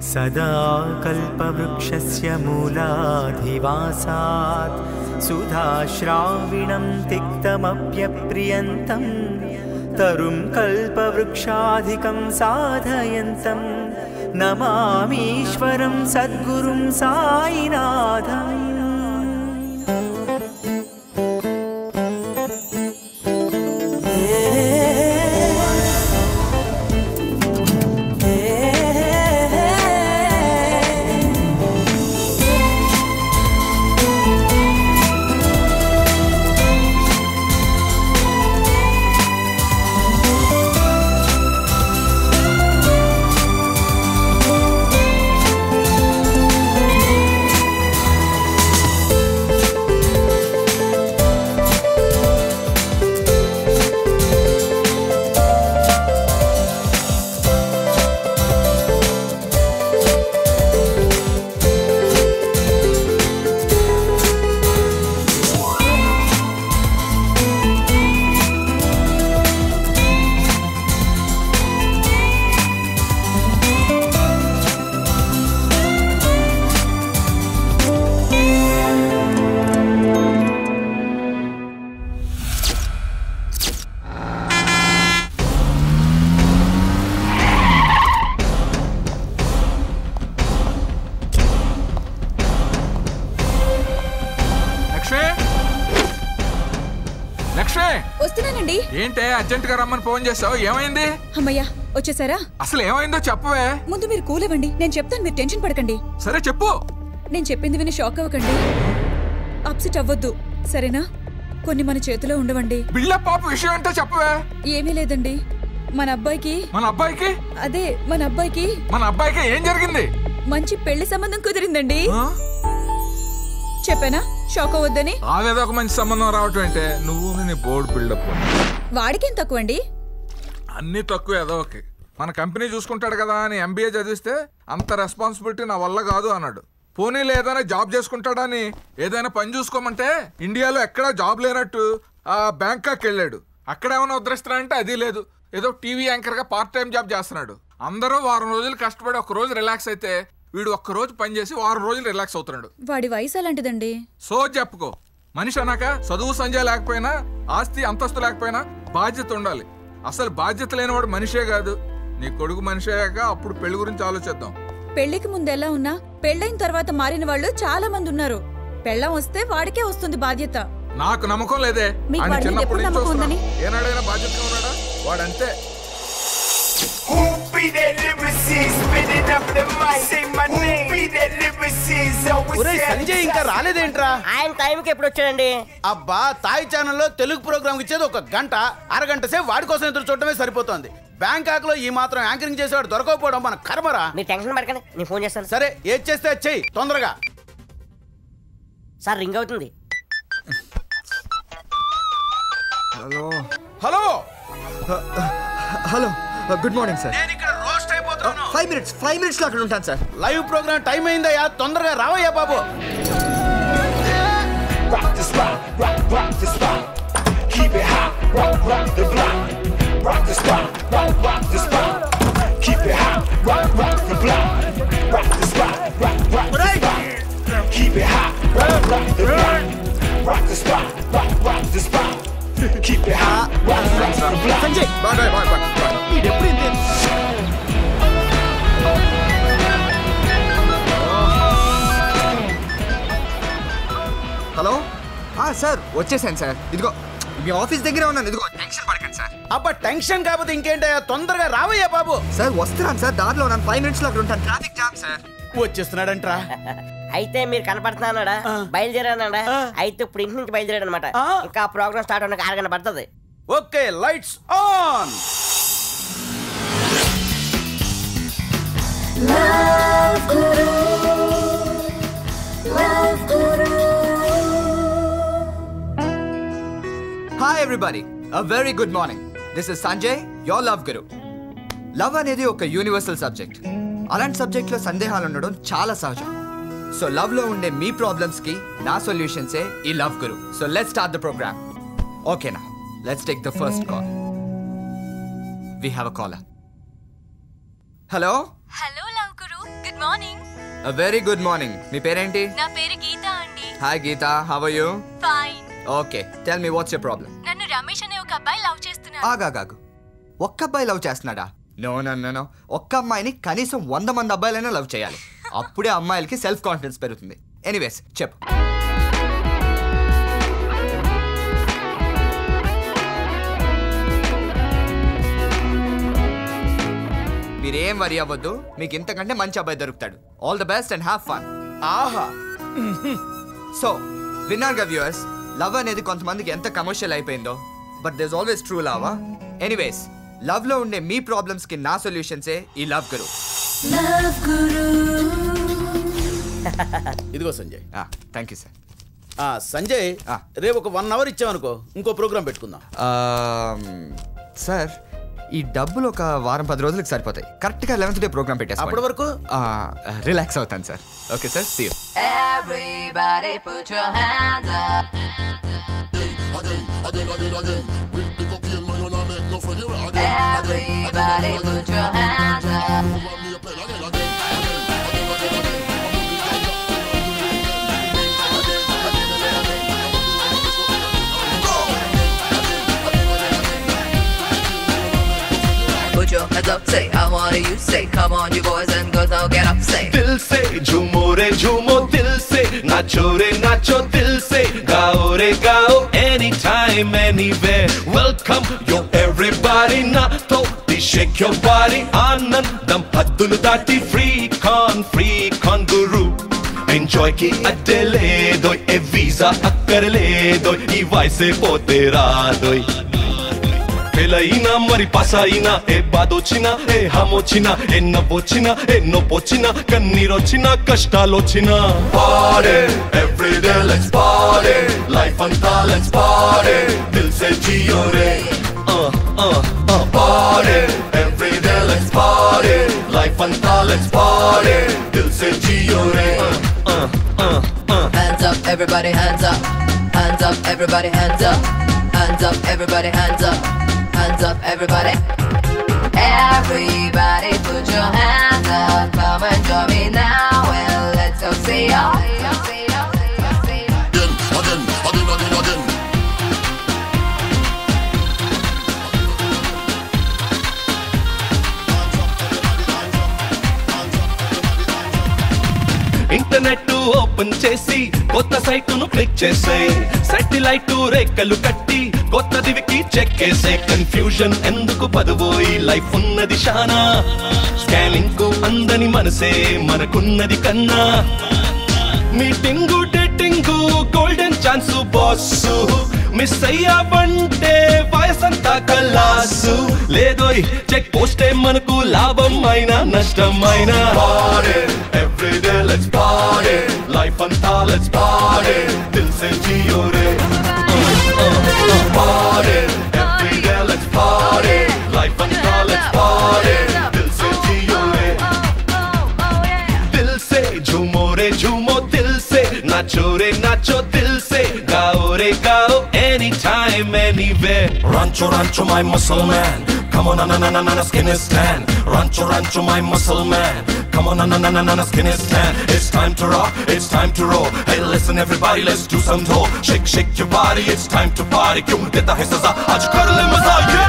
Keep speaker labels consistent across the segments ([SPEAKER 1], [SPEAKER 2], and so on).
[SPEAKER 1] सदा कल्पवृक्षस्य मूलाधिवासात् सुधाश्राविणं तिक्तमप्यप्रियन्तं तरुं कल्पवृक्षाधिकं साधयन्तं नमामीश्वरं सद्गुरुं साईनाथम्।
[SPEAKER 2] ఏంటే అర్జెంట్ గా రమ్మని ఫోన్ చేసావు? ఏమైంది?
[SPEAKER 3] అమ్మయ్యా వచ్చేసారా?
[SPEAKER 2] అసలు ఏమైందో చెప్పవే.
[SPEAKER 3] ముందు మీరు కూల్ అవ్వండి, నేను చెప్తాను, మీరు టెన్షన్ పడకండి.
[SPEAKER 2] సరే చెప్పు.
[SPEAKER 3] నేను చెప్పింది విని షాక్ అవ్వకండి, అప్సెట్ అవ్వద్దు, సరేనా? కొన్ని మన చేతిలో ఉండవండి.
[SPEAKER 2] బిల్డప్ పాప విషయం అంటే చెప్పవే.
[SPEAKER 3] ఏమీ లేదండి, మన అబ్బాయికి అదే మన అబ్బాయికి
[SPEAKER 2] ఏం జరిగింది?
[SPEAKER 3] మంచి పెళ్లి సంబంధం కుదిరిందండి. చెప్పానా షాక్ అవ్వద్దని?
[SPEAKER 2] అదేదో ఒక మంచి సంబంధం రావటం అంటే నువ్వు నీ బోర్డు బిల్డప్.
[SPEAKER 3] వాడికేం తక్కువ అండి?
[SPEAKER 2] అన్ని తక్కువ. ఏదో ఓకే, మన కంపెనీ చూసుకుంటాడు కదా అని MBA చదివిస్తే అంత రెస్పాన్సిబిలిటీ నా వల్ల కాదు అన్నాడు. పోనీలో ఏదైనా జాబ్ చేసుకుంటాడని ఏదైనా పని చూసుకోమంటే ఇండియాలో ఎక్కడా జాబ్ లేనట్టు ఆ బ్యాంకాక్ వెళ్ళాడు. అక్కడ ఏమైనా ఉద్ధరిస్తాడంటే అది లేదు, ఏదో టీవీ యాంకర్ గా పార్ట్ టైం జాబ్ చేస్తున్నాడు. అందరూ వారం రోజులు కష్టపడి ఒక్క రోజు రిలాక్స్ అయితే వీడు ఒక్క రోజు పని చేసి వారం రోజులు రిలాక్స్ అవుతున్నాడు.
[SPEAKER 3] వాడి వయసు అలాంటిదండి.
[SPEAKER 2] సో చెప్పుకో, మనిషి అన్నాక చదువు సంజయ్ లేకపోయినా ఆస్తి అంతస్తు లేకపోయినా బాధ్యత ఉండాలి. అసలు బాధ్యత లేనివాడు మనిషే కాదు. నీ కొడుకు మనిషి అయ్యాక అప్పుడు పెళ్లి గురించి ఆలోచిద్దాం.
[SPEAKER 3] పెళ్లికి ముందు ఎలా ఉన్నా పెళ్ళైన తర్వాత మారిన వాళ్ళు చాలా మంది ఉన్నారు. పెళ్ళం వస్తే వాడికే వస్తుంది బాధ్యత.
[SPEAKER 2] నాకు నమ్మకం లేదే. ఏనాడైనా బాధ్యతగా ఉన్నాడా? వాడంతే.
[SPEAKER 4] సంజయ్ ఇంకా రాలేదేంట్రా?
[SPEAKER 5] ఆయన టైంకి ఎప్పుడు వచ్చాడండి?
[SPEAKER 4] అబ్బా, తాయి ఛానల్లో తెలుగు ప్రోగ్రామ్ ఇచ్చేది ఒక గంట, అరగంట సేపు వాడి కోసం ఎదురు చూడటమే సరిపోతుంది. బ్యాంకాక్ లో ఈ మాత్రం యాంకరింగ్ చేసేవాడు దొరకపోవడం మన కర్మరా.
[SPEAKER 5] మీరు టెన్షన్ పడకండి, నేను ఫోన్ చేస్తాను.
[SPEAKER 4] సరే, ఏది చేస్తే చెయ్యి తొందరగా.
[SPEAKER 5] సార్ రింగ్ అవుతుంది.
[SPEAKER 4] Hello hello
[SPEAKER 6] hello, good morning sir.
[SPEAKER 4] నేను ఇక్కడ రోస్ట్ అయిపోతున్నాను.
[SPEAKER 6] 5 minutes లో అక్కడ ఉంటాను సార్.
[SPEAKER 4] లైవ్ ప్రోగ్రామ్ టైం అయిందయ్యా, తొందరగా రావయ్యా బాబు.
[SPEAKER 6] సంజయ్ ఎప్పుడు ఇంతే. హలో సార్, వచ్చేసాను సార్. ఇదిగో మీ ఆఫీస్ దగ్గరే ఉన్నాను. ఇదిగో, టెన్షన్ పడకండి సార్.
[SPEAKER 4] అబ్బా, టెన్షన్ కాకపోతే ఇంకేంటయ్యా, తొందరగా రావయ్యా బాబు.
[SPEAKER 6] సార్ వస్తున్నాను సార్, దారిలో ఉన్నాను. 5 minutes లో అక్కడ ఉంటాను. Traffic jam sir.
[SPEAKER 4] వచ్చేస్తున్నాడంట్రా.
[SPEAKER 5] అయితే మీరు కనపడుతున్నాడా? బయలుదేరాడా? అయితే ఇప్పుడు ఇంటి నుంచి బయలుదేరాడు అనమాట. ఇంకా ప్రోగ్రామ్ స్టార్ట్ అవ్వడానికి 6 గంటలు పడుతుంది.
[SPEAKER 4] Okay, lights on.
[SPEAKER 6] Hi everybody, a very good morning. This is Sanjay, your love guru. Love అనేది ఒక యూనివర్సల్ సబ్జెక్ట్. అలాంటి సబ్జెక్ట్ లో సందేహాలు ఉండడం చాలా సహజం. సో లవ్ లో ఉండే మీ ప్రాబ్లమ్స్ కి నా సొల్యూషన్సే ఈ love guru. So let's start the program. ఓకేనా? Let's take the first call. We have a caller. Hello
[SPEAKER 7] hello love guru, good
[SPEAKER 6] very good morning. మీ పేరేంటి?
[SPEAKER 7] నా పేరు గీత అండి.
[SPEAKER 6] Hi Geetha, how are you?
[SPEAKER 7] Fine.
[SPEAKER 6] Okay, tell me what's your problem.
[SPEAKER 7] నన్ను రమేష్ అనే ఒక అబ్బాయి లవ్ చేస్తున్నాడు.
[SPEAKER 6] ఆగాగాగు, ఒక్క అబ్బాయి లవ్ చేస్తున్నాడా? నో నో నో నో, ఒక్క అమ్మాయిని కనీసం 100 మంది అబ్బాయిలైనా లవ్ చేయాలి. అప్పుడే అమ్మాయిలకి సెల్ఫ్ కాన్ఫిడెన్స్ పెరుగుతుంది. ఎనీవేస్ చెప్పు. మీరేం వరి అవ్వద్దు, మీకు ఇంతకంటే మంచి అబ్బాయి దొరుకుతాడు. All the best and have fun.
[SPEAKER 4] ఆహా.
[SPEAKER 6] సో విన్నారుగా వ్యూయర్స్, లవ్ అనేది కొంతమందికి ఎంత కమర్షియల్ అయిపోయిందో, but there is always true love. Anyways, love లో ఉండే మీ ప్రాబ్లమ్స్ కి నా సొల్యూషన్సే ఈ లవ్ గురు.
[SPEAKER 4] ఇదిగో Sanjay.
[SPEAKER 6] Thank you sir.
[SPEAKER 4] Sanjay, రేపు ఒక 1 hour ఇచ్చామనుకో, ఇంకో ప్రోగ్రామ్ పెట్టుకుందాం.
[SPEAKER 6] సార్, ఈ డబ్బులు ఒక వారం 10 రోజులకు సరిపోతాయి. కరెక్ట్ గా 11th డే ప్రోగ్రామ్ పెట్టేస్తాం.
[SPEAKER 4] అప్పటి వరకు
[SPEAKER 6] రిలాక్స్ అవుతాను సార్. Okay sir, see you.
[SPEAKER 8] Everybody put your hands up. Everybody put your hands up. Put your hands up, say I want you, say come on you boys and girls now get up, say
[SPEAKER 9] दिल से झूमो रे झूमो दिल से नाचो रे नाचो दिल से गाओ रे गाओ anytime anywhere welcome yo everybody na to shake your body ఆనందం హద్దులు దాటి free con guru enjoy ki adde ledoy e visa akkar ledoy ee vaise pote radoy పెళ్ళైనా మరి పాసైనా ఏ బాధొచ్చినా ఏ హామొచ్చినా ఏ నవ్వొచ్చినా ఏ నొప్పొచ్చినా కన్నీరొచ్చినా కష్టాలొచ్చినా పాడే ఎవ్రీడే లెట్స్ పాడే లైఫ్ అంతా లెట్స్ పాడే దిల్ సే జియో రే పాడే ఎవ్రీడే లెట్స్ పాడే లైఫ్ అంతా లెట్స్ పాడే దిల్ సే జియో రే
[SPEAKER 8] hands up everybody hands up hands up everybody hands up hands up everybody hands up hands up everybody everybody put your hands up come and join me now well let's go say y'all again
[SPEAKER 9] internet open చేసి కొత్త site ను click చేసే satellite రేఖలు కట్టి కొత్త దివికి check చేసే confusion ఎందుకు పదవోయి life ఉన్నది శానా స్కానింగ్ కు అందని మనసే మనకున్నది కన్నా meeting dating golden chance boss miss అయ్యావంటే వయసంతా కలాసు లేదోయ్ చెక్ పోస్టే మనకు లాభం అయినా నష్టమైనా everyday let's party life anta let's party dil se jiyo re party everyday let's party life anta let's party dil se jiyo re dil se jhumo re jhumo dil se nacho re nacho dil se gao re gao anytime anywhere rancho rancho my muscle man come on na na na na skin is tan rancho rancho my muscle man come on na na na na skin is tan it's time to rock it's time to roll hey listen everybody let's do some talk shake shake your body it's time to party kyun deta hai saza aaj kar le maza yeah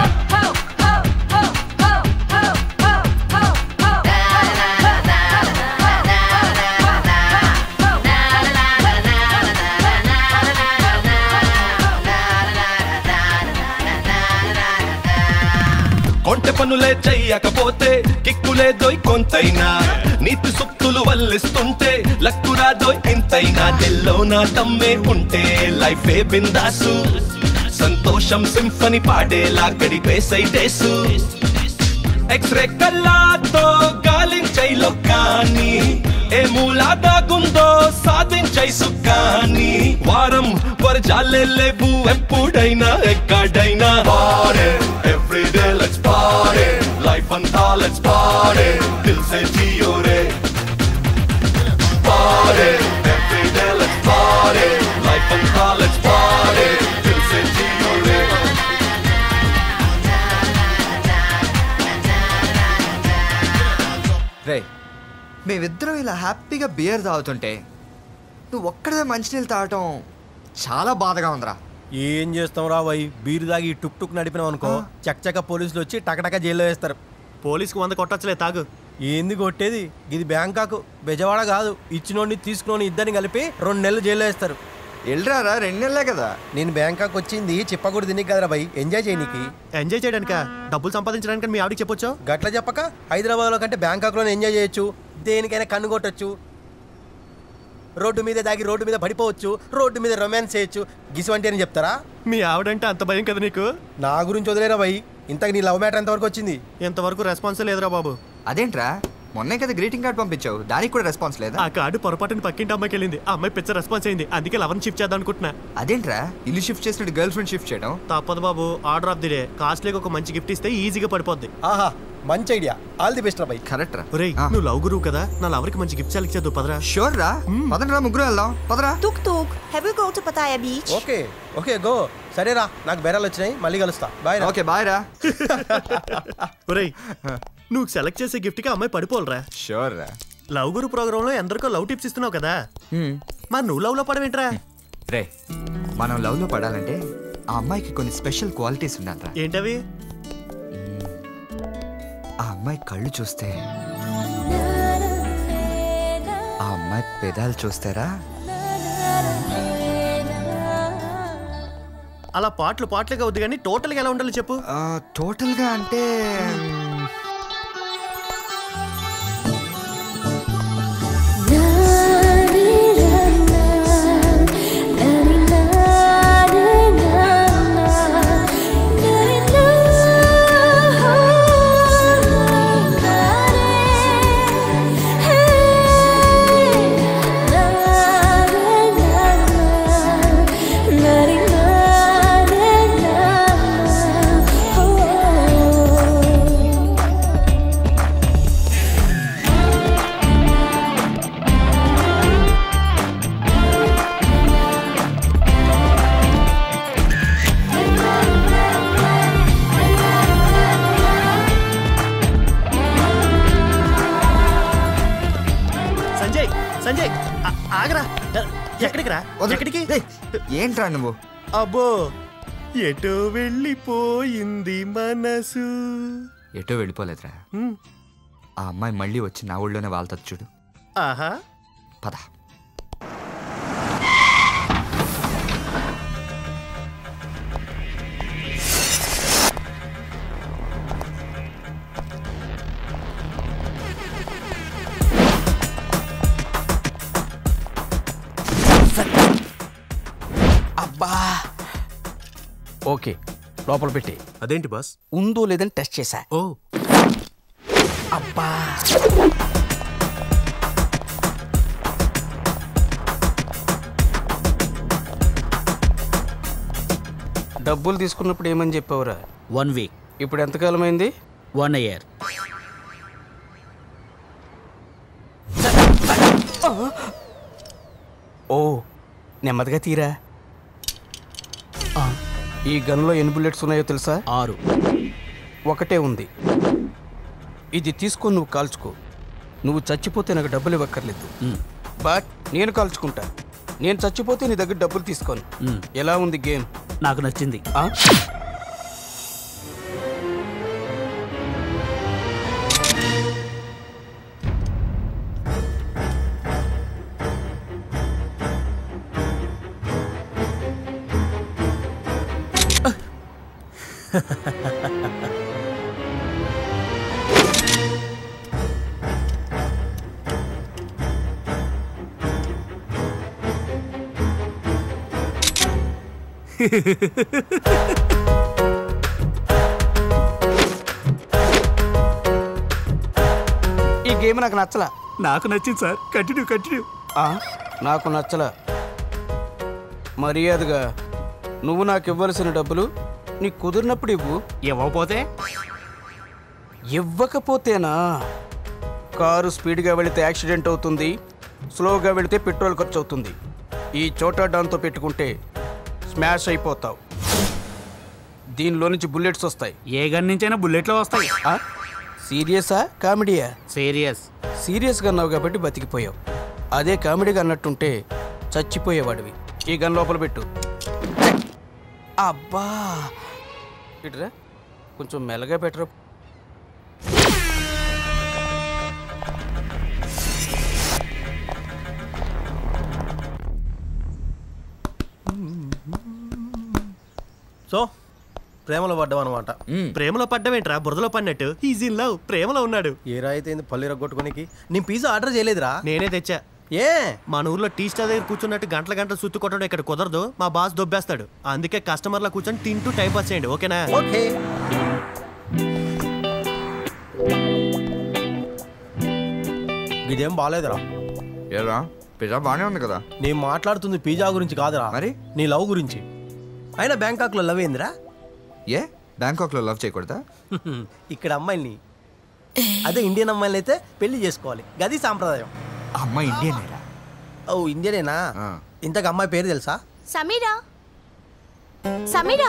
[SPEAKER 9] కొంటె పనులే చెయ్యకపోతే కిక్కులేదోయ్ కొంతైనా నీతి సుక్తులు వల్లిస్తుంటే లక్కురాదోయ్ ఎంతైనా దిల్లో నా తమ్మే ఉంటే life ఏ బిందాసు సంతోషం symphony పాడేలా గడిపే సైటేసు x ray కల్లాతో గాలించై లోకాన్ని ఏ మూలా దాగుందో సాధించై సుఖాన్ని వారం వర్జాలే లేవు ఎప్పుడైనా ఎక్కడైనా పాడే everyday let's party life anta let's party dil se jiyo re party everyday let's party life anta let's party dil se jiyo re
[SPEAKER 6] రే, మేము మేమిద్దరం ఇలా హ్యాపీగా బియర్ తాగుతుంటే నువ్వు ఒక్కడే మంచినీళ్ళు తాగటం చాలా బాధగా ఉందిరా.
[SPEAKER 10] ఏం చేస్తాం రా వై, బీరు దాగి టుక్ టుక్ నడిపినాం అనుకో చక్క పోలీసులు వచ్చి టకటక జైల్లో వేస్తారు.
[SPEAKER 11] పోలీసుకు 100 కొట్టచ్చులే, తాగు.
[SPEAKER 10] ఏంది కొట్టేది, ఇది బ్యాంకాకు బెజవాడ కాదు. ఇచ్చినోడిని తీసుకుని ఇద్దరిని కలిపి 2 నెలలు జైల్లో వేస్తారు.
[SPEAKER 6] వెళ్ళరారా, 2 నెలలే కదా.
[SPEAKER 10] నేను బ్యాంకాక్ వచ్చింది చిప్పకూడదు తిని కదరా బై, ఎంజాయ్ చేయనీకి.
[SPEAKER 11] ఎంజాయ్ చేయడానికా? డబ్బులు సంపాదించడానికి మీ ఆవిడకి చెప్పొచ్చు.
[SPEAKER 10] గట్ల చెప్పక హైదరాబాద్లో కంటే బ్యాంకాక్లోనే ఎంజాయ్ చేయొచ్చు. దేనికైనా కన్ను కొట్టచ్చు, రోడ్డు మీద దాగి రోడ్డు మీద పడిపోవచ్చు, రోడ్డు మీద రొమాన్స్ చేయొచ్చు. గిసువంటి అని చెప్తారా?
[SPEAKER 11] మీ ఆవిడంటే అంత భయం కదా నీకు?
[SPEAKER 10] నా గురించి వదిలేరా బై. ఇంతకు నీ లవ్ మ్యాటర్ ఎంతవరకు వచ్చింది?
[SPEAKER 11] ఎంతవరకు రెస్పాన్స్ లేదురా బాబు.
[SPEAKER 6] అదేంట్రా, మొన్నే కదా గ్రీటింగ్ కార్డ్ పంపించావు, దానికి కూడా రెస్పాన్స్ లేదా?
[SPEAKER 11] ఆ కార్డు పొరపాటుని పక్కింటి అమ్మాయికి వెళ్ళింది. ఆ అమ్మాయి పిచ్చ రెస్పాన్స్ అయింది, అందుకే లవన్ షిఫ్ట్ చేద్దాం అనుకుంటున్నా.
[SPEAKER 6] అదేంట్రా, ఇల్లు షిఫ్ట్ చేసినట్టు గర్ల్ ఫ్రెండ్ షిఫ్ట్ చేయడం?
[SPEAKER 11] తప్పదు బాబు, ఆర్డర్ ఆఫ్ ది డే. కాస్ట్లీకి ఒక మంచి గిఫ్ట్ ఇస్తే ఈజీగా పడిపోద్ది.
[SPEAKER 10] ఆహా, మంచి ఐడియా. ఆల్ ది బెస్ట్ రా బై.
[SPEAKER 6] కరెక్ట్ రా.
[SPEAKER 11] ఒరేయ్, నువ్వు లవ్ గురువు కదా, నా లవర్కి మంచి గిఫ్ట్ సెలెక్ట్ చేద్దాం పదరా.
[SPEAKER 6] షూర్ రా, పదండ్రా ముగ్గురు వెళ్దాం, పదరా.
[SPEAKER 12] Tuk tuk, have you go to Pattaya beach?
[SPEAKER 10] Okay okay go. సరేరా, నాకు బేరాలు వచ్చినాయి, మళ్ళీ కలుస్తా. బాయ్ రా.
[SPEAKER 6] ఓకే బాయ్ రా.
[SPEAKER 11] ఒరేయ్, నువ్వు సెలెక్ట్ చేసే గిఫ్ట్ కి అమ్మాయి పడిపోలరా.
[SPEAKER 6] షూర్ రా.
[SPEAKER 11] లవ్ గురు ప్రోగ్రామ్ లో ఎందరికో లవ్ టిప్స్ ఇస్తున్నావు కదా, మరి నువ్వు లవ్ లో పడవేంట్రా?
[SPEAKER 6] రే, మనం లవ్ లో పడాలంటే ఆ అమ్మాయికి కొన్ని స్పెషల్ క్వాలిటీస్ ఉండాలిరా.
[SPEAKER 11] ఏంటవి?
[SPEAKER 6] ఆ అమ్మాయి కళ్ళు చూస్తే, ఆ అమ్మాయి పెదాలు చూస్తారా,
[SPEAKER 11] అలా పాటలుగా వద్దు కానీ టోటల్ గా ఎలా ఉండాలి చెప్పు.
[SPEAKER 6] టోటల్ గా అంటే
[SPEAKER 11] సంజయ్ ఆగరా. ఎక్కడికి రా? ఎక్కడికి?
[SPEAKER 6] ఏంట్రా నువ్వు?
[SPEAKER 11] అబ్బో, ఎటో వెళ్ళిపోయింది మనసు.
[SPEAKER 6] ఎటో వెళ్ళిపోలేదురా, ఆ అమ్మాయి మళ్ళీ వచ్చి నా ఊళ్ళోనే వాళ్తుంది చూడు.
[SPEAKER 11] ఆహా,
[SPEAKER 6] పద.
[SPEAKER 13] అబ్బా, ఓకే, లోపల పెట్టి.
[SPEAKER 11] అదేంటి బాస్?
[SPEAKER 13] ఉందో లేదని టెస్ట్ చేశా.
[SPEAKER 11] ఓ
[SPEAKER 13] అబ్బా, డబ్బులు తీసుకున్నప్పుడు ఏమని చెప్పావురా?
[SPEAKER 14] 1 వీక్.
[SPEAKER 13] ఇప్పుడు ఎంతకాలం అయింది?
[SPEAKER 14] 1 ఇయర్.
[SPEAKER 13] ఓ, నెమ్మదిగా తీరా. ఈ గన్లో ఎన్ని బుల్లెట్స్ ఉన్నాయో తెలుసా?
[SPEAKER 14] 6.
[SPEAKER 13] ఒకటే ఉంది. ఇది తీసుకొని నువ్వు కాల్చుకో. నువ్వు చచ్చిపోతే నాకు డబ్బులు ఇవ్వక్కర్లేదు, బట్ నేను కాల్చుకుంటా. నేను చచ్చిపోతే నీ దగ్గర డబ్బులు తీసుకోను. ఎలా ఉంది గేమ్?
[SPEAKER 14] నాకు నచ్చింది.
[SPEAKER 13] ఈ గేమ్ నాకు నచ్చలా.
[SPEAKER 14] నాకు నచ్చింది సార్. కంటిన్యూ.
[SPEAKER 13] నాకు నచ్చలా. మర్యాదగా నువ్వు నాకు ఇవ్వాల్సిన డబ్బులు నీకు కుదిరినప్పుడు ఇవ్వు. ఇవ్వకపోతేనా? కారు స్పీడ్గా వెళితే యాక్సిడెంట్ అవుతుంది, స్లోగా వెళితే పెట్రోల్ ఖర్చు అవుతుంది. ఈ చోటా డాన్తో పెట్టుకుంటే స్మాష్ అయిపోతావు. దీనిలో నుంచి బుల్లెట్స్ వస్తాయి.
[SPEAKER 14] ఏ గన్ నుంచైనా బుల్లెట్లో వస్తాయి.
[SPEAKER 13] సీరియసా కామెడీయా?
[SPEAKER 14] సీరియస్.
[SPEAKER 13] సీరియస్గా అన్నావు కాబట్టి బతికిపోయావు. అదే కామెడీగా అన్నట్టుంటే చచ్చిపోయేవాడివి. ఈ గన్ లోపల పెట్టు. అబ్బా ఇటురా, కొంచెం మెల్లగా పెట్టరా.
[SPEAKER 10] సో ప్రేమలో పడ్డాం అనమాట.
[SPEAKER 11] ప్రేమలో పడ్డమేంట్రా, బురదలో పడినట్టు. ఈజ్ ఇన్ లవ్, ప్రేమలో ఉన్నాడు.
[SPEAKER 10] ఏ రాయితే పల్లి రగ్గొట్టుకోనికి. నేను పిజ్జా ఆర్డర్ చేయలేదురా.
[SPEAKER 11] నేనే తెచ్చా.
[SPEAKER 10] ఏ
[SPEAKER 11] మన ఊర్లో టీ స్టాల్ దగ్గర కూర్చున్నట్టు గంటల సుత్తు కొట్టడం ఇక్కడ కుదరదు. మా బాస్ దొబ్బేస్తాడు. అందుకే కస్టమర్లా కూర్చొని తింటూ టైం పాస్ చేయండి, ఓకేనా?
[SPEAKER 10] ఓకే. ఇదేం బాగాలేదురా.
[SPEAKER 6] ఏరా పిజ్జా బాగానే ఉంది కదా.
[SPEAKER 10] నేను మాట్లాడుతుంది పిజ్జా గురించి కాదురా,
[SPEAKER 6] మరి
[SPEAKER 10] నీ లవ్ గురించి. అయినా బ్యాంకాక్లో లవ్ ఏందిరా?
[SPEAKER 6] ఏ బ్యాంకాక్లో లవ్ చేయకూడదా?
[SPEAKER 10] ఇక్కడ అమ్మాయిని, అదే ఇండియన్ అమ్మాయిని అయితే పెళ్లి చేసుకోవాలి, గది సాంప్రదాయం.
[SPEAKER 6] అమ్మాయి ఇండియనేరా?
[SPEAKER 10] ఓ ఇండియనేనా? ఇంతకు అమ్మాయి పేరు తెలుసా?
[SPEAKER 7] Samira. Samira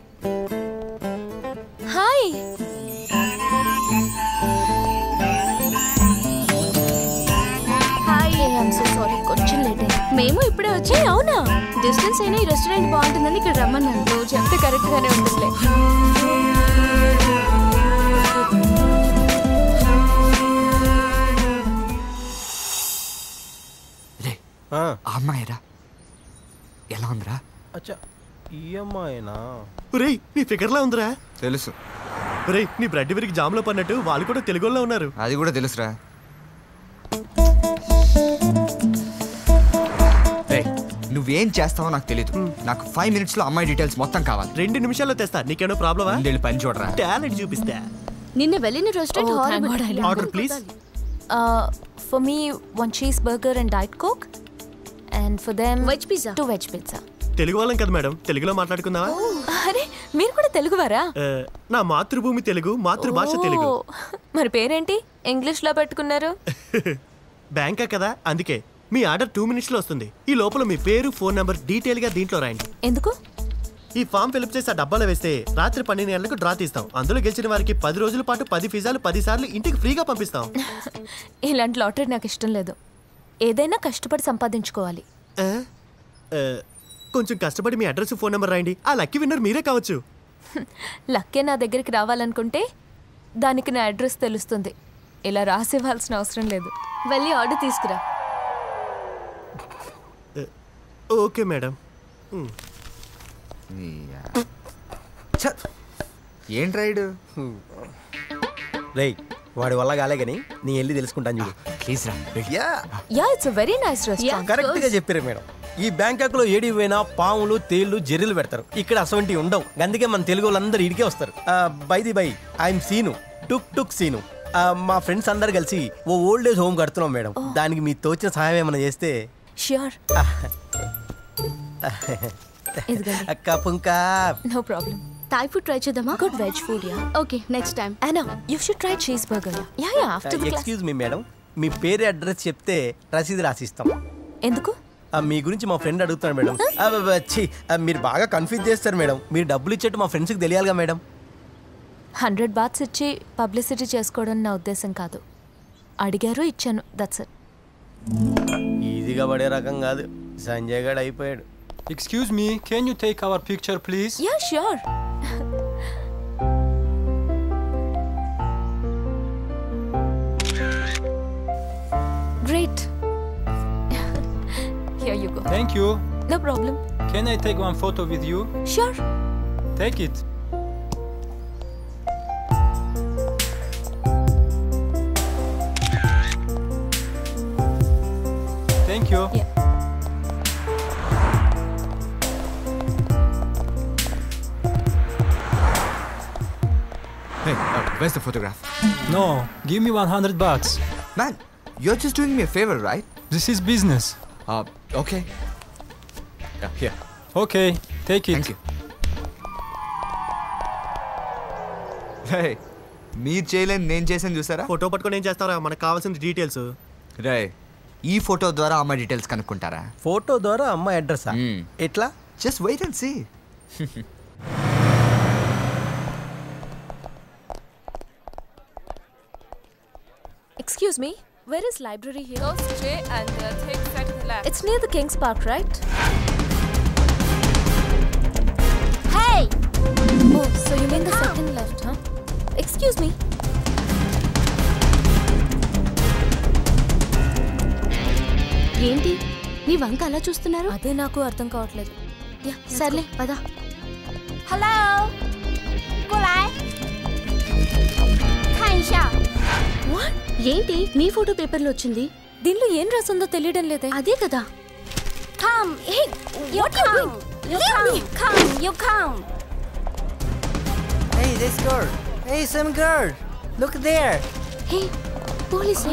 [SPEAKER 7] hi. Hi. I'm so sorry, కొంచెం లేట్ అయింది. మేము ఇప్పుడే వచ్చి. అవునా? డిస్టెన్స్ అయినా ఈ రెస్టారెంట్ బాగుంటుందని ఇక్కడ రమ్మన్నాను. నువ్వు చెప్తే కరెక్ట్ గానే ఉంటుందిలే.
[SPEAKER 6] అమ్మాయిరా ఎలా ఉందిరా?
[SPEAKER 10] అచ్చా ఈ అమ్మాయినా?
[SPEAKER 11] రేయ్ నీ ఫిగర్లా ఉందిరా.
[SPEAKER 6] తెలుసు.
[SPEAKER 11] రేయ్ నీ బ్రెడ్ విరిగి జామ్లో పడినట్టు వాళ్ళు కూడా తెలుగులో ఉన్నారు.
[SPEAKER 6] అది కూడా తెలుసురా. నువ్వేం చేస్తావో నాకు తెలీదు. నాకు 5 minutes లో అమ్మాయి డీటెయిల్స్ మొత్తం కావాలి.
[SPEAKER 11] 2 నిమిషాల్లో తెస్తా. నీకేమో ప్రాబ్లమా?
[SPEAKER 6] వెళ్ళి పని చూడరా.
[SPEAKER 11] టాలెంట్ చూపిస్తా.
[SPEAKER 7] నిన్న వెళ్ళిన restaurant
[SPEAKER 11] order please.
[SPEAKER 7] For me, 1 cheeseburger and Diet Coke. And for them, veg pizza. 2 veg pizza.
[SPEAKER 11] Telugu వాళ్ళం కదా మేడం, తెలుగులో మాట్లాడుకుందామా?
[SPEAKER 7] అరే మీరు కూడా తెలుగువారా?
[SPEAKER 11] నా మాతృభూమి తెలుగు, మాతృభాష తెలుగు.
[SPEAKER 7] మరి పేరేంటి ఇంగ్లీష్ లో పెట్టుకున్నారు?
[SPEAKER 11] బ్యాంకా కదా, అందుకే. మీ ఆర్డర్ 2 minutes లో వస్తుంది. ఈ లోపల మీ పేరు, ఫోన్ నంబర్ డీటెయిల్ గా దీంట్లో రాయండి.
[SPEAKER 7] ఎందుకు?
[SPEAKER 11] ఈ ఫామ్ ఫిల్అప్ చేసి ఆ డబ్బాలో వేస్తే రాత్రి 12 గంటలకు డ్రా తీస్తాం. అందులో గెలిచిన వారికి 10 రోజుల పాటు 10 పిజ్జాలు 10 సార్లు ఇంటికి ఫ్రీగా పంపిస్తాం.
[SPEAKER 7] ఇలాంటి లాటరీ నాకు ఇష్టం లేదు. ఏదైనా కష్టపడి సంపాదించుకోవాలి.
[SPEAKER 11] కొంచెం కష్టపడి మీ అడ్రస్, ఫోన్ నెంబర్ రాయండి. ఆ లక్కీ విన్నర్ మీరే కావచ్చు.
[SPEAKER 7] లక్కే నా దగ్గరికి రావాలనుకుంటే దానికి నా అడ్రస్ తెలుస్తుంది. ఇలా రాసివ్వాల్సిన అవసరం లేదు. వెళ్ళి ఆర్డర్ తీసుకురా.
[SPEAKER 11] Okay madam.
[SPEAKER 6] ఏం రైడ్
[SPEAKER 10] రేయ్ వాడి వల్ల కాలే కానీ నీ వెళ్ళి తెలుసుకుంటాను చూడు.
[SPEAKER 6] ప్లీజ్ రా.
[SPEAKER 7] Yeah it's very nice restaurant.
[SPEAKER 10] Correct గా చెప్పారు మేడం. ఈ బ్యాంకాక్ లో ఏడి పోయినా పాములు, తేళ్లు, జెర్రీలు పెడతారు. ఇక్కడ అసవంటి ఉండవు. అందుకే మన తెలుగు వాళ్ళందరూ ఇడికే వస్తారు. Bye I'm Seenu, tuk Seenu. మా ఫ్రెండ్స్ అందరు కలిసి ఓ ఓల్డ్ ఏజ్ హోమ్ కడుతున్నాం మేడం. దానికి మీ తోచిన సహాయం ఏమైనా చేస్తే.
[SPEAKER 7] ష్యూర్.
[SPEAKER 10] అక్క పుంకా.
[SPEAKER 7] No problem. Thai food try చేద్దామా? Good veg food yeah. Okay next time. అన్నా you should try cheese burger. Yeah after the class.
[SPEAKER 10] Excuse me madam, మీ పేరు అడ్రస్ చెప్తే రసీదు రాసిస్తాం.
[SPEAKER 7] ఎందుకు?
[SPEAKER 10] మీ గురించి మా ఫ్రెండ్ అడుగుతాడు మేడం. మీరు బాగా కన్ఫ్యూజ్ చేస్తారు మేడం. మీరు డబ్బులు ఇచ్చేట్టు మా ఫ్రెండ్స్కి తెలియాలిగా మేడం.
[SPEAKER 7] 100 బాత్స్ ఇచ్చి పబ్లిసిటీ చేసుకోవడం నా ఉద్దేశం కాదు. అడిగారు, ఇచ్చాను, దట్స్ ఇట్.
[SPEAKER 10] ఈజీగా పడే రకం కాదు. సంజయ్ గడ్ అయిపోయాడు.
[SPEAKER 15] Excuse me, can you take our picture please?
[SPEAKER 7] Yeah, sure. Great. Here you go.
[SPEAKER 15] Thank you.
[SPEAKER 7] No problem.
[SPEAKER 15] Can I take one photo with you?
[SPEAKER 7] Sure.
[SPEAKER 15] Take it. Thank you.
[SPEAKER 7] Yeah.
[SPEAKER 6] Hey, where's the photograph?
[SPEAKER 15] No, give me 100 bucks.
[SPEAKER 6] Man, you're just doing me a favor, right?
[SPEAKER 15] This is business.
[SPEAKER 6] Okay. Yeah, here.
[SPEAKER 15] Okay, take it.
[SPEAKER 6] Thank you. Hey, మీరు చేయలేని నేను చేసాను చూసారా?
[SPEAKER 11] Photo పట్టుకొని ఏం చేస్తారా? మనకు కావాల్సిన డీటెయిల్స్.
[SPEAKER 6] రే, ఈ ఫోటో ద్వారా అమ్మాయి డీటెయిల్స్ కనుక్కుంటారా?
[SPEAKER 10] ఫోటో ద్వారా అమ్మాయి అడ్రస్ ఎట్లా?
[SPEAKER 6] Just wait and see.
[SPEAKER 7] Excuse me, Where is library here?
[SPEAKER 16] Go straight and take second left.
[SPEAKER 7] It's near the King's Park, right?
[SPEAKER 16] Hey!
[SPEAKER 7] Oh, so you mean the second left, huh? Excuse me.
[SPEAKER 16] ఏంటి నీ వంక అలా చూస్తున్నారు?
[SPEAKER 7] అదే నాకు అర్థం కావట్లేదు.
[SPEAKER 16] సర్లే పద. హలో 过来看一下 ఏంటి నీ ఫోటో పేపర్లో వచ్చింది?
[SPEAKER 7] దీనిలో ఏం రాసిందో తెలియడం లేదే.
[SPEAKER 16] అదే కదా. Come, hey, you come, you come.
[SPEAKER 1] Hey, this girl. Hey, some girl. Look there.
[SPEAKER 16] Hey, police.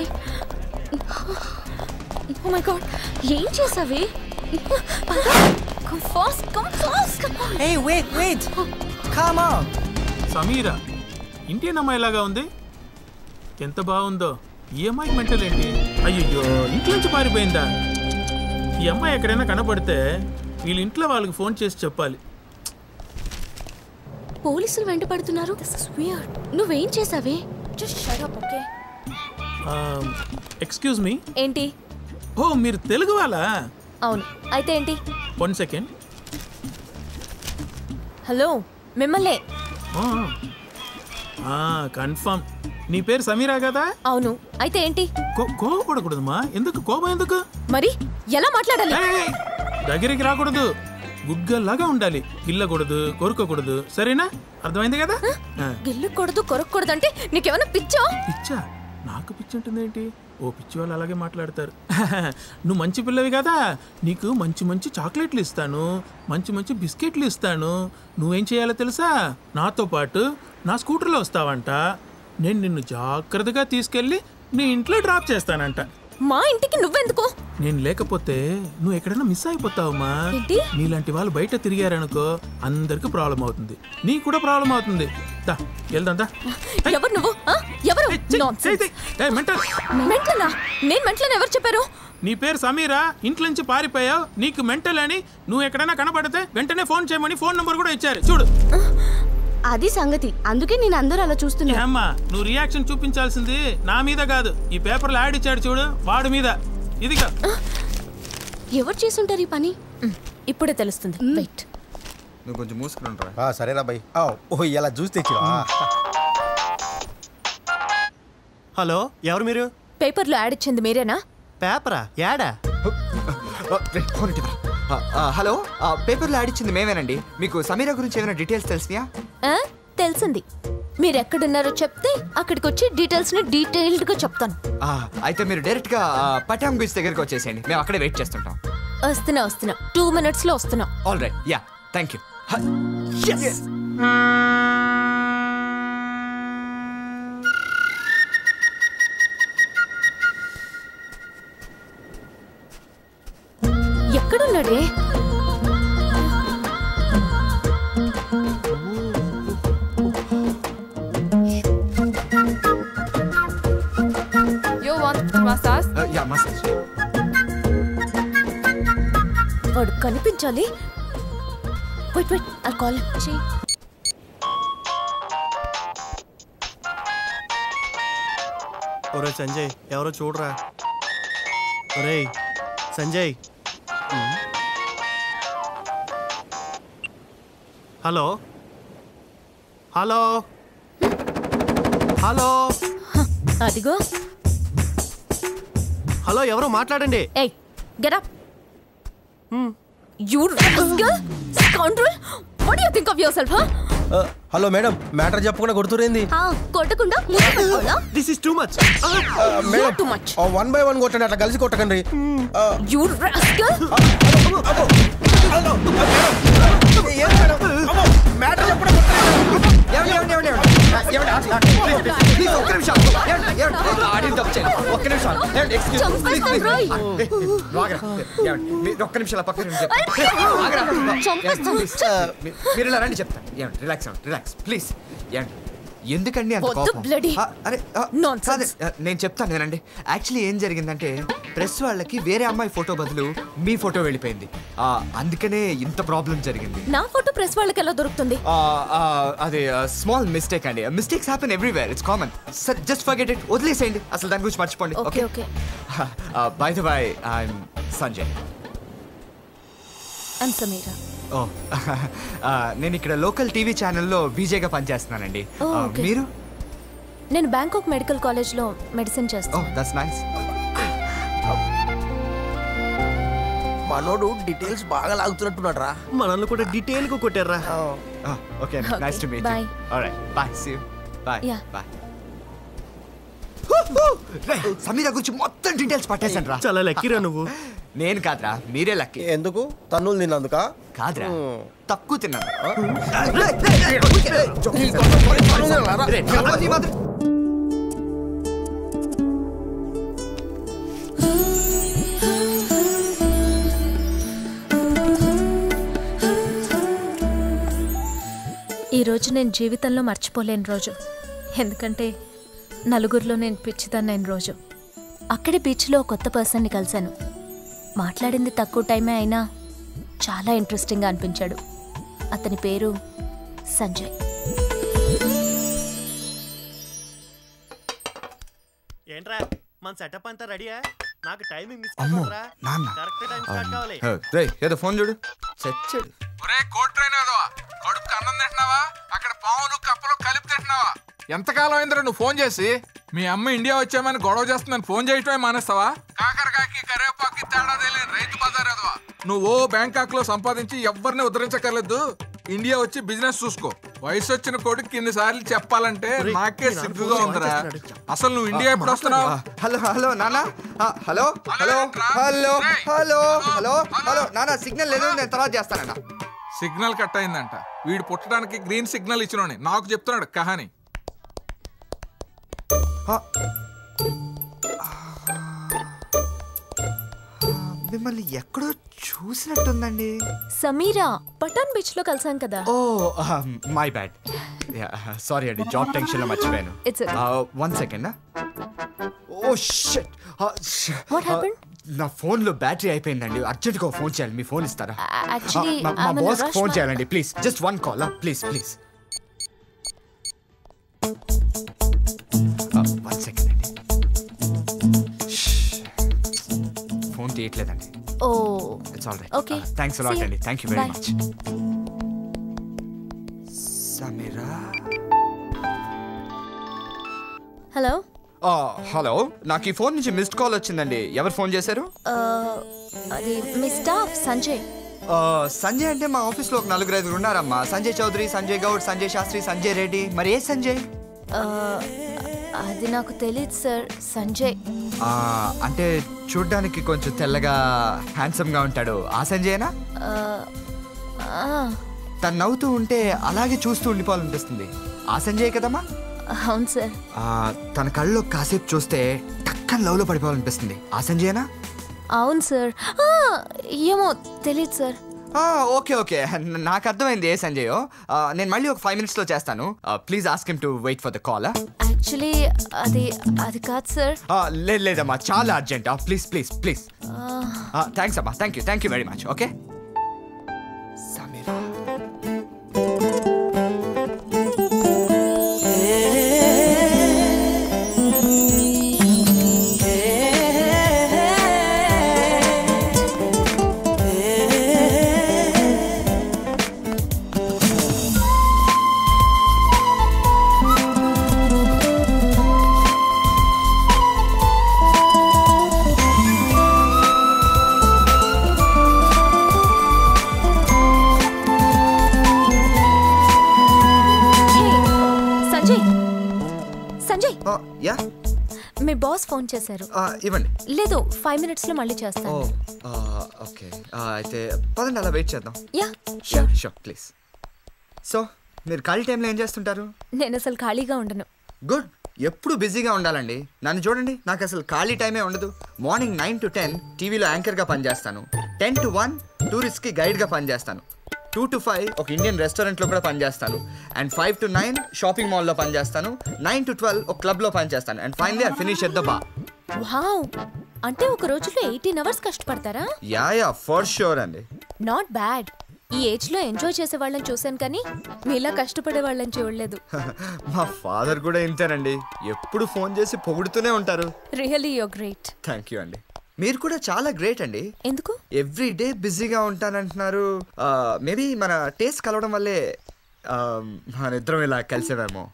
[SPEAKER 7] Oh my god.
[SPEAKER 16] ఏం చేసావే?
[SPEAKER 7] Come fast, come fast.
[SPEAKER 1] Hey, wait. Come on.
[SPEAKER 17] Samira Indian అమ్మాయిలాగా ఉంది. ఎంత బాగుందో. ఈ అమ్మాయికి మెంటల్ ఏంటి? అయ్యో ఇంట్లోంచి పారిపోయిందా? ఈ అమ్మాయి ఎక్కడైనా కనపడితే వీళ్ళ ఇంట్లో వాళ్ళకి ఫోన్ చేసి చెప్పాలి.
[SPEAKER 16] పోలీసులు వెంట పడుతున్నారు.
[SPEAKER 7] This is weird.
[SPEAKER 16] నువ్వేం చేసావే?
[SPEAKER 7] Just shut up, okay?
[SPEAKER 17] Excuse me.
[SPEAKER 7] ఏంటి?
[SPEAKER 17] ఓ మీరు తెలుగు వాళ్ళా?
[SPEAKER 7] అవును. అయితే ఏంటి?
[SPEAKER 17] 1 సెకండ్.
[SPEAKER 7] హలో, మిమ్మల్నే.
[SPEAKER 17] కన్ఫర్మ్. నీ పేరు సమీరా కదా?
[SPEAKER 7] అవును. అయితే ఏంటి?
[SPEAKER 17] కోపడకూడదమ్మా. ఎందుకు కోపం ఎందుకు?
[SPEAKER 7] మరి ఎలా మాట్లాడాలి?
[SPEAKER 17] దగ్గరికి రాకూడదు. గుడ్ గర్ల్ లాగా ఉండాలి. గిల్లకూడదు, కొరుకోకూడదు. సరేనా? అర్థమైంది కదా?
[SPEAKER 7] గిల్లకూడదు, కొరకూడదు అంటే నీకేమైనా పిచ్చా?
[SPEAKER 17] పిచ్చా? నాకు పిచ్చి ఉంటుంది ఏంటి? ఓ పిచ్చి వాళ్ళు అలాగే మాట్లాడతారు. నువ్వు మంచి పిల్లవి కదా, నీకు మంచి మంచి చాక్లెట్లు ఇస్తాను, మంచి మంచి బిస్కెట్లు ఇస్తాను. నువ్వేం చేయాలో తెలుసా? నాతో పాటు నా స్కూటర్లో వస్తావంట. నేను నిన్ను జాగ్రత్తగా తీసుకెళ్ళి నీ ఇంట్లో డ్రాప్ చేస్తానంట.
[SPEAKER 7] మా ఇంటికి నువ్వెందుకు?
[SPEAKER 17] నేను లేకపోతే నువ్వు ఎక్కడైనా మిస్ అయిపోతావమ్మా. నీలాంటి వాళ్ళు బయట తిరిగారనుకో అందరికి ప్రాబ్లం అవుతుంది, నీకు కూడా ప్రాబ్లం అవుతుంది. దా వెళ్దాం.
[SPEAKER 7] ఎవరు నువ్వు? ఎవరు? మెంటలా? నేను మెంటలని ఎవరు చెప్పారు?
[SPEAKER 17] నీ పేరు సమీరా, ఇంట్లో నుంచి పారిపోయావు, నీకు మెంటల్ అని. నువ్వు ఎక్కడైనా కనపడితే వెంటనే ఫోన్ చేయమని ఫోన్ నంబర్ కూడా ఇచ్చారు చూడు.
[SPEAKER 16] అది సంగతి. అందుకే నేను అందరూ అలా చూస్తున్నా.
[SPEAKER 17] అమ్మా నువ్వు రియాక్షన్ చూపించాల్సింది నా మీద కాదు, ఈ పేపర్లో యాడ్ ఇచ్చాడు చూడు వాడి మీద. ఇదిగా
[SPEAKER 16] ఎవరు చేసుంటారు ఈ పని?
[SPEAKER 7] ఇప్పుడే తెలుస్తుంది. వెయిట్.
[SPEAKER 6] నువ్వు కొంచెం మూసుకుంటా.
[SPEAKER 10] సరేనా బై. ఓహో ఇలా జ్యూస్ తెచ్చి. హలో, ఎవరు మీరు?
[SPEAKER 7] పేపర్లో యాడ్ ఇచ్చింది మీరేనా?
[SPEAKER 10] పేపరా? యాడా?
[SPEAKER 6] హలో, పేపర్లో యాడ్ ఇచ్చింది మేమేనండి. మీకు సమీరా గురించి ఏమైనా డీటెయిల్స్ తెలిసినాయా?
[SPEAKER 7] తెలిసింది. మీరు ఎక్కడున్నారో చెప్తే అక్కడికి వచ్చి డీటెయిల్స్ ని డీటెయిల్డ్ గా చెప్తాను.
[SPEAKER 6] అయితే మీరు డైరెక్ట్ గా పటాంగ్ బీచ్ దగ్గరికి వచ్చేసేయండి, మేము అక్కడే వెయిట్ చేస్తుంటాం.
[SPEAKER 7] వస్తున్నా 2 minutes లో వస్తున్నా.
[SPEAKER 6] All right, yeah, thank you.
[SPEAKER 7] ఎక్కడున్నాడే?
[SPEAKER 16] You want massage?
[SPEAKER 6] Yeah, massage.
[SPEAKER 7] వాడు కనిపించాలి. Wait, I'll call him.
[SPEAKER 11] ఒరే సంజయ్, ఎవరో చూడరా. ఒరే సంజయ్. Hello hello hello.
[SPEAKER 7] అదిగో.
[SPEAKER 11] హలో, ఎవరో మాట్లాడండి.
[SPEAKER 7] ఏయ్, get up. You rascal, scoundrel. What do you think of yourself, huh?
[SPEAKER 10] Hello madam, matter చెప్పకుండా కొడుతురేంది?
[SPEAKER 16] కొట్టకుండా
[SPEAKER 11] this is too much.
[SPEAKER 10] Madam, too much. 1 by 1 కొట్టండి, అట్లా కలిసి కొట్టకండి.
[SPEAKER 7] You rascal.
[SPEAKER 10] మ్యాటర్ చెప్పకుండా
[SPEAKER 6] ఒక్క నిమిషం పక్కన మీరు ఇలా రండి చెప్తాను. Relax please. ఎందుకండి అంత
[SPEAKER 3] వద్దు,
[SPEAKER 6] కోపం?
[SPEAKER 3] bloody
[SPEAKER 6] అరే
[SPEAKER 3] nonsense.
[SPEAKER 6] నేను చెప్తాను నేనండి. యాక్చువల్లీ ఏం జరిగిందంటే ప్రెస్ వాళ్ళకి వేరే అమ్మాయి ఫోటో బదులు మీ ఫోటో వెళ్ళిపోయింది. అందుకనే ఇంత ప్రాబ్లం జరిగింది.
[SPEAKER 3] నా ఫోటో ప్రెస్ వాళ్ళకి ఎలా దొరుకుతుంది?
[SPEAKER 6] అదే స్మాల్ మిస్టేక్ అండి. Mistakes happen everywhere, it's common. Sir just forget it, వదిలేసేయండి, అసలు దాని గురించి మర్చిపోండి.
[SPEAKER 3] Okay okay.
[SPEAKER 6] By the way I'm Sanjay.
[SPEAKER 7] I'm Samira.
[SPEAKER 6] నేను ఇక్కడ లోకల్ టీవీ ఛానల్లో బీజేగా పనిచేస్తున్నానండి. మీరు?
[SPEAKER 7] నేను బ్యాంకాక్ మెడికల్ కాలేజ్లో మెడిసిన్ చేస్తాను.
[SPEAKER 6] That's nice.
[SPEAKER 10] మనోడు డీటెయిల్స్ బాగా లాగుతున్నట్టున్నాడు రా.
[SPEAKER 11] మనల్ని కూడా డీటెయిల్ గా కొట్టారా.
[SPEAKER 6] Okay, nice to meet you. Alright, bye, see you. Bye bye. Samira గురించి మొత్తం డీటెయిల్స్ పట్టేశాను రా.
[SPEAKER 11] చాలా లక్కీరా నువ్వు.
[SPEAKER 6] నేను కాదురా, మీరే లక్కీ.
[SPEAKER 10] ఎందుకు? తన్నులు తిన్నందుక?
[SPEAKER 6] కాదురా, తక్కువ తిన్నాను.
[SPEAKER 7] ఈరోజు నేను జీవితంలో మర్చిపోలేని రోజు. ఎందుకంటే నలుగురిలో నేను పిచ్చిదన్నైన రోజు. అక్కడే బీచ్లో కొత్త పర్సన్ని కలిశాను. మాట్లాడింది తక్కువ టైమే అయినా చాలా ఇంట్రెస్టింగ్గా అనిపించాడు. అతని పేరు సంజయ్.
[SPEAKER 11] ఏంట్రా మన సెటప్ అంతా రెడీయా? నాకు టైమింగ్ మిస్
[SPEAKER 6] అమ్మో,
[SPEAKER 11] అవుతుందిరా.
[SPEAKER 6] నాన్న.
[SPEAKER 11] కరెక్ట్ టైం స్టార్ట్ కావాలి.
[SPEAKER 6] రేయ్, ఏదో ఫోన్ చూడు. చచ్చాడు.
[SPEAKER 2] ఒరే కోట్ ట్రైన్ ఏదోవా, కడుపుకి అన్నం తింటున్నావా? అక్కడ పావులు కప్పలు కలిపి తింటున్నావా? ఎంతకాలం అయిందిరా నువ్వు ఫోన్ చేసి? మీ అమ్మ ఇండియా వచ్చామని గొడవ చేస్తుందని ఫోన్ చేయటమే మానేస్తావా? కాకరకాకి కరేపాకి తేడా తెలియని రైతు బజార్ ఏదోవా. నువ్వు బ్యాంకాక్ లో సంపాదించి ఎవరిని ఉద్ధరించక్కర్లేదు. ఇండియా వచ్చి బిజినెస్ చూసుకో. వయసు వచ్చిన కొడుకు ఇన్నిసార్లు చెప్పాలంటే నాకే సిగ్గుగా ఉందిరా. అసలు నువ్వు ఇండియా ఎప్పుడు వస్తున్నావు?
[SPEAKER 6] హలో హలో నాన్న. Hello hello hello hello hello hello నాన్న, సిగ్నల్ లేదు, నేను తర్వాత చేస్తానన్నా.
[SPEAKER 2] సిగ్నల్ కట్ అయిందంట. వీడు పుట్టడానికి గ్రీన్ సిగ్నల్ ఇచ్చినోని నాకు చెప్తున్నాడు కహాని.
[SPEAKER 6] మిమ్మల్ని ఎక్కడో చూసినట్టుందండి.
[SPEAKER 7] సమీరా, పటాన్ బీచ్ లో కలిసాం కదా.
[SPEAKER 6] ఓ మై బ్యాడ్, సారీ అండి, జాబ్ టెన్షన్ లో మర్చిపోయాను. One second. Oh shit,
[SPEAKER 7] what happened?
[SPEAKER 6] నా ఫోన్ లో బ్యాటరీ అయిపోయిందండి. అర్జెంట్ గా ఫోన్ చేయాలి, మీ ఫోన్ ఇస్తారా?
[SPEAKER 7] యాక్చువల్లీ
[SPEAKER 6] మా బాస్ ఫోన్ చేయాలండి, please, just one call, please please. One second అండి, ఫోన్ తీయట్లేదండి.
[SPEAKER 7] Oh
[SPEAKER 6] it's all right.
[SPEAKER 7] Okay,
[SPEAKER 6] thanks a lot అండి, thank you very much. Samira.
[SPEAKER 7] Hello.
[SPEAKER 6] Hello, నాకు ఈ ఫోన్ నుంచి మిస్డ్ కాల్ వచ్చిందండి. ఎవరు ఫోన్ చేశారు?
[SPEAKER 7] అది మీ స్టాఫ్ సంజయ్.
[SPEAKER 6] సంజయ్ అంటే మా ఆఫీస్ లో ఒక 4-5 ఉన్నారమ్మా. సంజయ్ చౌదరి, సంజయ్ గౌడ్, సంజయ్ శాస్త్రి, సంజయ్ రెడ్డి. మరి ఏ సంజయ్?
[SPEAKER 7] అది నాకు తెలియదు సార్. సంజయ్
[SPEAKER 6] అంటే చూడ్డానికి కొంచెం తెల్లగా హ్యాండ్సమ్ గా ఉంటాడు, ఆ సంజయేనా? తను నవ్వుతూ ఉంటే అలాగే చూస్తూ ఉండిపోవాలనిపిస్తుంది, ఆ సంజయ్ కదమ్మా?
[SPEAKER 7] అవును సార్.
[SPEAKER 6] తన కళ్ళలో కాసేపు చూస్తే టక్కని లవ్ లో పడిపోవాలనిపిస్తుంది, ఆ సంజయేనా?
[SPEAKER 7] అవును సార్. ఏమో తెలియదు సార్.
[SPEAKER 6] ఓకే ఓకే, నాకు అర్థమైంది ఏ సంజయో. నేను మళ్ళీ ఒక 5 minutes లో చేస్తాను. Please ask him to wait for the call.
[SPEAKER 7] Actually అది కాదు సార్.
[SPEAKER 6] లేదమ్మా, చాలా urgent, please please please. Thanks అమ్మా, thank you very much. Okay Samira.
[SPEAKER 7] మీ బాస్ ఫోన్ చేశారు.
[SPEAKER 6] ఇవ్వండి.
[SPEAKER 7] లేదు, 5 minutes లో మళ్ళీ చేస్తాను.
[SPEAKER 6] ఓకే, అయితే పదండి అలా వెయిట్ చేద్దాం.
[SPEAKER 7] Yeah
[SPEAKER 6] sure please. సో మీరు ఖాళీ టైంలో ఏం చేస్తుంటారు?
[SPEAKER 7] నేను అసలు ఖాళీగా ఉండను.
[SPEAKER 6] గుడ్, ఎప్పుడు బిజీగా ఉండాలండి. నన్ను చూడండి, నాకు అసలు ఖాళీ టైమే ఉండదు. మార్నింగ్ 9 to 10 టీవీలో యాంకర్గా పనిచేస్తాను. 10 to 1 టూరిస్ట్కి గైడ్గా పనిచేస్తాను. 2 to 5 ఒక ఇండియన్ రెస్టారెంట్లో కూడా పనిచేస్తాను. అండ్ 5 to 9 షాపింగ్ మాల్లో పనిచేస్తాను. 9 to 12 ఒక క్లబ్లో పనిచేస్తాను. And finally I finish at the bar.
[SPEAKER 7] Wow, అంటే ఒక రోజులో 18 hours కష్టపడతారా?
[SPEAKER 6] యా ఫర్ షూర్ అండి.
[SPEAKER 7] Not bad. ఈ ఏజ్ లో ఎంజాయ్ చేసే వాళ్ళని చూసాను కానీ మీలా కష్టపడే వాళ్ళని చూడలేదు.
[SPEAKER 6] మా ఫాదర్ కూడా ఇంతేనండి, ఎప్పుడు ఫోన్ చేసి పొగుడుతూనే ఉంటారు.
[SPEAKER 7] Really you are great.
[SPEAKER 6] Thank you అండి. మీరు కూడా చాలా గ్రేట్ అండి.
[SPEAKER 7] ఎందుకు?
[SPEAKER 6] ఎవ్రీ డే బిజీగా ఉంటానంటున్నారు. మేబీ మన టేస్ట్ కలవడం వల్లే మన ఇద్దరం ఇలా కలిసేవేమో.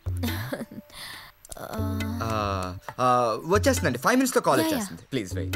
[SPEAKER 6] వచ్చేస్తుందండి, 5 minutesలో కాల్ వచ్చేస్తుంది. Please wait.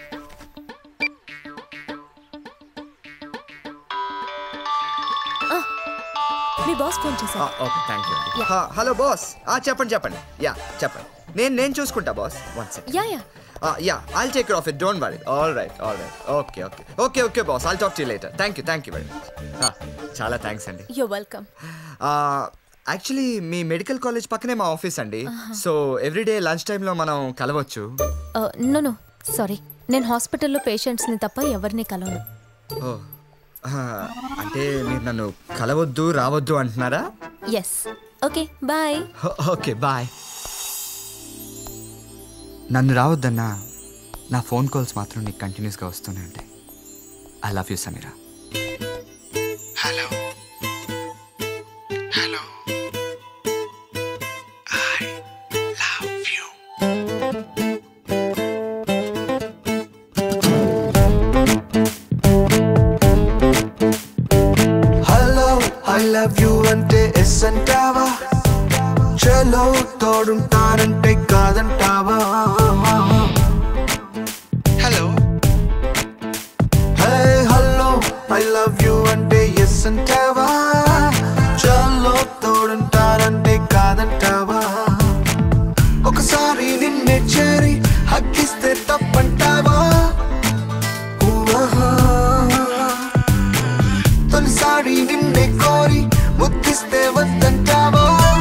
[SPEAKER 7] మీ బాస్ ఫోన్ చేశారు.
[SPEAKER 6] Okay thank you. Hello boss. చెప్పండి. యా చెప్పండి. నేను చూసుకుంటా boss. One second. Yeah I'll take care of it, don't worry. All right. Okay boss, I'll talk to you later. Thank you very much. చాలా thanks అండి.
[SPEAKER 7] You're welcome.
[SPEAKER 6] Actually మీ medical college పక్కనే మా office అండి. So everyday lunch టైంలో మనం కలవచ్చు.
[SPEAKER 7] No sorry, నేను హాస్పిటల్లో పేషెంట్స్ని తప్ప ఎవరిని కలవను.
[SPEAKER 6] అంటే మీరు నన్ను కలవద్దు రావద్దు అంటున్నారా?
[SPEAKER 7] Yes. Okay bye.
[SPEAKER 6] Okay bye. నన్ను రావద్దన్నా నా ఫోన్ కాల్స్ మాత్రం నీకు కంటిన్యూస్గా వస్తూనే ఉంటాయి. I love you Samira. Hello I love you.
[SPEAKER 18] Hello I love you అంటే ఎస్ అంటావా? చలో తోడుంటానంటే కాదంటావా? Hello hello I love you అంటే ఎస్ అంటావా? చలో తోడుంటానంటే కాదంటావా? ఒకసారి నిన్నే చేరి హక్కిస్తే తప్పంటావా? తొలిసారి నిన్నే కోరి ముద్దిస్తే వద్దంటావా?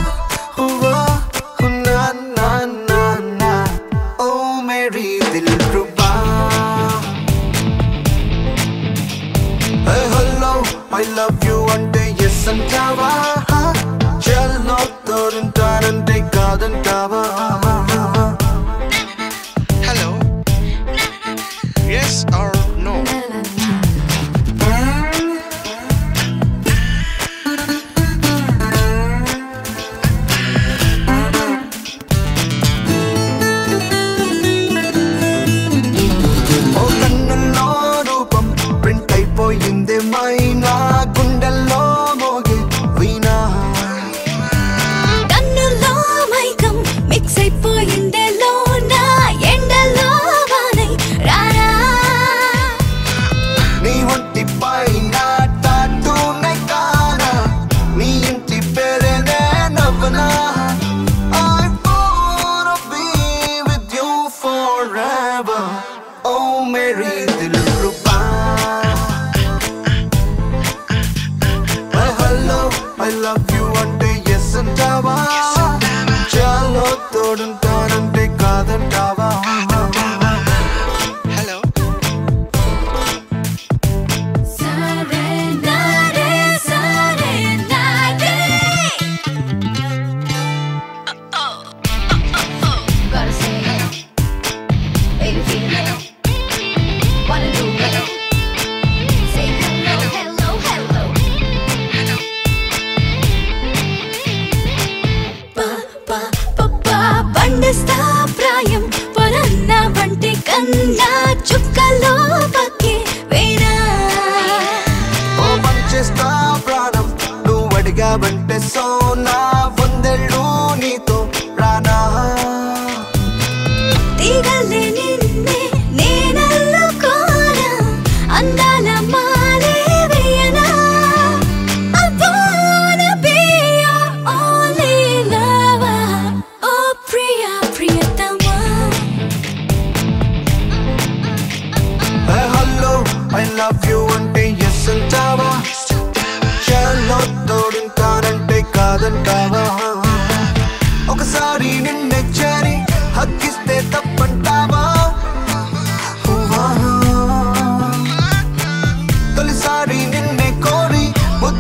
[SPEAKER 18] I love you ante yes antava, challo toduntarante kaadantava. Hello, yes or no? Oh kannallo roopam print అయిపోయిందే మైనా, గుండెల్లో మోగే వీణా.
[SPEAKER 19] కన్నుల్లో మైకం మిక్స్ అయిపోయిందే లోనా, ఎండలో వానై రారా.
[SPEAKER 18] నీ ఒంటి పైన టాటూనే కానా, నీ ఇంటి పేరేనే నవ్వనా. I wanna be with you forever, oh Mary Dilruba. I love you ante yes antava, chalo toduntarante kaadantava. Hello
[SPEAKER 19] Serenade, serenade. Gotta say hello, baby feel hello. Wanna do hello, say hello, hello, hello. పండిస్తా ప్రాయం పొరన్న వంటి కన్నా చుక్కలో పక్కే వేరా.
[SPEAKER 18] ఓ పంచేస్తా ప్రాణం నువ్వు అడిగావంటే సోనా, వందెళ్ళు నీతో రానా.
[SPEAKER 19] తీగలే నిన్నే నేనల్లుకోనా, అందాల మాలే వేయనా. I wanna be your only lover, oh Priya ప్రియతమా.
[SPEAKER 18] Hello I love you ante yes antava, chalo toduntarante kaadantava. ఒకసారి నిన్నే చేరి హక్కిస్తే తప్పంటావా? తొలిసారి నిన్నే కోరి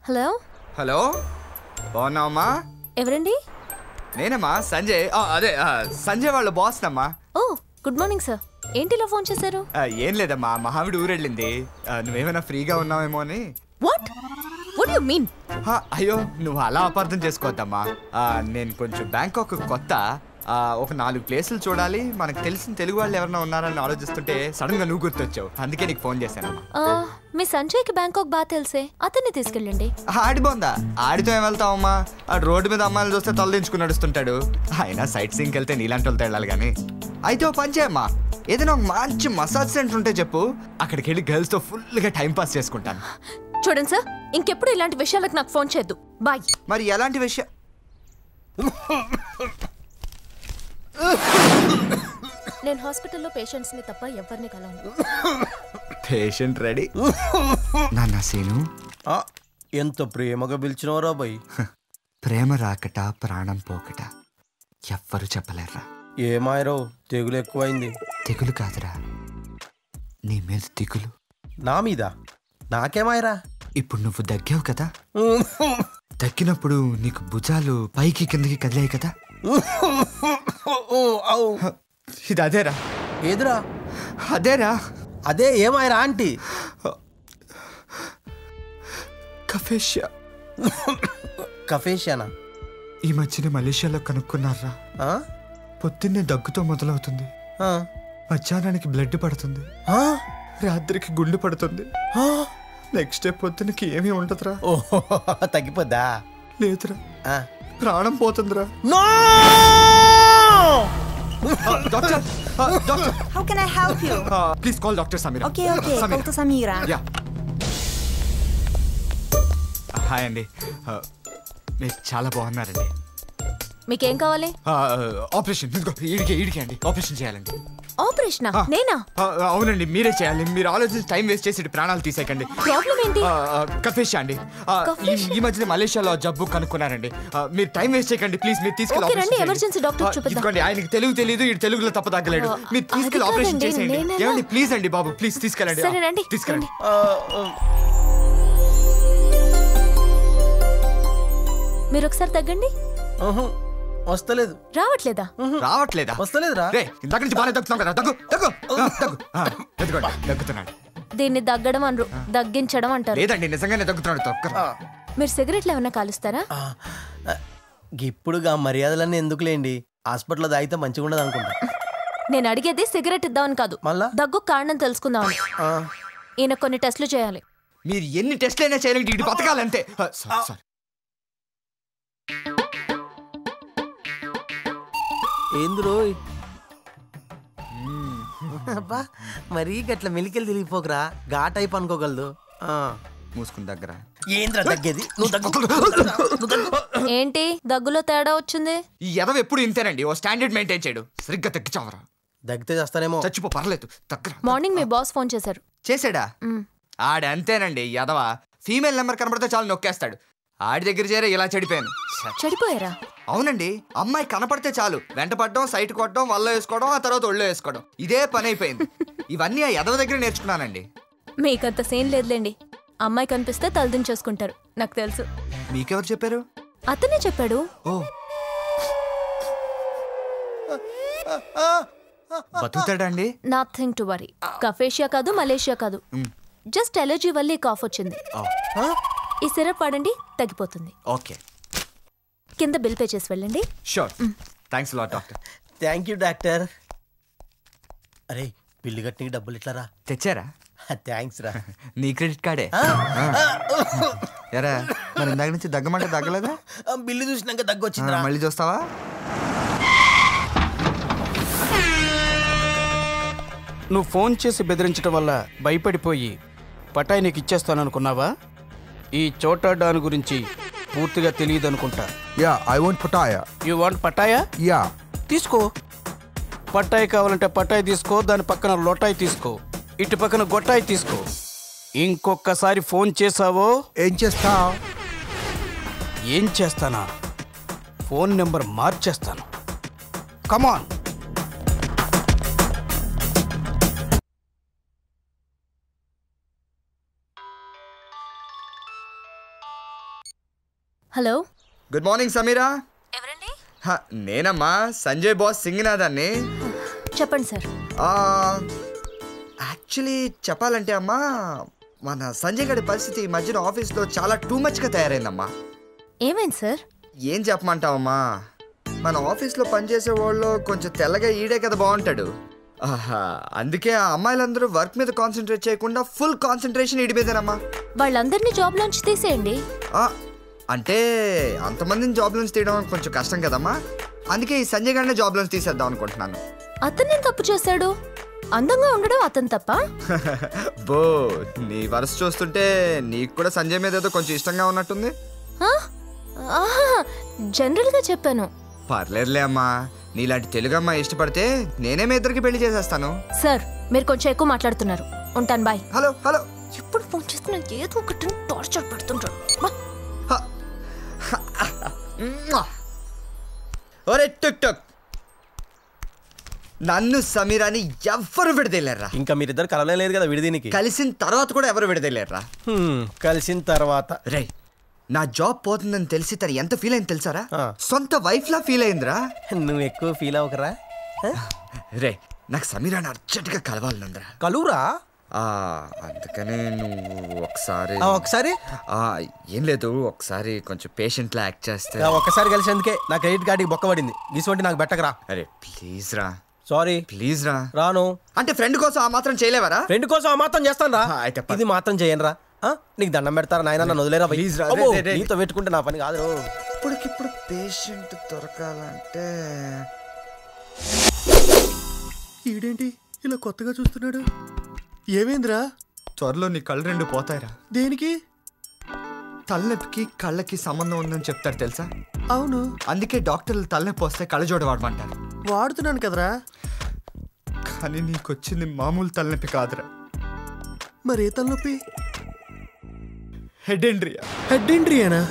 [SPEAKER 7] హలో
[SPEAKER 6] హలో బాగున్నావమ్మా?
[SPEAKER 7] ఎవరండి?
[SPEAKER 6] నేనమ్మా సంజయ్. అదే సంజయ్ వాళ్ళ బాస్ నమ్మా.
[SPEAKER 7] Oh good morning sir. ఏంటి ఇలా ఫోన్ చేశారు?
[SPEAKER 6] ఏం లేదమ్మా, మహావిడి ఊరెళ్ళింది. నువ్వేమైనా ఫ్రీగా ఉన్నావేమో అని.
[SPEAKER 7] What you mean?
[SPEAKER 6] అయ్యో నువ్వు అలా అపార్థం చేసుకోవద్దమ్మా. నేను కొంచెం బ్యాంకాక్ కొత్త. ఒక 4 ప్లేసులు చూడాలి. మనకు తెలిసిన తెలుగు వాళ్ళు ఎవరైనా ఉన్నారని ఆలోచిస్తుంటే సడన్ గా నువ్వు గుర్తొచ్చావు. అందుకే నీకు ఫోన్ చేశాను.
[SPEAKER 7] మీ సంజయ్కి బ్యాంకాక్ బాగా తెలిసే, అతన్ని తీసుకెళ్ళండి.
[SPEAKER 6] ఆడిపోందా? ఆడితో ఏం వెళ్తావమ్మా? ఆ రోడ్డు మీద అమ్మాయిలు చూస్తే తలదించుకుని నడుస్తుంటాడు. అయినా సైట్ సీన్కి వెళ్తే నీలాంటి వాళ్ళతో వెళ్ళాలి కానీ. అయితే ఓ పని చేయమ్మా, ఏదైనా ఒక మంచి మసాజ్ సెంటర్ ఉంటే చెప్పు. అక్కడికి వెళ్ళి గర్ల్స్ తో ఫుల్ గా టైం పాస్ చేసుకుంటాను.
[SPEAKER 7] చూడండి సార్, ఇంకెప్పుడు ఇలాంటి విషయాలకు నాకు ఫోన్ చేయొద్దు. బాయ్.
[SPEAKER 6] మరి ఎలాంటి విషయం?
[SPEAKER 7] నేను హాస్పిటల్లో పేషెంట్స్ ని తప్ప ఎవరిని కలవను.
[SPEAKER 6] Patient ready. నాన్న సీను,
[SPEAKER 10] ఎంత ప్రేమగా పిలిచినవరా బాయ్.
[SPEAKER 6] ప్రేమ రాకట ప్రాణం పోకట ఎవ్వరు చెప్పలేరా.
[SPEAKER 10] ఏమాయరో తెగులు ఎక్కువైంది.
[SPEAKER 6] తెగులు కాదురా, నీ మీద దిగులు.
[SPEAKER 10] నా మీద? నాకేమాయరా?
[SPEAKER 6] ఇప్పుడు నువ్వు దగ్గావు కదా, దగ్గినప్పుడు నీకు భుజాలు పైకి కిందకి కదిలాయి కదా. ఇది అదేరా.
[SPEAKER 10] ఏదిరా?
[SPEAKER 6] అదేరా.
[SPEAKER 10] అదే ఏమాయరా ఆంటీ?
[SPEAKER 6] కఫేషియా.
[SPEAKER 10] కఫేషియానా?
[SPEAKER 6] ఈ మధ్యన మలేషియాలో కనుక్కున్నారా. పొద్దున్నే దగ్గుతో మొదలవుతుంది, మధ్యాహ్నానికి బ్లడ్ పడుతుంది, రాత్రికి గుండె పడుతుంది, నెక్స్ట్ డే పొద్దునకి ఏమీ ఉండదురా.
[SPEAKER 10] తగ్గిపోద్దా?
[SPEAKER 6] లేదురా, ప్రాణం పోతుందిరా. Doctor, doctor.
[SPEAKER 12] How can I help you?
[SPEAKER 6] Please call Dr. Samira.
[SPEAKER 12] Okay, Dr. Samira.
[SPEAKER 6] Yeah. Hi అండి, మీరు చాలా బాగున్నారండి.
[SPEAKER 7] మీకేం కావాలి?
[SPEAKER 6] ఆపరేషన్ ఈడికి అండి, ఆపరేషన్ చేయాలండి.
[SPEAKER 7] ఆపరేషనా? నేనా?
[SPEAKER 6] అవునండి, మీరే చేయాలి. మీరు ఆలోచించి టైం వేస్ట్ చేసి ప్రాణాలు తీసేయకండి.
[SPEAKER 7] ప్రాబ్లం ఏంటి?
[SPEAKER 6] కఫేషియా అండి. ఈ మధ్యన మలేషియాలో జబ్బు కనుక్కున్నారండి. మీరు టైం వేస్ట్ చేయకండి ప్లీజ్. మీరు తీసుకెళ్ళి
[SPEAKER 7] ఎమర్జెన్సీ డాక్టర్ చూపిద్దాం.
[SPEAKER 6] ఆయనకి తెలుగు తెలియదు, ఈ తెలుగులో తప్ప తగ్గలేడు. మీరు తీసుకెళ్ళి ఆపరేషన్ చేసేయండి. ఏమండి ప్లీజ్ అండి బాబు, ప్లీజ్ తీసుకెళ్ళండి. తీసుకెళ్ళండి.
[SPEAKER 7] మీరు ఒకసారి తగ్గండి.
[SPEAKER 10] వస్తలేదు.
[SPEAKER 7] రావట్లేదా?
[SPEAKER 6] రావట్లేదా?
[SPEAKER 10] వస్తలేదురా.
[SPEAKER 6] ఇందాక నుంచి బాగానే దగ్గుతున్నాం కదా. దగ్గుతున్నాడు.
[SPEAKER 7] దీన్ని దగ్గడం అనరు, దగ్గించడం అంటారు.
[SPEAKER 6] లేదండి, నిజంగానే దగ్గుతున్నాడు.
[SPEAKER 7] మీరు సిగరెట్లు ఏమైనా కాలుస్తారా?
[SPEAKER 10] ఇప్పుడుగా మర్యాదలన్నీ ఎందుకులేండి, హాస్పిటల్లో తాగితే మంచిగా ఉండదు అనుకుంటా.
[SPEAKER 7] నేను అడిగేది సిగరెట్ ఇద్దామని కాదు, దగ్గు కారణం తెలుసుకుందామని. ఈయన కొన్ని టెస్టులు చేయాలి.
[SPEAKER 6] మీరు ఎన్ని టెస్ట్లు అయినా చేయాలంటే ఇటు బతకాలంతే.
[SPEAKER 10] ఏంద్రో అబ్బా, మరీ గట్ల మెలికలు తిరిగిపోకరా, ఘాట్ అయిపో అనుకోగలదు.
[SPEAKER 6] మూసుకుని దగ్గర
[SPEAKER 10] ఏంద్రా తగ్గేది?
[SPEAKER 7] ఏంటి దగ్గులో తేడా వచ్చింది?
[SPEAKER 6] ఈ ఎదవ ఎప్పుడు ఇంతేనండి, ఓ స్టాండర్డ్ మెయింటైన్ చేయడు. సరిగ్గా తగ్గించవరా.
[SPEAKER 10] దగ్గితే చేస్తానేమో.
[SPEAKER 6] చచ్చిపో పర్లేదు. దగ్గర
[SPEAKER 7] మార్నింగ్ మీ బాస్ ఫోన్ చేశారు.
[SPEAKER 6] చేసాడా? ఆడ అంతేనండి, ఎదవ ఫీమేల్ నెంబర్ కనబడితే చాలు నొక్కేస్తాడు. ఆడి దగ్గర చేరే ఇలా చెడిపోయాను.
[SPEAKER 7] చెడిపోయారా?
[SPEAKER 6] అవునండి, అమ్మాయి కనపడితే చాలు వెంట పడడం, సైట్ కొట్టడం, వల్ల వేసుకోవడం, ఆ తర్వాత ఒళ్ళో వేసుకోవడం, ఇదే పని అయిపోయింది. ఇవన్నీ ఆ ఎదవ దగ్గర నేర్చుకున్నానండి.
[SPEAKER 7] మీకంత సీన్ లేదులేండి, అమ్మాయి కనిపిస్తే తలదించేసుకుంటారు, నాకు తెలుసు.
[SPEAKER 6] మీకెవరు చెప్పారు?
[SPEAKER 7] అతనే చెప్పాడు.
[SPEAKER 6] బతుకుతాడా అండి?
[SPEAKER 7] Nothing to worry. కఫేషియా కాదు, మలేషియా కాదు, జస్ట్ ఎలర్జీ వల్ల ఈ కాఫ్ వచ్చింది. ఈ సిరప్ వాడండి, తగ్గిపోతుంది.
[SPEAKER 6] ఓకే,
[SPEAKER 7] కింద బిల్ పే చేసి వెళ్ళండి.
[SPEAKER 6] Sure. Thanks lot doctor.
[SPEAKER 10] Thank you doctor. అరే బిల్లు కట్టిన డబ్బులు ఇట్లారా?
[SPEAKER 6] తెచ్చారా?
[SPEAKER 10] థ్యాంక్స్ రా.
[SPEAKER 6] నీ క్రెడిట్ కార్డే. ఎరా మరి ఇందాక నుంచి దగ్గమంటే దగ్గలేదా?
[SPEAKER 10] బిల్లు చూసినాక దగ్గొచ్చింది.
[SPEAKER 6] మళ్ళీ చూస్తావా?
[SPEAKER 13] నువ్వు ఫోన్ చేసి బెదిరించడం వల్ల భయపడిపోయి పటాయి నీకు ఇచ్చేస్తాను అనుకున్నావా? ఈ చోటా డాన్ గురించి పూర్తిగా తెలియదు అనుకుంటా.
[SPEAKER 2] Yeah, I want Pattaya.
[SPEAKER 13] You want Pattaya?
[SPEAKER 2] Yeah,
[SPEAKER 13] తీసుకో. పటాయి కావాలంటే పటాయి తీసుకో, దాని పక్కన లోటాయి తీసుకో, ఇటు పక్కన గొట్టాయి తీసుకో. ఇంకొకసారి ఫోన్ చేసావో
[SPEAKER 2] ఏం చేస్తావు?
[SPEAKER 13] ఏం చేస్తానా? ఫోన్ నెంబర్ మార్చేస్తాను. Come on.
[SPEAKER 7] Hello
[SPEAKER 6] good morning Samira.
[SPEAKER 7] ఎవరండి?
[SPEAKER 6] నేనమ్మా సంజయ్ బాస్ సింగినాదాన్ని.
[SPEAKER 7] చెప్పండి సార్.
[SPEAKER 6] యాక్చువల్లీ చెప్పాలంటే అమ్మా మన సంజయ్ గారి పరిస్థితి ఈ మధ్యన ఆఫీస్లో చాలా టూ మచ్గా తయారైందమ్మా.
[SPEAKER 7] ఏమైంది సార్?
[SPEAKER 6] ఏం చెప్పమంటావమ్మా, మన ఆఫీస్లో పనిచేసే వాళ్ళు కొంచెం తెల్లగా ఈడే కదా బాగుంటాడు. అందుకే ఆ అమ్మాయిలందరూ వర్క్ మీద కాన్సన్ట్రేట్ చేయకుండా ఫుల్ కాన్సన్ట్రేషన్ ఈడి మీదేనమ్మా.
[SPEAKER 7] వాళ్ళందరినీ జాబ్ నుంచి తీసేయండి.
[SPEAKER 6] అంటే అంతమందిని జాబ్ నుంచి తీయడం కొంచెం కష్టం కదమ్మా. అందుకే ఈ సంజయ్ గారిని జాబ్ నుంచి తీసేద్దాం అనుకుంటున్నాను.
[SPEAKER 7] అతనేం తప్పు చేశాడు? అందంగా ఉండడం అతను తప్ప?
[SPEAKER 6] బో నీ వరుస చూస్తుంటే నీకు కూడా సంజయ్ మీద ఏదో కొంచెం ఇష్టంగా ఉన్నట్టుంది.
[SPEAKER 7] జనరల్ గా చెప్పాను.
[SPEAKER 6] పర్లేదులే అమ్మా, నీలాంటి తెలుగు అమ్మాయి ఇష్టపడితే నేనే మీ ఇద్దరికి పెళ్లి చేసేస్తాను.
[SPEAKER 7] సార్ మీరు కొంచెం ఎక్కువ మాట్లాడుతున్నారు. ఉంటాను, బాయ్.
[SPEAKER 6] Hello hello.
[SPEAKER 7] ఎప్పుడు ఫోన్ చేస్తున్నా ఏదో ఒకటి టార్చర్ పెడుతుంటాడు.
[SPEAKER 6] ఒరే టుక్ టుక్, నన్ను సమీరాని ఎవ్వరు విడదలేరా.
[SPEAKER 10] ఇంకా మీరిద్దరు కలవలేదు కదా విడిదీనికి.
[SPEAKER 6] కలిసిన తర్వాత కూడా ఎవరు విడదలేరా.
[SPEAKER 10] కలిసిన తర్వాత
[SPEAKER 6] రే నా జాబ్ పోతుందని తెలిసి తను ఎంత ఫీల్ అయింది తెలుసారా? సొంత వైఫ్ లా ఫీల్ అయిందిరా.
[SPEAKER 10] నువ్వు ఎక్కువ ఫీల్ అవ్వకరా.
[SPEAKER 6] రే నాకు సమీరాని అర్జెంట్ గా కలవాలనుందిరా.
[SPEAKER 10] కలువురా.
[SPEAKER 6] అందుకనే నువ్వు ఒకసారి ఏం లేదు, ఒకసారి కొంచెం పేషెంట్ లా యాక్ట్ చేస్తే.
[SPEAKER 10] ఒక్కసారి కలిసేందుకే నా క్రెడిట్ కార్డుకి బొక్క పడింది. గిసువంటి నాకు బెట్టకరా.
[SPEAKER 6] అరే ప్లీజ్ రా.
[SPEAKER 10] సారీ
[SPEAKER 6] ప్లీజ్ రా.
[SPEAKER 10] రాను.
[SPEAKER 6] అంటే ఫ్రెండ్ కోసం ఆ మాత్రం చేయలేవరా?
[SPEAKER 10] ఫ్రెండ్ కోసం ఆ మాత్రం చేస్తాను రా. ఇది మాత్రం చేయను రా. నీకు దండం పెడతారా నాయన, నన్ను వదిలేరా.
[SPEAKER 6] ప్లీజ్ రా.
[SPEAKER 10] నీతో పెట్టుకుంటే నా పని కాదు.
[SPEAKER 6] ఇప్పటికిప్పుడు పేషెంట్ దొరకాలంటే
[SPEAKER 11] ఈడేంటి ఇలా కొత్తగా చూస్తున్నాడు? ఏమైందిరా?
[SPEAKER 6] త్వరలో నీ కళ్ళు రెండు పోతాయిరా.
[SPEAKER 11] దేనికి?
[SPEAKER 6] తలనొప్పికి కళ్ళకి సంబంధం ఉందని చెప్తారు తెలుసా?
[SPEAKER 11] అవును.
[SPEAKER 6] అందుకే డాక్టర్లు తలనొప్పి వస్తే కళ్ళజోడు వాడమంటారు.
[SPEAKER 11] వాడుతున్నాను కదరా.
[SPEAKER 6] కానీ నీకొచ్చింది మామూలు తలనొప్పి కాదురా.
[SPEAKER 11] మరి ఏ తలనొప్పి?
[SPEAKER 6] హెడ్ ఇండ్రియా.
[SPEAKER 11] హెడ్ ఇండ్రియానా?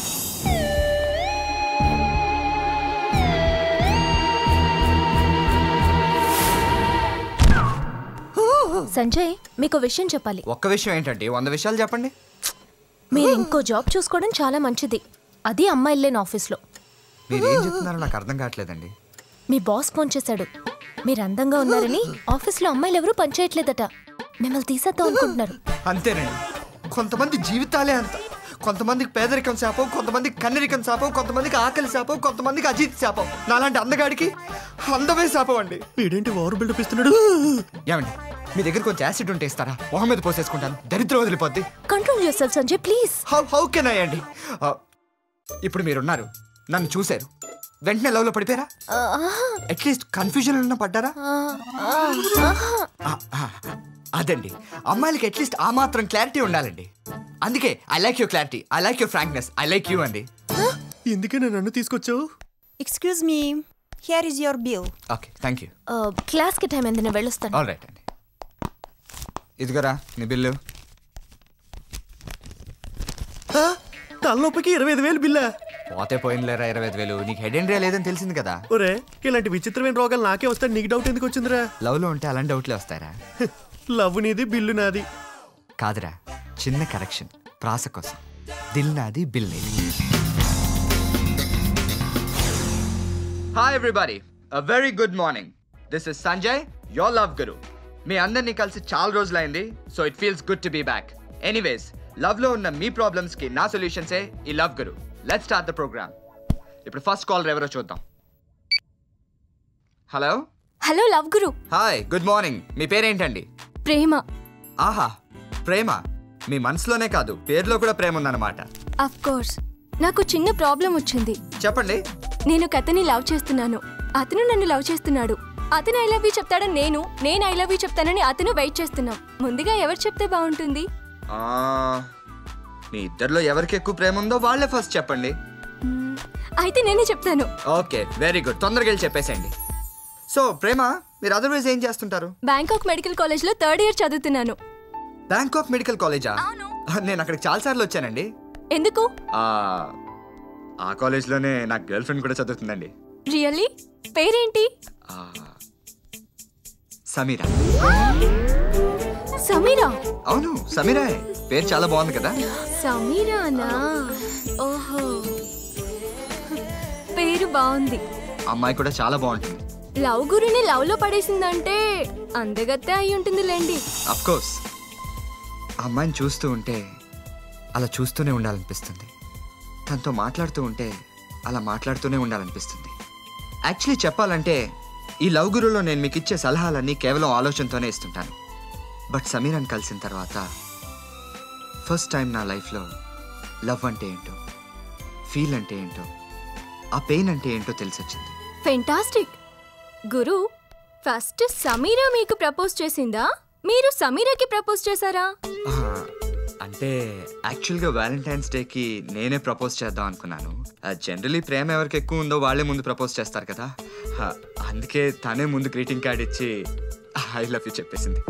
[SPEAKER 7] సంజయ్ మీకు విషయం చెప్పాలి.
[SPEAKER 6] ఒక్క విషయం ఏంటంటే 100 విషయాలు చెప్పండి.
[SPEAKER 7] మీరు ఇంకో జాబ్ చూసుకోవడం చాలా మంచిది. అది అమ్మాయి లేని ఆఫీస్లో.
[SPEAKER 6] మీరు ఏం చెప్తున్నారో నాకు అర్థం కావట్లేదండి.
[SPEAKER 7] మీ బాస్ ఫోన్ చేశాడు. మీరు అందంగా ఉన్నారని ఆఫీస్లో అమ్మాయిలు ఎవరూ పనిచేయట్లేదట. మిమ్మల్ని తీసేద్దాం అనుకుంటున్నారు.
[SPEAKER 6] అంతేనండి, కొంతమంది జీవితాలే అంత. కొంతమందికి పేదరికం శాపం, కొంతమందికి కన్నరికం శాపం, కొంతమందికి ఆకలి శాపం, కొంతమందికి అజీత్ శాపం. నాలాంటి అందగాడికి అందమే శాపం అండి.
[SPEAKER 11] వీడేంటి ఓవర్ బిల్డప్ ఇస్తున్నాడు?
[SPEAKER 6] ఏమండి మీ దగ్గర కొంచెం యాసిడ్ ఉంటే ఇస్తారా? మొహం మీద పోసేసుకుంటాను, దరిద్రం వదిలిపోద్ది.
[SPEAKER 7] Control yourself Sanjay please.
[SPEAKER 6] How can I అండి? ఇప్పుడు మీరున్నారు, నన్ను చూశారు, వెంటనే లవ్ లో పడిపోయారా? అట్లీస్ట్ కన్ఫ్యూజన్ ఉన్న పడ్డారా? అదండి, అమ్మాయిలకి అట్లీస్ట్ ఆ మాత్రం క్లారిటీ ఉండాలండి. అందుకే I like your clarity, I like your frankness, I like you అండి.
[SPEAKER 11] ఎందుకే నన్ను తీసుకొచ్చావు?
[SPEAKER 12] Excuse me, here is your bill.
[SPEAKER 6] Okay thank you.
[SPEAKER 7] Class కి టైం అయింది, నేను వెళ్ళొస్తాను.
[SPEAKER 6] ఆల్ రైట్ అండి, ఇదిగోరా నీ బిల్లు.
[SPEAKER 11] తలనొప్పికి 25,000 బిల్లా?
[SPEAKER 6] పోతే పోయినలేరా 25,000. నీకు హెడ్ ఇండ్రియా లేదని తెలిసింది కదా.
[SPEAKER 11] ఒరే ఇలాంటి విచిత్రమైన రోగాలు నాకే వస్తాయి, నీకు డౌట్ ఎందుకు వచ్చిందిరా?
[SPEAKER 6] లవ్ లో ఉంటే అలాంటి డౌట్లే వస్తాయరా.
[SPEAKER 11] లవ్ నీది, బిల్లు నాది
[SPEAKER 6] కాదురా. చిన్న కరెక్షన్ ప్రాస కోసం. దిల్ నాది, బిల్ నీది. Hi everybody, a very good morning. This is Sanjay, your love guru. మీ అందరినీ కలిసి చాలా రోజులైంది, so it feels good to be back. Anyways, love లో ఉన్న మీ ప్రాబ్లమ్స్ కి నా సొల్యూషన్సే ఈ love guru. Let's start the program. ఇప్పుడు ఫస్ట్ కాలర్ ఎవరో చూద్దాం. Hello.
[SPEAKER 7] Hello love guru.
[SPEAKER 6] Hi, good morning. మీ పేరేంటండి?
[SPEAKER 7] ప్రేమ.
[SPEAKER 6] ఆహా, ప్రేమ. మీ మనసులోనే కాదు, పేరులో కూడా ప్రేమ ఉందన్నమాట.
[SPEAKER 20] Of course. నాకు చిన్న ప్రాబ్లం వచ్చింది.
[SPEAKER 6] చెప్పండి.
[SPEAKER 20] నేను కథని లవ్ చేస్తున్నాను, అతను నన్ను లవ్ చేస్తున్నాడు. అతను ఐ లవ్ యూ చెప్తాడని నేను ఐ లవ్ యూ చెప్తానని అతను వెయిట్ చేస్తున్నాం. ముందుగా ఎవరు చెప్తే బాగుంటుంది?
[SPEAKER 6] మీ ఇద్దరిలో ఎవరికి ఎక్కువ ప్రేమ ఉందో వాళ్ళే ఫస్ట్ చెప్పండి.
[SPEAKER 20] అయితే నేనే చెప్తాను.
[SPEAKER 6] Okay, very good. తొందరగా వెళ్ళి చెప్పేసేయండి. సో ప్రేమ, మీరు అదర్వైజ్ ఏం చేస్తుంటారు?
[SPEAKER 20] బ్యాంకాక్ మెడికల్ కాలేజ్ లో 3rd ఇయర్ చదువుతున్నాను.
[SPEAKER 6] బ్యాంకాక్ మెడికల్ కాలేజా? నేను అక్కడికి చాలా సార్లు వచ్చానండి.
[SPEAKER 20] ఎందుకు?
[SPEAKER 6] ఆ కాలేజ్ లోనే నా గర్ల్ ఫ్రెండ్ కూడా చదువుతుందండి.
[SPEAKER 20] రియల్లీ? పేరేంటి?
[SPEAKER 6] సమీరా.
[SPEAKER 20] సమీరా?
[SPEAKER 6] అవును, సమీరా. పేరు చాలా బాగుంది కదా.
[SPEAKER 20] సమీరానా? ఓహో, పేరు బాగుంది.
[SPEAKER 6] అమ్మాయి కూడా చాలా బాగుంటుంది.
[SPEAKER 20] లవ్ గురుని లవ్ లో పడేసిందంటే అందగత్తే అయి ఉంటుందిలేండి.
[SPEAKER 6] Of course. ఆ అమ్మాయిని చూస్తూ ఉంటే అలా చూస్తూనే ఉండాలనిపిస్తుంది. తనతో మాట్లాడుతూ ఉంటే అలా మాట్లాడుతూనే ఉండాలనిపిస్తుంది. యాక్చువల్లీ చెప్పాలంటే ఈ లవ్ గురులో నేను మీకు ఇచ్చే సలహాలన్నీ కేవలం ఆలోచనతోనే ఇస్తుంటాను. బట్ సమీరాన్ని కలిసిన తర్వాత ఫస్ట్ టైం నా లైఫ్లో లవ్ అంటే ఏంటో, ఫీల్ అంటే ఏంటో, ఆ పెయిన్ అంటే ఏంటో తెలిసొచ్చింది.
[SPEAKER 20] ఫెంటాస్టిక్. గురు, ఫస్ట్ సమీరా మీకు ప్రపోజ్ చేసిందా, మీరు సమీరాకి ప్రపోజ్ చేశారా?
[SPEAKER 6] అంటే యాక్చువల్గా వ్యాలంటైన్స్ డేకి నేనే ప్రపోజ్ చేద్దాం అనుకున్నాను. జనరలీ ప్రేమ ఎవరికి ఎక్కువ ఉందో వాళ్ళే ముందు ప్రపోజ్ చేస్తారు కదా. అందుకే తనే ముందు గ్రీటింగ్ కార్డ్ ఇచ్చి ఐ లవ్ యూ చెప్పేసింది.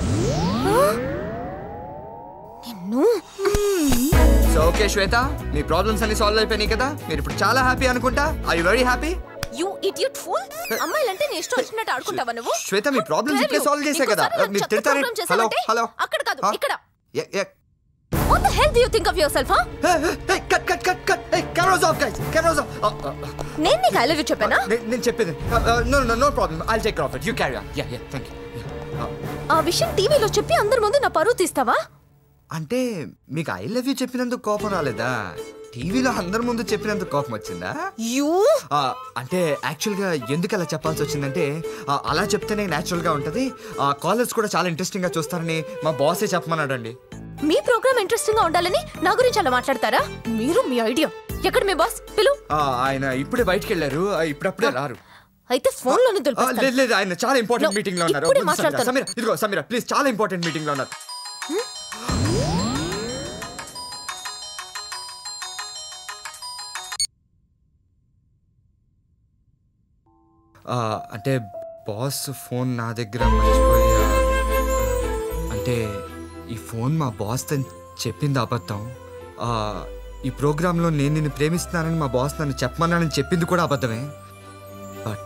[SPEAKER 6] సో ఓకే శ్వేత, మీ ప్రాబ్లమ్స్ అన్ని సాల్వ్ అయిపోయినాయి కదా. మీరు ఇప్పుడు చాలా హ్యాపీ అనుకుంటా. Are you very happy?
[SPEAKER 7] You idiot fool. అమ్మాయిలంటే నీ ఇష్టం వచ్చినట్టు ఆడుకుంటావా నువ్వు?
[SPEAKER 6] శ్వేత, మీ ప్రాబ్లమ్స్ ఇప్పుడే సాల్వ్ చేసే కదా. మీరు తిడతారే. హలో హలో,
[SPEAKER 7] అక్కడ కాదు ఇక్కడ.
[SPEAKER 3] What the hell do you think of yourself, huh?
[SPEAKER 6] Hey, cut. Hey, cameras off, guys. Cameras off.
[SPEAKER 3] నేను నీకు I love you చెప్పానా?
[SPEAKER 6] నేను చెప్పేది. No problem. I'll take care of it. You carry on. Yeah, thank you.
[SPEAKER 3] ఆ విషయం టీవీలో చెప్పి అందరి ముందు నా పరువు తీస్తావా?
[SPEAKER 6] అంటే మీకు ఐ లవ్ యూ చెప్పినందుకు కోపం రాలేదా? టీవీలో అందరి ముందు చెప్పినందుకు కోపం వచ్చిందా? అంటే యాక్చువల్గా ఎందుకు అలా చెప్పాల్సి వచ్చిందంటే అలా చెప్తేనే న్యాచురల్గా ఉంటుంది. కాలర్స్ కూడా చాలా ఇంట్రెస్టింగ్గా చూస్తారని మా బాసే చెప్పమన్నాడండి.
[SPEAKER 3] మీ ప్రోగ్రామ్ ఇంట్రెస్టింగ్ గా ఉండాలని నా గురించి అలా మాట్లాడతారా? మీరు మీ ఐడియా. ఎక్కడ మీ బాస్? పిలు.
[SPEAKER 6] ఆయన ఇప్పుడే బయటికి వెళ్ళారు. ఇప్పుడప్పుడే రారు.
[SPEAKER 3] అయితే ఫోన్ లోనే దులిపేస్తాను.
[SPEAKER 6] లేదు, ఆయన చాలా ఇంపార్టెంట్ మీటింగ్ లో ఉన్నారు.
[SPEAKER 3] ఇప్పుడే మాట్లాడతాను.
[SPEAKER 6] సమీరా, ఇదిగో సమీరా, ప్లీజ్, చాలా ఇంపార్టెంట్ మీటింగ్ లో ఉన్నారు. అంటే బాస్ ఫోన్ నా దగ్గర మర్చిపోయా. అంటే ఈ ఫోన్ మా బాస్ తను చెప్పింది అబద్ధం. ఈ ప్రోగ్రాంలో నేను నిన్ను ప్రేమిస్తున్నానని మా బాస్ నన్ను చెప్పమన్నానని చెప్పింది కూడా అబద్ధమే. బట్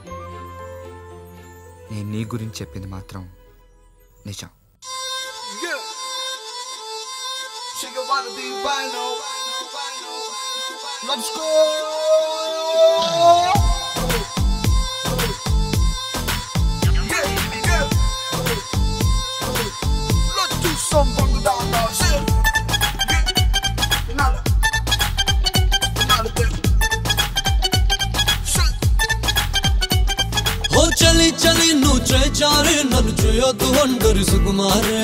[SPEAKER 6] నేను నీ గురించి చెప్పింది మాత్రం నిజం.
[SPEAKER 18] చలి చలి నువ్వు చేచారే నన్ను చేయొద్దు అంటారు సుకుమారే.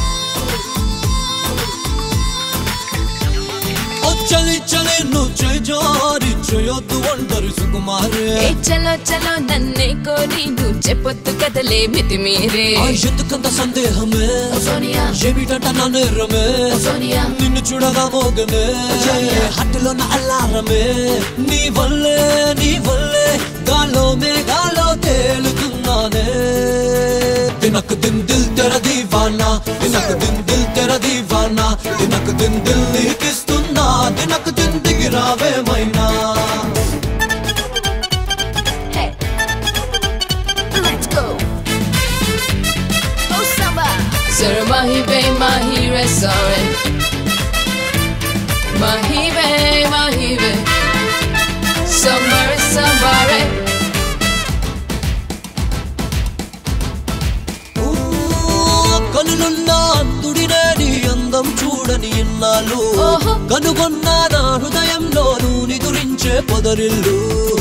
[SPEAKER 18] చలి చలి నువ్వు చేజారి చేయొద్దు అంటారు సుకుమారే.
[SPEAKER 19] చలో చలో నన్నే కోరి నువ్వు చెప్పొద్దు కదలే మితి మీరే.
[SPEAKER 18] ఎందుకంత సందేహమే ఏమిటంట నా నేరమే. నిన్ను చూడగా మోగనే హట్టులో నా అల్లారమే. నీ వల్లే గాలో మేఘాలో తేలుతున్నానే. తినకు దిన్ దిల్ తెర దీవానా, తినకు దిన్ దిల్ తెర దీవానా, తినకు దిన్ దిల్ నీకిస్తున్నా, తినకు దిన్ దిగి రావేమైనా.
[SPEAKER 19] Sir Mahibe, Mahibe, sorry. Mahibe, somebody.
[SPEAKER 18] కనులున్నా అంతుడినే నీ అందం చూడని ఇన్నాళ్ళు. కనుగొన్నా నా హృదయంలో నీ గురించే పొదరిల్లు.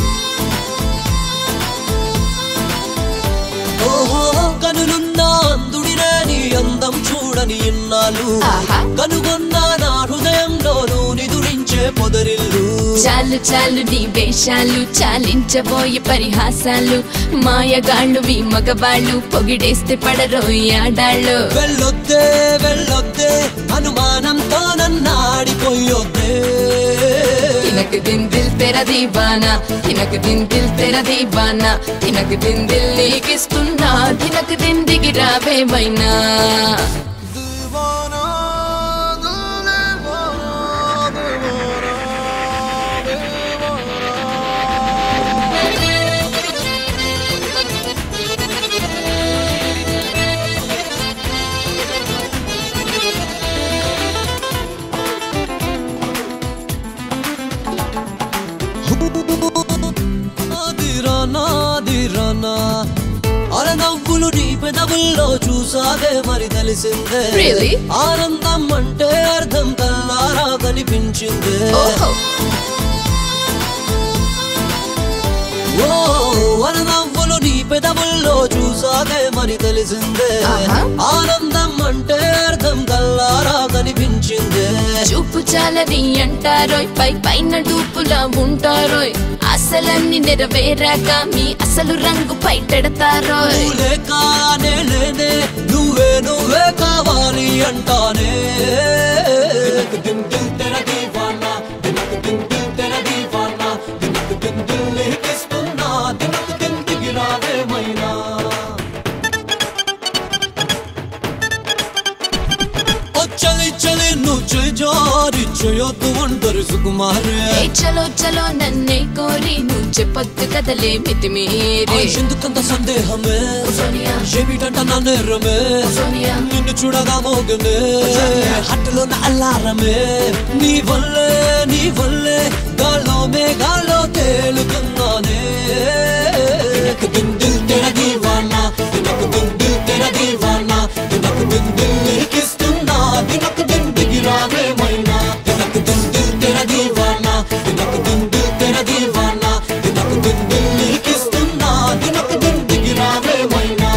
[SPEAKER 18] కనులున్నా అందుడినే నీ అందం చూడని ఇన్నాళ్ళు. కనుగొన్నా నా హృదయంలో నీ గురించే పొదరిల్లు.
[SPEAKER 19] చాలు చాలు నీ వేషాలు, చాలించబోయే పరిహాసాలు, మాయగాళ్ళు ఈ మగవాళ్ళు, పొగిడేస్తే పడరోయాడాళ్ళు.
[SPEAKER 18] వెళ్ళొద్దే అనుమానంతో నన్నాడిపోయొద్దే.
[SPEAKER 19] తినకు దిన్ దిల్ తెరా దీవానా, తినకు దిన్ దిల్ తెరా దీవానా, తినకు దిన్ దిల్ నీకిస్తున్నా, తినకు దిన్ దిగి రావేమైనా.
[SPEAKER 18] నవ్వులు నీ పెదవుల్లో చూసాగే మరి తెలిసిందే
[SPEAKER 19] Really?
[SPEAKER 18] ఆనందం అంటే అర్థం కల్లారా కనిపించిందే ఓ వన నవ్వులు నీ పెదవుల్లో చూసాగే మరి తెలిసిందే ఆనందం అంటే అర్థం కల్లారా కనిపించిందే
[SPEAKER 19] చూపు చాలని అంటారోయ్ పై పైన డూపులా ఉంటారోయ్ అసలన్నీ నెరవేరాక మీ అసలు రంగు పైటెడతారోయ్
[SPEAKER 18] లేకానే లేనే నువ్వే నువ్వే కావాలి అంటానే దిల్ దిల్ తెరా దీవానా దిల్ దిల్ తెరా దీవానా దిల్ దిల్ దిల్ కిస్తున్నా దిల్ దిల్ దిగిరాదే మైనా చలి చలి నువ్వు జారి చేయొద్దు అంటారు సుకుమారే
[SPEAKER 19] చలో చలో నన్నే కోరి నువ్వు చెప్పొద్దు కదలే మితిమీరి
[SPEAKER 18] ఎందుకంత సందేహమే ఏమిటంట నా నేరమే నిన్ను చూడగా మోగనే హట్టులో నా అల్లారమే నీ వల్లే గాల్లో మేఘాల్లో తేలుతున్నానే దిల్ దిల్ తెరా దీవానా దిల్ దిల్ తెరా దీవానా దిల్ దిల్ కిస్తున్నా దినకు దిల్ దిగిరావే మైనా దినకు దిల్ దిల్ తెరా దీవానా దినకు దిల్ దిల్ తెరా దీవానా దినకు దిల్ దిల్ కిస్తున్నా దినకు దిల్ దిగిరావే మైనా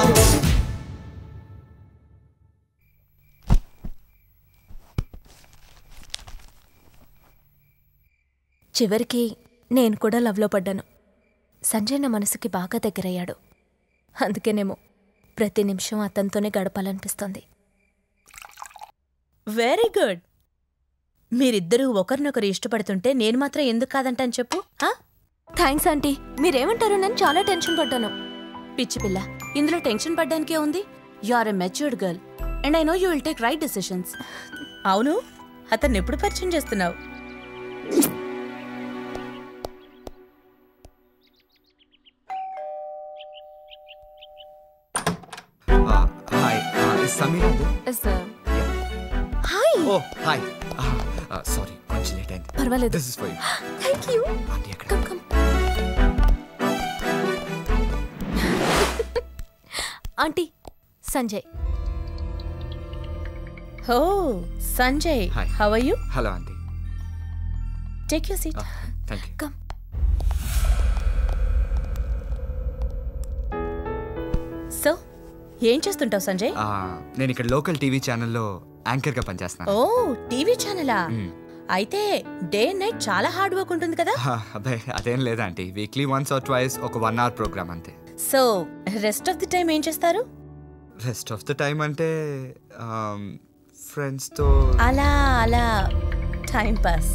[SPEAKER 7] చివరికి నేను కూడా లవ్లో పడ్డాను. సంజయ్ నా మనసుకి బాగా దగ్గరయ్యాడు. అందుకేనేమో ప్రతి నిమిషం అతనితోనే గడపాలనిపిస్తుంది.
[SPEAKER 3] Very good. మీరిద్దరూ ఒకరినొకరు ఇష్టపడుతుంటే నేను మాత్రం ఎందుకు కాదంటాను చెప్పు.
[SPEAKER 7] Thanks aunty. మీరేమంటారో నేను చాలా టెన్షన్ పడ్డాను.
[SPEAKER 3] పిచ్చి పిల్ల, ఇందులో టెన్షన్ పడ్డానికే ఉంది. You are a matured girl and I know you will take right decisions. అవును, అతన్ని ఎప్పుడు పరిచయం చేస్తున్నావు?
[SPEAKER 6] Hi, is Samira there?
[SPEAKER 7] Yes, sir. Hi.
[SPEAKER 6] Oh, hi. Sorry, కొంచెం లేట్ అయింది.
[SPEAKER 7] పర్వాలేదు.
[SPEAKER 6] This is for you.
[SPEAKER 7] Thank you. Come. Aunty, Sanjay.
[SPEAKER 3] Oh, Sanjay.
[SPEAKER 6] Hi.
[SPEAKER 3] How are you?
[SPEAKER 6] Hello, aunty.
[SPEAKER 3] Take your seat.
[SPEAKER 6] Thank you.
[SPEAKER 7] Come.
[SPEAKER 3] So, ఏం చేస్తుంటావు సంజయ్?
[SPEAKER 6] నేను ఇక్కడ local TV ఛానల్లో యాంకర్గా పనిచేస్తున్నాను.
[SPEAKER 3] ఓ, టీవీ ఛానలా? అయితే డే అండ్ నైట్ చాలా హార్డ్ వర్క్ ఉంటుంది కదా?
[SPEAKER 6] అబ్బాయి అదేం లేదా aunty, weekly once or twice ఒక 1 hour ప్రోగ్రామ్ అంతే.
[SPEAKER 3] So rest of the time ఏం చేస్తారు?
[SPEAKER 6] రెస్ట్ ఆఫ్ ద టైం అంటే ఫ్రెండ్స్తో
[SPEAKER 3] అలా టైం పాస్.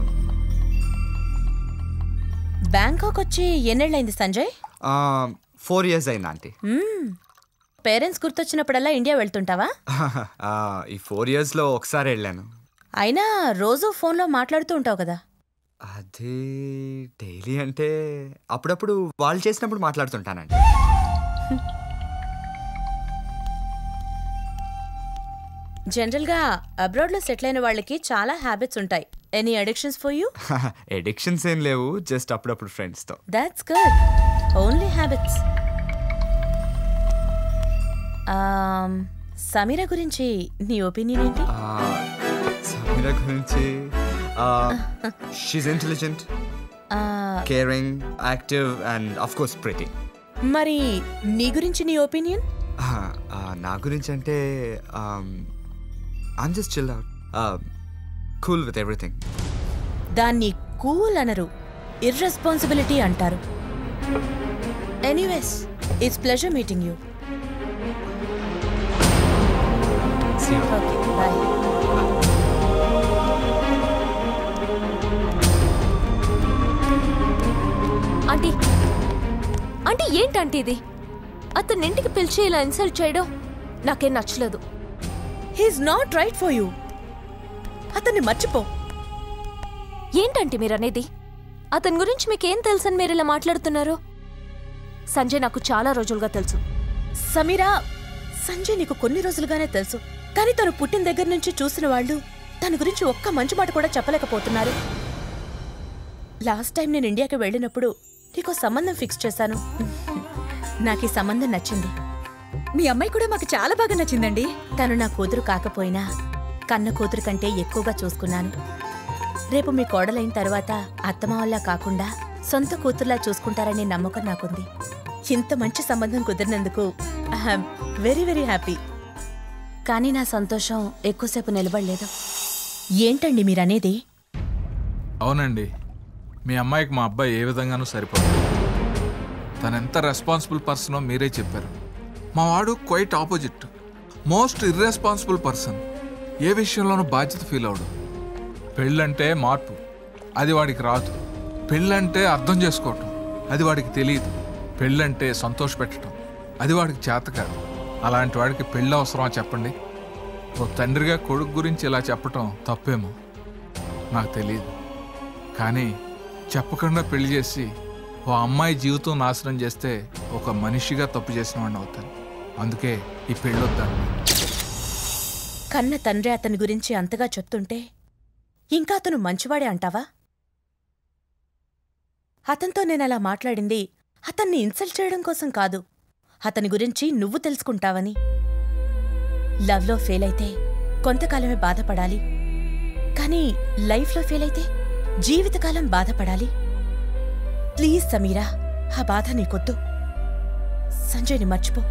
[SPEAKER 3] బ్యాంకాక్ వచ్చి ఎన్నేళ్ళైంది సంజయ్?
[SPEAKER 6] 4 years అయింది ఆంటీ.
[SPEAKER 3] పేరెంట్స్ గుర్తొచ్చినప్పుడల్లా ఇండియా వెళ్తుంటావా?
[SPEAKER 6] ఈ 4 yearsలో ఒకసారి వెళ్ళాను.
[SPEAKER 3] అయినా రోజు ఫోన్లో మాట్లాడుతూ ఉంటావు కదా?
[SPEAKER 6] అది డైలీ అంటే అప్పుడప్పుడు వాళ్ళు చేసినప్పుడు మాట్లాడుతుంటానండి.
[SPEAKER 3] జనరల్గా అబ్రాడ్లో సెటిల్ అయిన వాళ్ళకి చాలా హ్యాబిట్స్ ఉంటాయి. Any addictions for you?
[SPEAKER 6] Addictions ఏం లేవు, జస్ట్ అప్పుడప్పుడు ఫ్రెండ్స్తో.
[SPEAKER 3] That's good. Only habits. Samira గురించి నీ ఒపీనియన్ ఏంటి?
[SPEAKER 6] సమీరా గురించి she's intelligent, caring, active and of course pretty.
[SPEAKER 3] మరి నీ గురించి నీ ఒపీనియన్?
[SPEAKER 6] నా గురించి అంటే I'm just chill out, cool with everything.
[SPEAKER 3] దాన్ని కూల్ అనరు, ఇర్రెస్పాన్సిబిలిటీ అంటారు. Anyways, it's pleasure meeting you. Okay, bye.
[SPEAKER 7] Aunty, aunty ఏంటంటే ఇది? అతన్ని ఇంటికి పిలిచి ఇలా ఇన్సల్ట్ చేయడం నాకేం నచ్చలేదు.
[SPEAKER 3] He's not right for you. అతన్ని మర్చిపో.
[SPEAKER 7] ఏంటంటే మీరు అనేది? అతని గురించి మీకేం తెలుసని మీరు ఇలా మాట్లాడుతున్నారు? సంజయ్ నాకు చాలా రోజులుగా తెలుసు.
[SPEAKER 3] సమీరా, సంజయ్ నీకు కొన్ని రోజులుగానే తెలుసు, కానీ తను పుట్టిన దగ్గర నుంచి చూసిన వాళ్ళు తన గురించి ఒక్క మంచి మాట కూడా చెప్పలేకపోతున్నారు. లాస్ట్ టైం నేను ఇండియాకి వెళ్ళినప్పుడు నీకు సంబంధం ఫిక్స్ చేశాను. నాకు ఈ సంబంధం నచ్చింది. మీ అమ్మాయి కూడా మాకు చాలా బాగా నచ్చిందండి. తను నా కూతురు కాకపోయినా కన్న కూతురు కంటే ఎక్కువగా చూసుకున్నాను. రేపు మీ కోడలైన తర్వాత అత్తమావల్లా కాకుండా సొంత కూతురులా చూసుకుంటారనే నమ్మకం నాకుంది. ఇంత మంచి సంబంధం కుదిరినందుకు ఐఎమ్ వెరీ వెరీ హ్యాపీ. కానీ నా సంతోషం ఎక్కువసేపు నిలబడలేదు. ఏంటండి మీరనేది?
[SPEAKER 2] అవునండి, మీ అమ్మాయికి మా అబ్బాయి ఏ విధంగానూ సరిపోదు. తనెంత రెస్పాన్సిబుల్ పర్సనో మీరే చెప్పారు. మా వాడు quite opposite, most irresponsible person. ఏ విషయంలోనూ బాధ్యత ఫీల్ అవడు. పెళ్ళంటే మార్పు, అది వాడికి రాదు. పెళ్ళంటే అర్థం చేసుకోవటం, అది వాడికి తెలియదు. పెళ్ళంటే సంతోష పెట్టడం, అది వాడికి చేత కాదు. అలాంటి వాడికి పెళ్ళి అవసరమా చెప్పండి? ఓ తండ్రిగా కొడుకు గురించి ఇలా చెప్పటం తప్పేమో నాకు తెలియదు. కానీ చెప్పకుండా పెళ్లి చేసి ఓ అమ్మాయి జీవితం నాశనం చేస్తే ఒక మనిషిగా తప్పు చేసిన వాడిని అవుతాను. అందుకే ఈ పెళ్ళొద్దాను.
[SPEAKER 3] కన్న తండ్రి అతని గురించి అంతగా చెప్తుంటే ఇంకా అతను మంచివాడే అంటావా? అతనితో నేనలా మాట్లాడింది అతన్ని ఇన్సల్ట్ చేయడం కోసం కాదు, అతని గురించి నువ్వు తెలుసుకుంటావని. లవ్లో ఫెయిల్ అయితే కొంతకాలమే బాధపడాలి, కానీ లైఫ్లో ఫెయిల్ అయితే జీవితకాలం బాధపడాలి. ప్లీజ్ సమీరా, ఆ బాధ నీకొద్దు. సంజయ్ని మర్చిపో.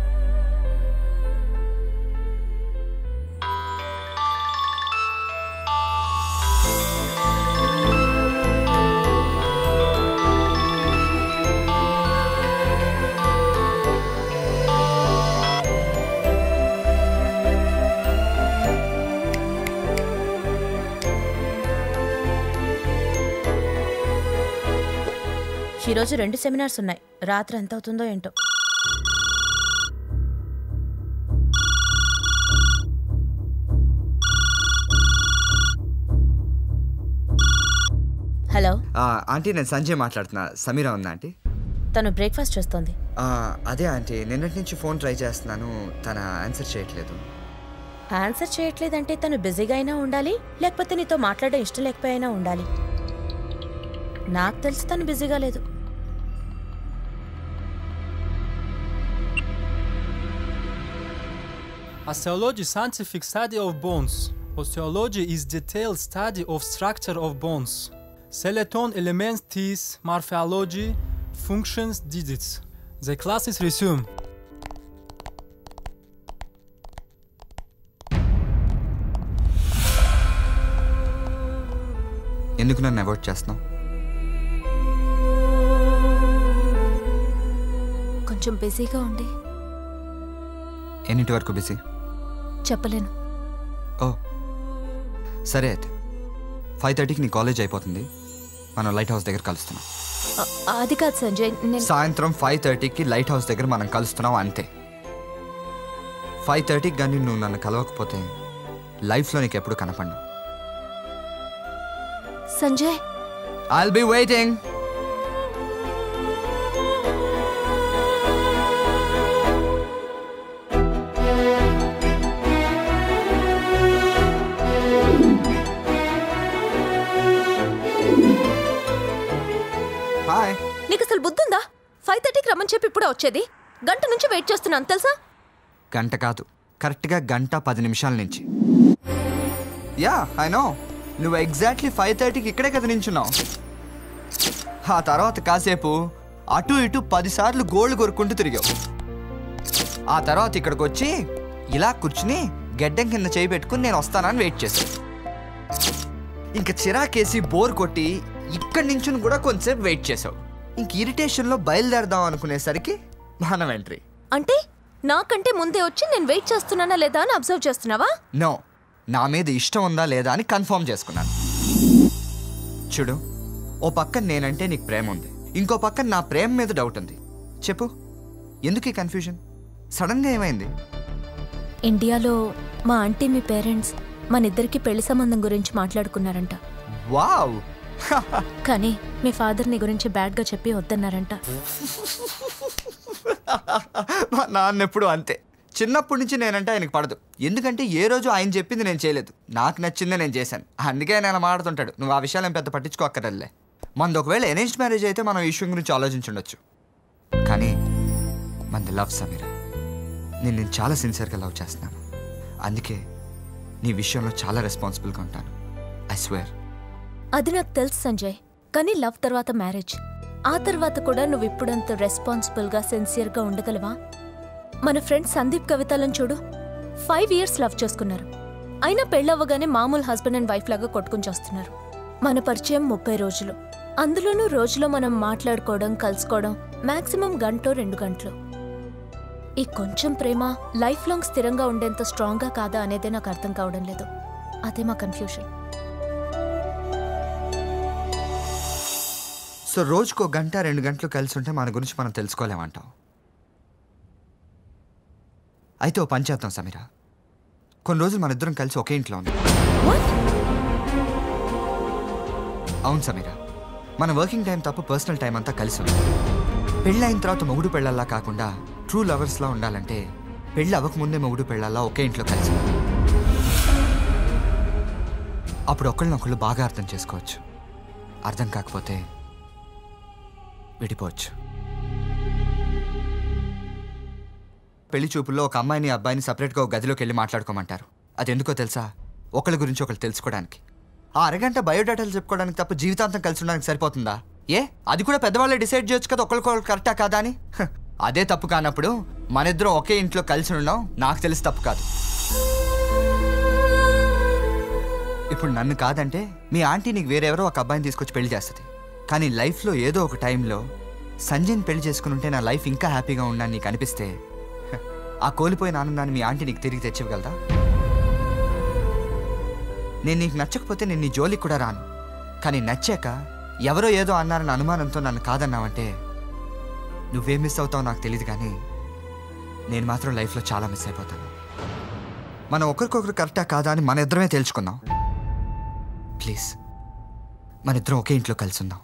[SPEAKER 3] ఈరోజు 2 సెమినార్స్ ఉన్నాయి. రాత్రి ఎంత అవుతుందో ఏంటో. హలో
[SPEAKER 6] ఆంటీ, నేను సంజయ్ మాట్లాడుతున్నా. సమీరా ఉందా ఆంటీ?
[SPEAKER 3] తను బ్రేక్ఫాస్ట్ చేస్తోంది.
[SPEAKER 6] అదే ఆంటీ, నిన్నటి నుంచి ఫోన్ ట్రై చేస్తున్నాను, తన ఆన్సర్ చేయట్లేదు.
[SPEAKER 3] ఆన్సర్ చేయట్లేదంటే తను బిజీగా అయినా ఉండాలి, లేకపోతే నీతో మాట్లాడడం ఇష్టం లేకపోయినా ఉండాలి. నాకు తెలిసి తను బిజీగా లేదు.
[SPEAKER 15] Osteology is scientific study of bones. Osteology is detailed study of structure of bones. Skeleton elements, teeth, morphology, functions, digits. The class is resumed.
[SPEAKER 6] ఎందుకు నన్ను అవాయిడ్ చేస్తున్నావు?
[SPEAKER 7] కొంచెం బిజీగా ఉండి.
[SPEAKER 6] ఎన్నింటి వరకు బిజీ?
[SPEAKER 7] చెప్పలేను.
[SPEAKER 6] ఓ సరే, అయితే 5:30కి నీ కాలేజ్ అయిపోతుంది. మనం లైట్ హౌస్ దగ్గర కలుస్తున్నాం.
[SPEAKER 7] అది కాదు సంజయ్, నేను
[SPEAKER 6] సాయంత్రం 5:30కి లైట్ హౌస్ దగ్గర మనం కలుస్తున్నాం, అంతే. 5:30కి కానీ నువ్వు నన్ను కలవకపోతే లైఫ్లో నీకు ఎప్పుడు కనపడను.
[SPEAKER 7] Sanjay,
[SPEAKER 6] I'll be waiting. హాయ్.
[SPEAKER 7] నీకు అసలు బుద్ధుందా? 5:30కి రమ్మని చెప్పి ఇప్పుడే వచ్చేది. గంట నుంచి వెయిట్ చేస్తున్నాను తెలుసా?
[SPEAKER 6] గంట కాదు, కరెక్ట్గా 1:10 నుంచి. యా ఐ నో, నువ్వు ఎగ్జాక్ట్లీ 5:30కి ఇక్కడే కదా నించున్నావు. ఆ తర్వాత కాసేపు అటు ఇటు 10 సార్లు గోల్డ్ కొరుక్కుంటూ తిరిగావు. ఆ తర్వాత ఇక్కడికి వచ్చి ఇలా కూర్చుని గెడ్డం కింద చేయి పెట్టుకుని నేను వస్తానని వెయిట్ చేశాను. ఇంకా చిరాకేసి బోర్ కొట్టి ఇక్కడి నుంచి కూడా కొంచెంసేపు వెయిట్ చేసావు. ఇంక ఇరిటేషన్లో బయలుదేరదాం అనుకునేసరికి మనం ఎంట్రీ.
[SPEAKER 7] అంటే నాకంటే ముందే వచ్చి నేను వెయిట్ చేస్తున్నానా లేదా అని అబ్జర్వ్ చేస్తున్నావా?
[SPEAKER 6] నో, నా మీద ఇష్టం ఉందా లేదా అని కన్ఫర్మ్ చేసుకున్నాను. చూడు, ఓ పక్కన నేనంటే నీకు ప్రేమ ఉంది, ఇంకో పక్కన నా ప్రేమ మీద డౌట్ ఉంది. చెప్పు, ఎందుకు ఈ కన్ఫ్యూజన్? సడన్గా ఏమైంది?
[SPEAKER 7] ఇండియాలో మా ఆంటీ మీ పేరెంట్స్ మనిద్దరికి పెళ్లి సంబంధం గురించి మాట్లాడుకున్నారంట.
[SPEAKER 6] వావ్.
[SPEAKER 7] కానీ మీ ఫాదర్ నీ గురించి బ్యాడ్గా చెప్పి వద్దన్నారంట.
[SPEAKER 6] మా నాన్న ఎప్పుడు అంతే. చిన్నప్పటి నుంచి నేనంటే ఆయనకు పడదు. ఎందుకంటే ఏ రోజు ఆయన చెప్పింది నేను చేయలేదు, నాకు నచ్చిందే నేను చేశాను. అందుకే ఆయన అలా మాట్లాడుతుంటాడు. నువ్వు ఆ విషయాలు ఏం పెద్ద పట్టించుకోక్కర్లే. మనది ఒకవేళ అరేంజ్డ్ మ్యారేజ్ అయితే మనం ఈ విషయం గురించి ఆలోచించుండొచ్చు. కానీ మనది లవ్ సమీరా. నేను చాలా సిన్సియర్గా లవ్ చేస్తున్నాను. అందుకే నీ విషయంలో చాలా రెస్పాన్సిబుల్గా ఉంటాను. I swear.
[SPEAKER 7] అది నాకు తెలుసు సంజయ్, కానీ లవ్ తర్వాత మ్యారేజ్, ఆ తర్వాత కూడా నువ్వు ఇప్పుడంత రెస్పాన్సిబుల్గా సిన్సియర్గా ఉండగలవా? మన ఫ్రెండ్ సందీప్ కవితలను చూడు, 5 years లవ్ చేసుకున్నారు, అయినా పెళ్ళవ్వగానే మామూలు హస్బెండ్ అండ్ వైఫ్ లాగా కొట్టుకుని చేస్తున్నారు. మన పరిచయం 30 రోజులు, అందులోనూ రోజులో మనం మాట్లాడుకోవడం, కలుసుకోవడం మాక్సిమం 1-2 గంటలు. ఈ కొంచెం ప్రేమ లైఫ్ లాంగ్ స్థిరంగా ఉండేంత స్ట్రాంగ్గా కాదా అనేదే నాకు అర్థం కావడం లేదు. అదే మా కన్ఫ్యూషన్.
[SPEAKER 6] సో రోజుకో 1-2 గంటలు కలిసి ఉంటే మన గురించి మనం తెలుసుకోలేమంటావు. అయితే ఓ పని చేద్దాం సమీరా, కొన్ని రోజులు మన ఇద్దరం కలిసి ఒకే ఇంట్లో ఉన్నాం. అవును సమీరా, మన వర్కింగ్ టైం తప్ప పర్సనల్ టైం అంతా కలిసి ఉంది. పెళ్ళి అయిన తర్వాత మొగుడు పెళ్ళల్లా కాకుండా ట్రూ లవర్స్లా ఉండాలంటే పెళ్ళి అవ్వకముందే మొగుడు పెళ్ళల్లా ఒకే ఇంట్లో కలిసి అప్పుడు ఒకళ్ళనొకళ్ళు బాగా అర్థం చేసుకోవచ్చు. అర్థం కాకపోతే విడిపోవచ్చు. పెళ్లి చూపుల్లో ఒక అమ్మాయిని అబ్బాయిని సపరేట్గా ఒక గదిలోకి వెళ్ళి మాట్లాడుకోమంటారు. అది ఎందుకో తెలుసా? ఒకళ్ళ గురించి ఒకళ్ళు తెలుసుకోవడానికి. ఆ అరగంట బయోడేటాలు చెప్పుకోవడానికి తప్ప జీవితాంతం కలిసి ఉండడానికి సరిపోతుందా? అది కూడా పెద్దవాళ్ళే డిసైడ్ చేయొచ్చు కదా ఒకరికొకరు కరెక్టా కాదా అని. అదే తప్పు కానప్పుడు మన ఇద్దరం ఒకే ఇంట్లో కలిసి ఉండడం నాకు తెలిసి తప్పు కాదు. ఇప్పుడు నన్ను కాదంటే మీ ఆంటీ నీకు వేరెవరో ఒక అబ్బాయిని తీసుకొచ్చి పెళ్లి చేస్తుంది. కానీ లైఫ్లో ఏదో ఒక టైంలో సంజయ్ని పెళ్లి చేసుకుని ఉంటే నా లైఫ్ ఇంకా హ్యాపీగా ఉన్నాను నీకు అనిపిస్తే ఆ కోల్పోయిన ఆనందాన్ని మీ ఆంటీ నీకు తిరిగి తెచ్చివ్వగలదా? నేను నీకు నచ్చకపోతే నేను నీ జోలికి కూడా రాను. కానీ నచ్చాక ఎవరో ఏదో అన్నారన్న అనుమానంతో నన్ను కాదన్నావంటే నువ్వేం మిస్ అవుతావో నాకు తెలియదు, కానీ నేను మాత్రం లైఫ్లో చాలా మిస్ అయిపోతాను. మనం ఒకరికొకరు కరెక్టా కాదా అని మన ఇద్దరమే తేల్చుకుందాం. ప్లీజ్ మన ఇద్దరం ఒకే ఇంట్లో కలిసి ఉందాం.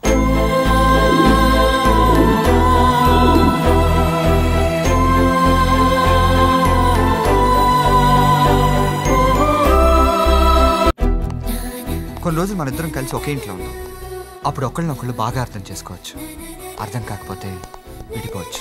[SPEAKER 6] కొన్ని రోజులు మన ఇద్దరం కలిసి ఒకే ఇంట్లో ఉన్నాం. అప్పుడు ఒకళ్ళనొకళ్ళు బాగా అర్థం చేసుకోవచ్చు. అర్థం కాకపోతే విడిపోవచ్చు.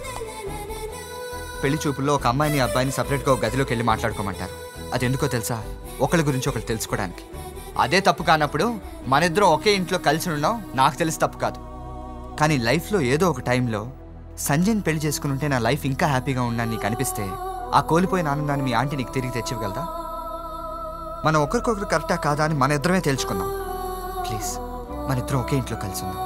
[SPEAKER 6] పెళ్లి చూపుల్లో ఒక అమ్మాయిని అబ్బాయిని సపరేట్గా ఒక గదిలోకి వెళ్ళి మాట్లాడుకోమంటారు. అది ఎందుకో తెలుసా? ఒకళ్ళ గురించి ఒకళ్ళు తెలుసుకోవడానికి. అదే తప్పు కానప్పుడు మన ఇద్దరం ఒకే ఇంట్లో కలిసి ఉండడం నాకు తెలిసి తప్పు కాదు. కానీ లైఫ్లో ఏదో ఒక టైంలో సంజయ్ని పెళ్లి చేసుకుని ఉంటే నా లైఫ్ ఇంకా హ్యాపీగా ఉన్నాను నీకు అనిపిస్తే ఆ కోల్పోయిన ఆనందాన్ని మీ ఆంటీ నీకు తిరిగి తెచ్చివ్వగలదా? మనం ఒకరికొకరు కరెక్టా కాదా అని మన ఇద్దరమే తేల్చుకుందాం. ప్లీజ్ మన ఇద్దరం ఒకే ఇంట్లో కలిసి ఉందాం.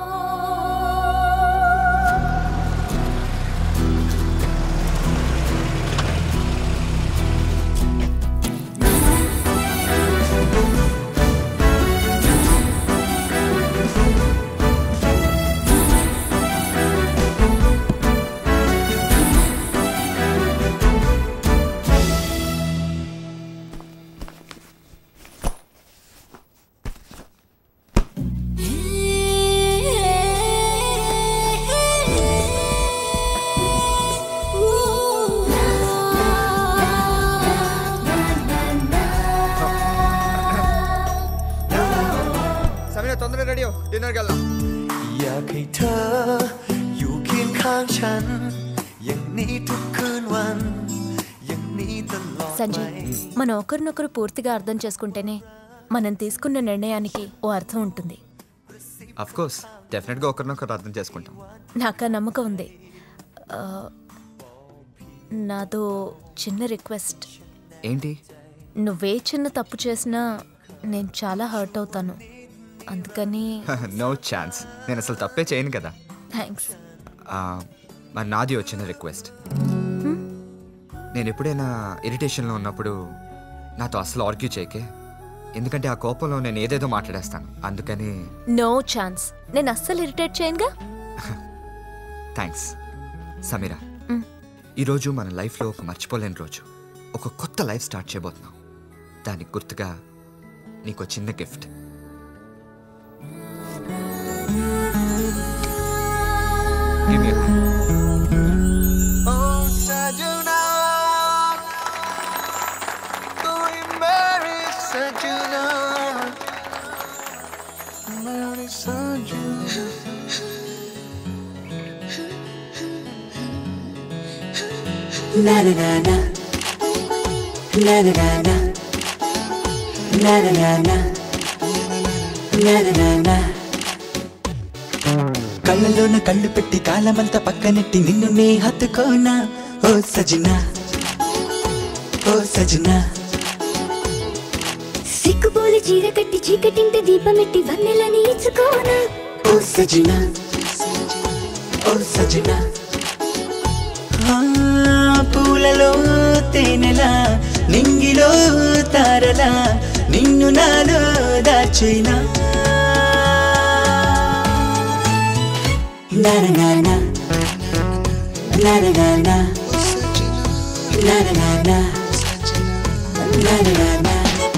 [SPEAKER 6] తొందరగా రెడీ డిన్నర్కి వెళ్దాం.อยากให้เธออยู่เคียงข้างฉันอย่างนี้ทุกคืนวันอย่างนี้ตลอดไป.
[SPEAKER 7] సంజయ్, మనం ఒకరినొకరు పూర్తిగా అర్థం చేసుకుంటేనే మనం తీసుకున్న నిర్ణయానికి ఓ అర్థం ఉంటుంది.
[SPEAKER 6] అఫ్ కోర్స్, డెఫినెట్గా ఒకరినొకరు అర్థం చేసుకుంటాం.
[SPEAKER 7] నాకు ఆ నమ్మకం ఉంది. నాదో చిన్న రిక్వెస్ట్.
[SPEAKER 6] ఏంటి?
[SPEAKER 7] నువ్వే చిన్న తప్పు చేసినా నేను చాలా హర్ట్ అవుతాను. అందుకని
[SPEAKER 6] నో ఛాన్స్. నేను అసలు తప్పే చేయను కదా.
[SPEAKER 7] థ్యాంక్స్.
[SPEAKER 6] మరి నాది వచ్చిన రిక్వెస్ట్. నేను ఎప్పుడైనా ఇరిటేషన్లో ఉన్నప్పుడు నాతో అసలు ఆర్గ్యూ చేయకే. ఎందుకంటే ఆ కోపంలో నేను ఏదేదో మాట్లాడేస్తాను. అందుకని
[SPEAKER 7] నో ఛాన్స్. నేను అస్సలు ఇరిటేట్ చేయనుగా.
[SPEAKER 6] థ్యాంక్స్ సమీరా. ఈరోజు మన లైఫ్లో ఒక మర్చిపోలేని రోజు. ఒక కొత్త లైఫ్ స్టార్ట్ చేయబోతున్నాం. దానికి గుర్తుగా నీకు చిన్న gift. Give me a hand. Oh, Sajuna, going married Sajuna, married Sajuna.
[SPEAKER 18] na na na na na na na na na na na na na na na na. కళ్ళలోన కళ్ళు పెట్టి కాలమంతా పక్కనెట్టి నిన్ను నే హత్తుకోనా ఓ సజనా ఓ సజనా.
[SPEAKER 16] సిక్కుపోలి చీర కట్టి చీకటింటి దీపమెట్టి వన్నెలని ఇచ్చుకోనా
[SPEAKER 18] ఓ సజనా ఓ సజనా. పూలలో తేనెలా నింగిలో తారలా నిన్ను నాలో దాచేనా. Na na na na na na na na na na na na na na na na.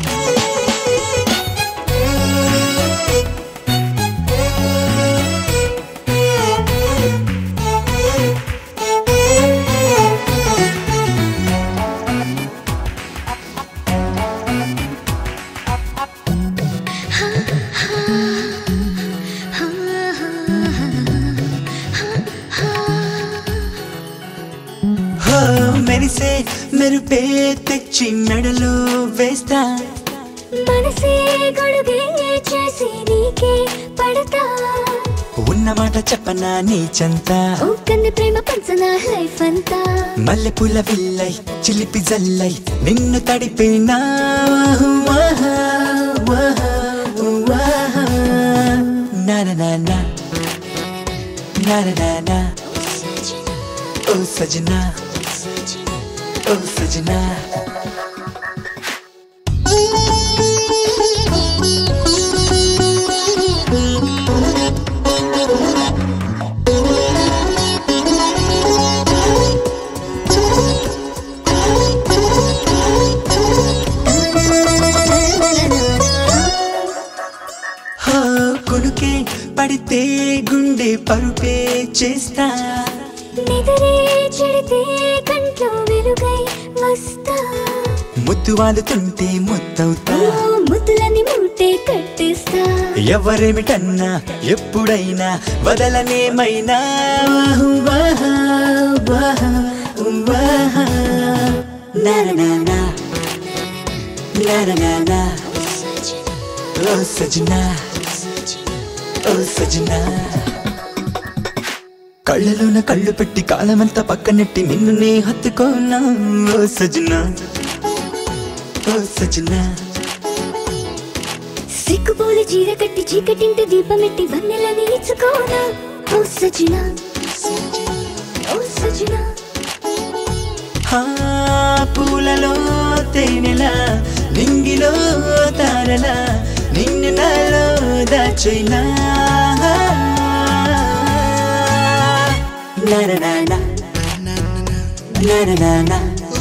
[SPEAKER 18] మెరిసే మెరుపే తెచ్చి మెడలో వేస్తా
[SPEAKER 16] మనసే గొడుగే చేసి నీకే పడతా.
[SPEAKER 18] ఉన్న మాట చెప్పనా నీ చెంత
[SPEAKER 16] ఓ కన్ను ప్రేమ పంచనా లైఫ్ అంతా.
[SPEAKER 18] మల్లెపూల విల్లై చిలిపి జల్లై నిన్ను తడిపినా. నా నా నా నా నా నా నా ఓ సజనా ఓ సజనా. కొనుకే పడితే గుండె పరుపే చేస్తా.
[SPEAKER 16] నిదరే చెడితే కంట్లో వెలుగై వస్తా.
[SPEAKER 18] ముద్దు వాలుతుంటే ముద్దవుతా.
[SPEAKER 16] ముద్దులని మూటే కట్టేస్తా.
[SPEAKER 18] ఎవరేమిటన్నా ఎప్పుడైనా వదలనేమైనా. ఓ సజనా ఓ సజనా. కళ్ళలోన కళ్ళు పెట్టి కాలమంతా పక్కనెట్టి నిన్ను నే హత్తుకోనా ఓ సజనా ఓ సజనా.
[SPEAKER 16] సిక్కుపోలి చీర కట్టి చీకటింటి దీపమెట్టి వన్నెలని ఇచ్చుకోనా ఓ సజనా ఓ సజనా.
[SPEAKER 18] పూలలో తేనెలా నింగిలో తారలా నిన్ను నాలో దాచైనా. Na na na na na na na na na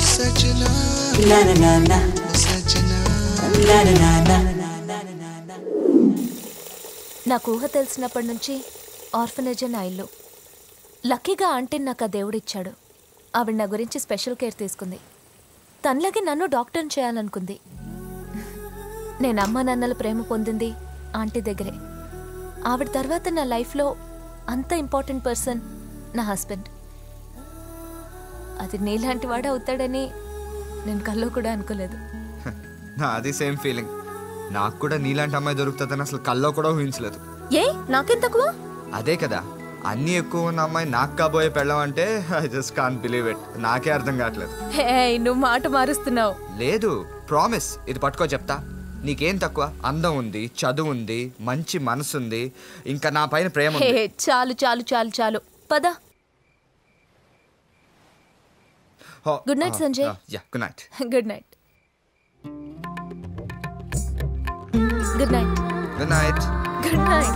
[SPEAKER 18] na na na.
[SPEAKER 7] నాకు ఊహ తెలిసినప్పటి నుంచి ఆర్ఫనేజ్ నా ఇల్లు. లక్కీగా ఆంటీని నాకు ఆ దేవుడిచ్చాడు. ఆవిడ నా గురించి స్పెషల్ కేర్ తీసుకుంది. తనలాగే నన్ను డాక్టర్ని చేయాలనుకుంది. నేను అమ్మ నాన్నల ప్రేమ పొందింది ఆంటీ దగ్గరే. ఆవిడ తర్వాత నా లైఫ్లో అంత ఇంపార్టెంట్ పర్సన్ నా హస్బెండ్. అది నీలాంటి వాడు అవుతాడని నేను కల్లో కూడా అనుకోలేదు.
[SPEAKER 6] అది సేమ్ ఫీలింగ్. నాకు కూడా నీలాంటి అమ్మాయి దొరుకుతుందని అసలు కల్లో కూడా ఊహించలేదు.
[SPEAKER 7] ఏ నాకేం తక్కువ?
[SPEAKER 6] అదే కదా, అన్నీ ఎక్కువ ఉన్న అమ్మాయి నాకు కాబోయే పెళ్ళం అంటే I just can't believe it. నాకే అర్థం కావట్లేదు.
[SPEAKER 7] హే నువ్వు మాట మారుస్తున్నావు.
[SPEAKER 6] లేదు, ప్రామిస్. ఇది పట్టుకో చెప్తా. నీకేం తక్కువ? అందం ఉంది, చదువు ఉంది, మంచి మనసు ఉంది, ఇంకా నా పైన ప్రేమ ఉంది.
[SPEAKER 7] చాలు చాలు చాలు చాలు పద. Good night Sanjay.
[SPEAKER 6] Good night.
[SPEAKER 7] Good night. Good night.
[SPEAKER 6] Good night.
[SPEAKER 7] Good night.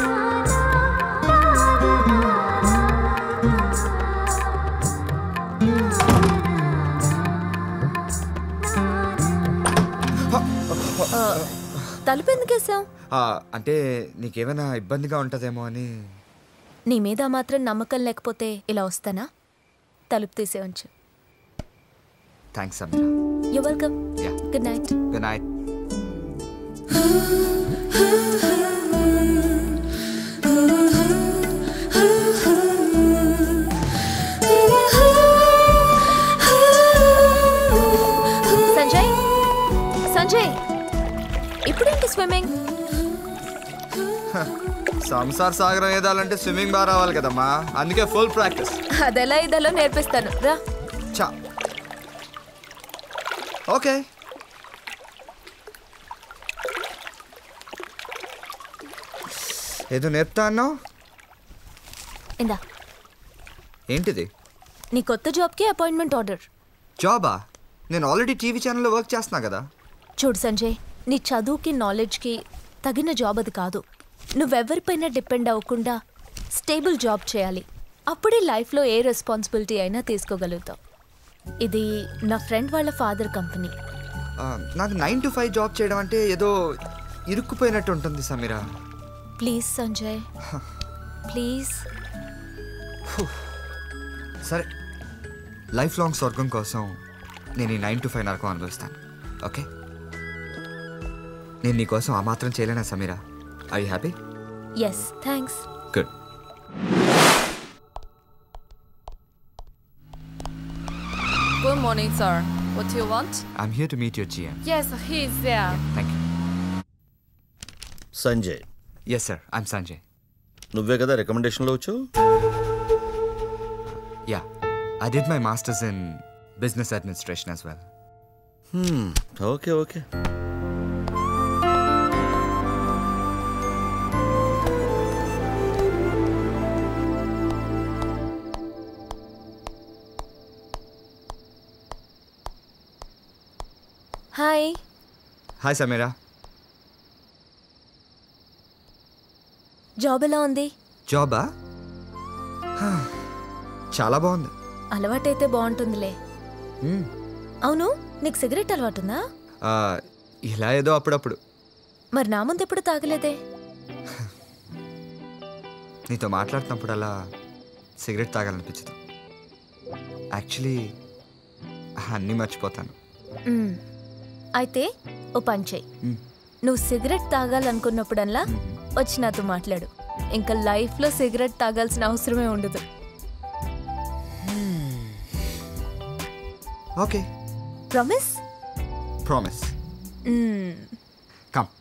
[SPEAKER 7] తలుపు ఎందుకు వేసావు?
[SPEAKER 6] అంటే నీకేమైనా ఇబ్బందిగా ఉంటుందేమో అని.
[SPEAKER 7] నీ మీద మాత్రం నమ్మకం లేకపోతే ఇలా వస్తానా? తలుపు తీసే ఉంచు.
[SPEAKER 6] థ్యాంక్స్ అమ్మా.
[SPEAKER 7] You welcome. Good night.
[SPEAKER 6] Good night. సంసార సాగరం ఏదాలంటే స్విమ్మింగ్ బాగా రావాలి కదమ్మా, అందుకే ఫుల్ ప్రాక్టీస్.
[SPEAKER 7] అదెలా ఇదలో నేర్పిస్తాను రా.
[SPEAKER 6] చా ఓకే. ఏదో నేర్పుతా అన్నావు,
[SPEAKER 7] ఇందా.
[SPEAKER 6] ఏంటిది?
[SPEAKER 7] నీ కొత్త జాబ్కి అపాయింట్మెంట్ ఆర్డర్.
[SPEAKER 6] జాబా? నేను ఆల్రెడీ టీవీ ఛానల్లో వర్క్ చేస్తున్నా కదా.
[SPEAKER 7] చూడు సంజయ్, నీ చదువుకి నాలెడ్జ్కి తగిన జాబ్ అది కాదు. నువ్వెవరిపైన డిపెండ్ అవ్వకుండా స్టేబుల్ జాబ్ చేయాలి. అప్పుడే లైఫ్లో ఏ రెస్పాన్సిబిలిటీ అయినా తీసుకోగలుగుతావు. ఇది నా ఫ్రెండ్ వాళ్ళ ఫాదర్ కంపెనీ.
[SPEAKER 6] నాకు 9 to 5 జాబ్ చేయడం అంటే ఏదో ఇరుక్కుపోయినట్టు ఉంటుంది సమీరా.
[SPEAKER 7] Please Sanjay, please.
[SPEAKER 6] సరే, లైఫ్ లాంగ్ స్వర్గం కోసం నేను ఈ 9 to 5 నరకం అనుభవిస్తాను. ఓకే, నేను నీకోసం ఆ మాత్రం చేయలేనా Samira? I you happy?
[SPEAKER 7] Yes, thanks.
[SPEAKER 6] Good.
[SPEAKER 21] Good morning, sir. What do you want?
[SPEAKER 6] I'm here to meet your GM.
[SPEAKER 21] Yes, he is there.
[SPEAKER 6] Thank you.
[SPEAKER 10] Sanjay.
[SPEAKER 6] Yes, sir. I'm Sanjay.
[SPEAKER 10] నువ్వే కదా రికమెండేషన్లో వచ్చావు?
[SPEAKER 6] Yeah, I did my master's in business administration as well.
[SPEAKER 10] Okay okay.
[SPEAKER 7] Hi.
[SPEAKER 6] Hi Samira.
[SPEAKER 7] Job ఎలా ఉంది?
[SPEAKER 6] జాబా? చాలా బాగుంది.
[SPEAKER 7] అలవాటైతే బాగుంటుందిలే. అవును, నీకు సిగరెట్ అలవాటుందా?
[SPEAKER 6] ఇలా ఏదో అప్పుడప్పుడు.
[SPEAKER 7] మరి నా ముందు ఎప్పుడు తాగలేదే?
[SPEAKER 6] నీతో మాట్లాడుతున్నప్పుడు అలా సిగరెట్ తాగాలనిపించదు. యాక్చువల్లీ అన్నీ మర్చిపోతాను.
[SPEAKER 7] అయితే ఓ పని చెయ్యి, నువ్వు సిగరెట్ తాగాలనుకున్నప్పుడల్లా వచ్చి నాతో మాట్లాడు. ఇంకా లైఫ్లో సిగరెట్ తాగాల్సిన అవసరమే ఉండదు.
[SPEAKER 6] Okay,
[SPEAKER 7] promise?
[SPEAKER 6] Promise. Come.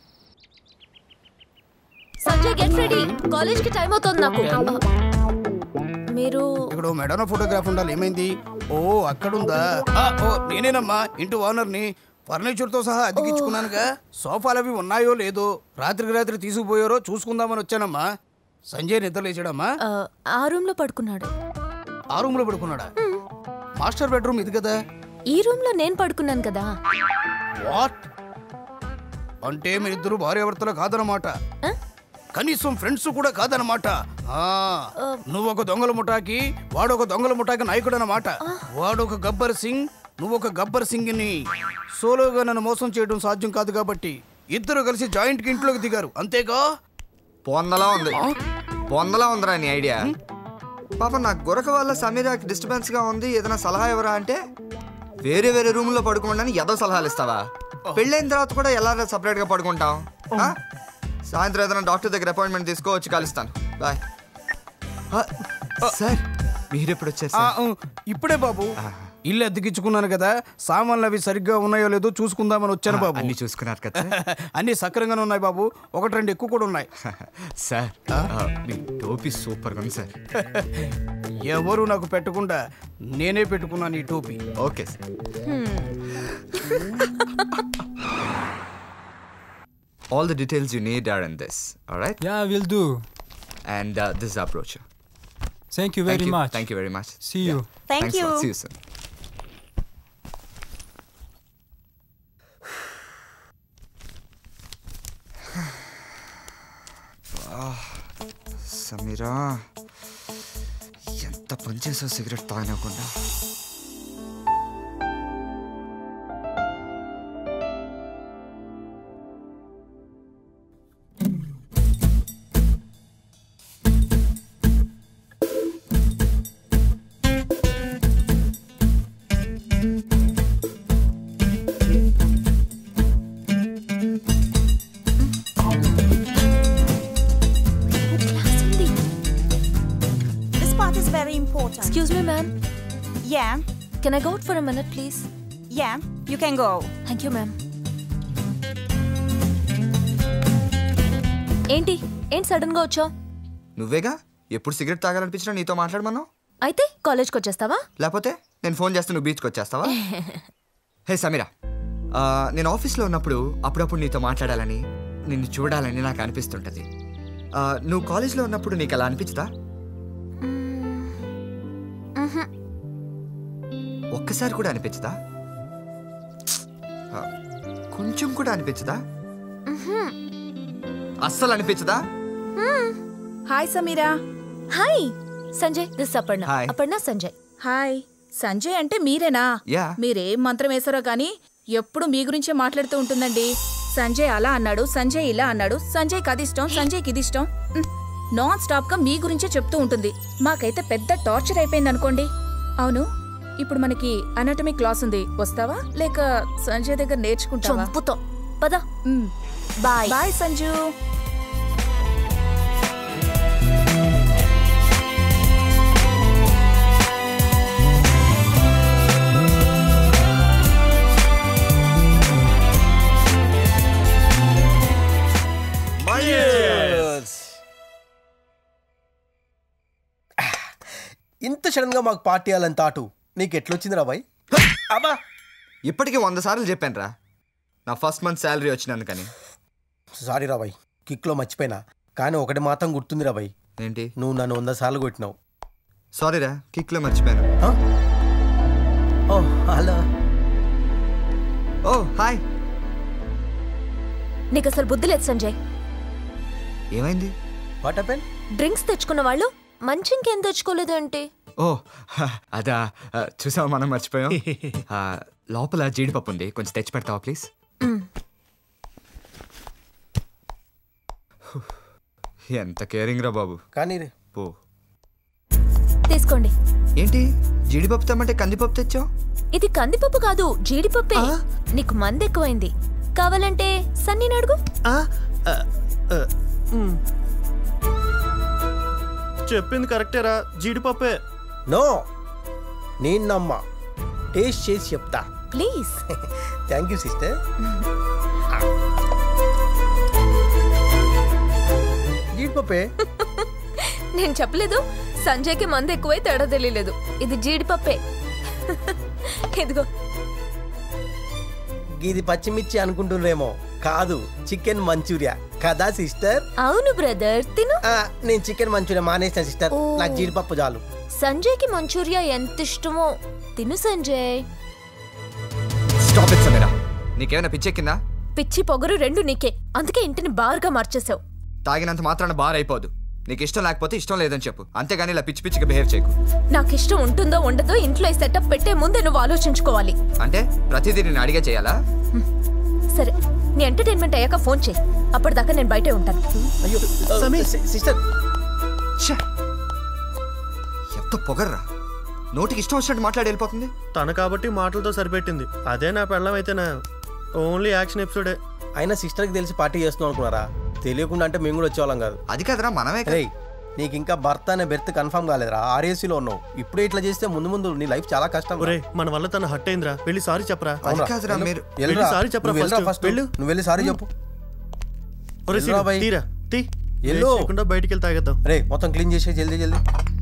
[SPEAKER 7] Sanjay, get ready, కాలేజ్కి టైం అవుతుంది నాకు. మీరు
[SPEAKER 13] ఇక్కడ మెడన ఫోటోగ్రాఫ్ ఉండాలి. ఏమైంది? ఓ అక్కడుందా? ఓ నేనేనమ్మా, ఇంటి ఓనర్ని. ఫర్నిచర్తో సహా అద్దెకిచ్చుకున్నానుగా. సోఫాలు అవి ఉన్నాయో లేదో, రాత్రికి రాత్రి తీసుకుపోయారో చూసుకుందామని వచ్చానమ్మా. సంజయ్ నిద్ర లేచాడమ్మా?
[SPEAKER 7] ఆ రూమ్లో పడుకున్నాడు.
[SPEAKER 13] ఆ రూమ్లో పడుకున్నాడా? మాస్టర్ బెడ్రూమ్ ఇది కదా.
[SPEAKER 7] ఈ రూమ్లో నేను పడుకున్నాను కదా.
[SPEAKER 13] వాట్? అంటే మీరిద్దరు భార్యాభర్తలు కాదనమాట, కనీసం ఫ్రెండ్స్ కూడా కాదనమాట. నువ్వు ఒక దొంగల ముఠాకి, వాడు ఒక దొంగల ముఠాకి నాయకుడు అన్నమాట. వాడు ఒక గబ్బర్ సింగ్, నువ్వు ఒక గబ్బర్ సింగ్ ని. సోలోగా నన్ను మోసం చేయడం సాధ్యం కాదు కాబట్టి ఇద్దరు కలిసి జాయింట్ కి ఇంట్లోకి దిగారు, అంతేగా?
[SPEAKER 6] పొందలా ఉంది, పొందలా ఉందిరా నీ ఐడియా. పాప నా గొరక వల్ల సమీరాకి డిస్టర్బెన్స్ గా ఉంది, ఏదైనా సలహా ఎవరా అంటే వేరే వేరే రూమ్ లో పడుకోండి ఏదో సలహాలు ఇస్తావా? పెళ్ళైన తర్వాత కూడా ఎలా సపరేట్ గా పడుకుంటాం? సాయంత్రం ఏదైనా డాక్టర్ దగ్గర అపాయింట్మెంట్ తీసుకో, వచ్చి కలుస్తాను. బాయ్. సార్ మీరెప్పుడు వచ్చారు?
[SPEAKER 13] ఇప్పుడే బాబు. ఇల్లు అద్దెకిచ్చుకున్నాను కదా, సామాన్లు అవి సరిగ్గా ఉన్నాయో లేదో చూసుకుందామని వచ్చాను బాబు.
[SPEAKER 6] అన్ని చూసుకున్నారు కదా?
[SPEAKER 13] అన్ని సక్రంగానే ఉన్నాయి బాబు, 1-2 ఎక్కువ కూడా ఉన్నాయి.
[SPEAKER 6] సార్ మీ టోపీ సూపర్ గా ఉంది సార్.
[SPEAKER 13] ఎవరు నాకు పెట్టకుండా నేనే పెట్టుకున్నాను ఈ టోపీ.
[SPEAKER 6] Okay sir. All the details you need are in this, all right?
[SPEAKER 15] Yeah, I will do.
[SPEAKER 6] And this is our brochure.
[SPEAKER 15] Thank you very much.
[SPEAKER 6] Thank you very much.
[SPEAKER 15] See you.
[SPEAKER 12] Thank you.
[SPEAKER 6] See you soon. Samira, ఎంత పని చేసావు cigarette తాగనకుండా.
[SPEAKER 7] Excuse me, ma'am.
[SPEAKER 12] Yeah.
[SPEAKER 7] Can I go out for a minute, please?
[SPEAKER 12] Yeah, you can go.
[SPEAKER 7] Thank you, ma'am. ఏంటి sudden గా వచ్చావు?
[SPEAKER 6] నువ్వేగా ఎప్పుడు cigarette తాగాలనిపించినా నీతో మాట్లాడమన్నావు.
[SPEAKER 7] అయితే కాలేజ్కి వచ్చేస్తావా?
[SPEAKER 6] లేకపోతే నేను ఫోన్ చేస్తే నువ్వు బీచ్కి వచ్చేస్తావా? హే సమీరా, నేను ఆఫీస్లో ఉన్నప్పుడు అప్పుడప్పుడు నీతో మాట్లాడాలని, నిన్ను చూడాలని నాకు అనిపిస్తుంటుంది. నువ్వు కాలేజ్లో ఉన్నప్పుడు నీకు అలా అనిపించదా? ఒక్కసారి కూడా అనిపించదా? కొంచెం కూడా అనిపించదా? అస్సలు అనిపించదా?
[SPEAKER 3] Hi Samira.
[SPEAKER 7] Hi Sanjay, this Aparna.
[SPEAKER 6] Hi.
[SPEAKER 7] Aparna Sanjay.
[SPEAKER 3] Hi. Sanjay అంటే మీరేనా?
[SPEAKER 6] Yeah.
[SPEAKER 3] మీరేం మంత్రం వేసారో కానీ ఎప్పుడు మీ గురించే మాట్లాడుతూ ఉంటుందండి. సంజయ్ అలా అన్నాడు, సంజయ్ ఇలా అన్నాడు, సంజయ్కి అది ఇష్టం, సంజయ్కి ఇది ఇష్టం. నాన్ స్టాప్ గా మీ గురించే చెప్తూ ఉంటుంది. మాకైతే పెద్ద టార్చర్ అయిపోయింది అనుకోండి. అవును, ఇప్పుడు మనకి అనాటమీ క్లాస్ ఉంది, వస్తావా లేక సంజయ్ దగ్గర నేర్చుకుంటావా?
[SPEAKER 7] చంపుతో పద. Bye
[SPEAKER 3] bye Sanju.
[SPEAKER 10] ఇంత సడన్ గా మాకు పార్టీ ఇవ్వాలని తాటు నీకు ఎట్లొచ్చింది రా బాయ్?
[SPEAKER 6] అబ్బా, ఇప్పటికీ 100 సార్లు చెప్పాను రా నా ఫస్ట్ మంత్ శాలరీ వచ్చినందుకని.
[SPEAKER 10] సారీ రా బాయ్, కిక్లో మర్చిపోయినా. కానీ ఒకటి మాత్రం గుర్తుంది రా బాయ్.
[SPEAKER 6] ఏంటి?
[SPEAKER 10] నువ్వు నన్ను 100 సార్లు కొట్టినావు.
[SPEAKER 6] సారీ రా, కిక్లో మర్చిపోయాను.
[SPEAKER 10] ఓ హలో.
[SPEAKER 6] ఓ హాయ్.
[SPEAKER 7] నీకు అసలు బుద్ధి లేదు సంజయ్.
[SPEAKER 6] ఏమైంది?
[SPEAKER 10] What happen?
[SPEAKER 7] డ్రింక్స్ తెచ్చుకున్న వాళ్ళు మంచి ఇంకేం తెచ్చుకోలేదు అంటే?
[SPEAKER 6] ఓ అదా, చూసావా మనం మర్చిపోయాం. లోపల జీడిపప్పు ఉంది, కొంచెం తెచ్చి పెడతావా ప్లీజ్? ఎంత కేరింగ్ రా బాబు.
[SPEAKER 10] కానీ
[SPEAKER 6] పో.
[SPEAKER 7] తీసుకోండి.
[SPEAKER 6] ఏంటి జీడిపప్పు తెమ్మంటే కందిపప్పు తెచ్చావు?
[SPEAKER 7] ఇది కందిపప్పు కాదు, జీడిపప్పే. నీకు మంది ఎక్కువైంది, కావాలంటే సన్నీని అడుగు.
[SPEAKER 11] చెప్పింది కరెక్టేరా, జీడిపప్పే.
[SPEAKER 10] నో, నేను నమ్మా. టేస్ట్ చేసి చెప్తా
[SPEAKER 7] ప్లీజ్.
[SPEAKER 10] Thank you sister. జీడిపప్పే.
[SPEAKER 7] నేను చెప్పలేదు సంజయ్కి మంది ఎక్కువై తేడా తెలియలేదు. ఇది జీడిపప్పే. ఇదిగో.
[SPEAKER 10] ఇది పచ్చిమిర్చి అనుకుంటున్నారేమో, కాదు చికెన్ మంచూరియా కదా సిస్టర్?
[SPEAKER 7] అవును బ్రదర్, తిను.
[SPEAKER 10] నేను చికెన్ మంచూరియా మానేస్తా సిస్టర్, నాకు జీడిపప్పు చాలు.
[SPEAKER 7] సంజయ్కి మంచూరియా ఎంత ఇష్టమో తిను సంజయ్.
[SPEAKER 6] స్టాప్ ఇట్ సమీరా, నీకేమైనా పిచ్చెక్కిందా?
[SPEAKER 7] పిచ్చి పొగరు రెండు నీకే, అందుకే ఇంటిని బార్గా మార్చేసావు.
[SPEAKER 6] తాగినంత మాత్రాన బార్ అయిపోదు. నీకు ఇష్టం లేకపోతే ఇష్టం లేదని చెప్పు, అంతేగాని ఇలా పిచ్చి పిచ్చిగా బిహేవ్ చేయకు.
[SPEAKER 7] నాకు ఇష్టం ఉంటుందో ఉండదో ఇంట్లో ఈ సెటప్ పెట్టే ముందే నువ్వు ఆలోచించుకోవాలి.
[SPEAKER 6] అంటే ప్రతిదీ నేను అడిగే చేయాలా?
[SPEAKER 7] సరే, నీ ఎంటర్టైన్మెంట్ అయ్యాక ఫోన్ చేయి, అప్పటిదాకా నేను బయటే ఉంటాను.
[SPEAKER 10] అయ్యో సిస్టర్,
[SPEAKER 6] ఎంత పొగర్రా, నోటికి ఇష్టం వచ్చినట్టు మాట్లాడి వెళ్ళిపోతుంది.
[SPEAKER 11] తన కాబట్టి మాటలతో సరిపెట్టింది. అదే నా పెళ్ళం అయితేనా ఓన్లీ యాక్షన్ ఎపిసోడే.
[SPEAKER 10] అయినా సిస్టర్కి తెలిసి పార్టీ చేస్తున్నాం అనుకున్నారా? తెలియకుండా అంటే మేము కూడా వచ్చేవాళ్ళం కాదు.
[SPEAKER 6] అది కాదురా, మనమే.
[SPEAKER 10] నీకు ఇంకా భర్త అనే బెర్త్ కన్ఫర్మ్ కాలేదురా, ఆర్ఏసీలో ఉన్నావు. ఇప్పుడే ఇట్లా చేస్తే ముందు ముందు నీ లైఫ్ చాలా కష్టం.
[SPEAKER 11] మన వల్ల తన హట్ అయిందిరా, వెళ్ళి సారీ చెప్పరా.
[SPEAKER 10] సారీ చెప్పరా, నువ్వు వెళ్ళి సారీ చెప్పు.
[SPEAKER 11] తీరా తీ, బయటికి వెళ్ళి తాగేద్దాం.
[SPEAKER 10] రే మొత్తం క్లీన్ చేసే జల్దీ జల్దీ.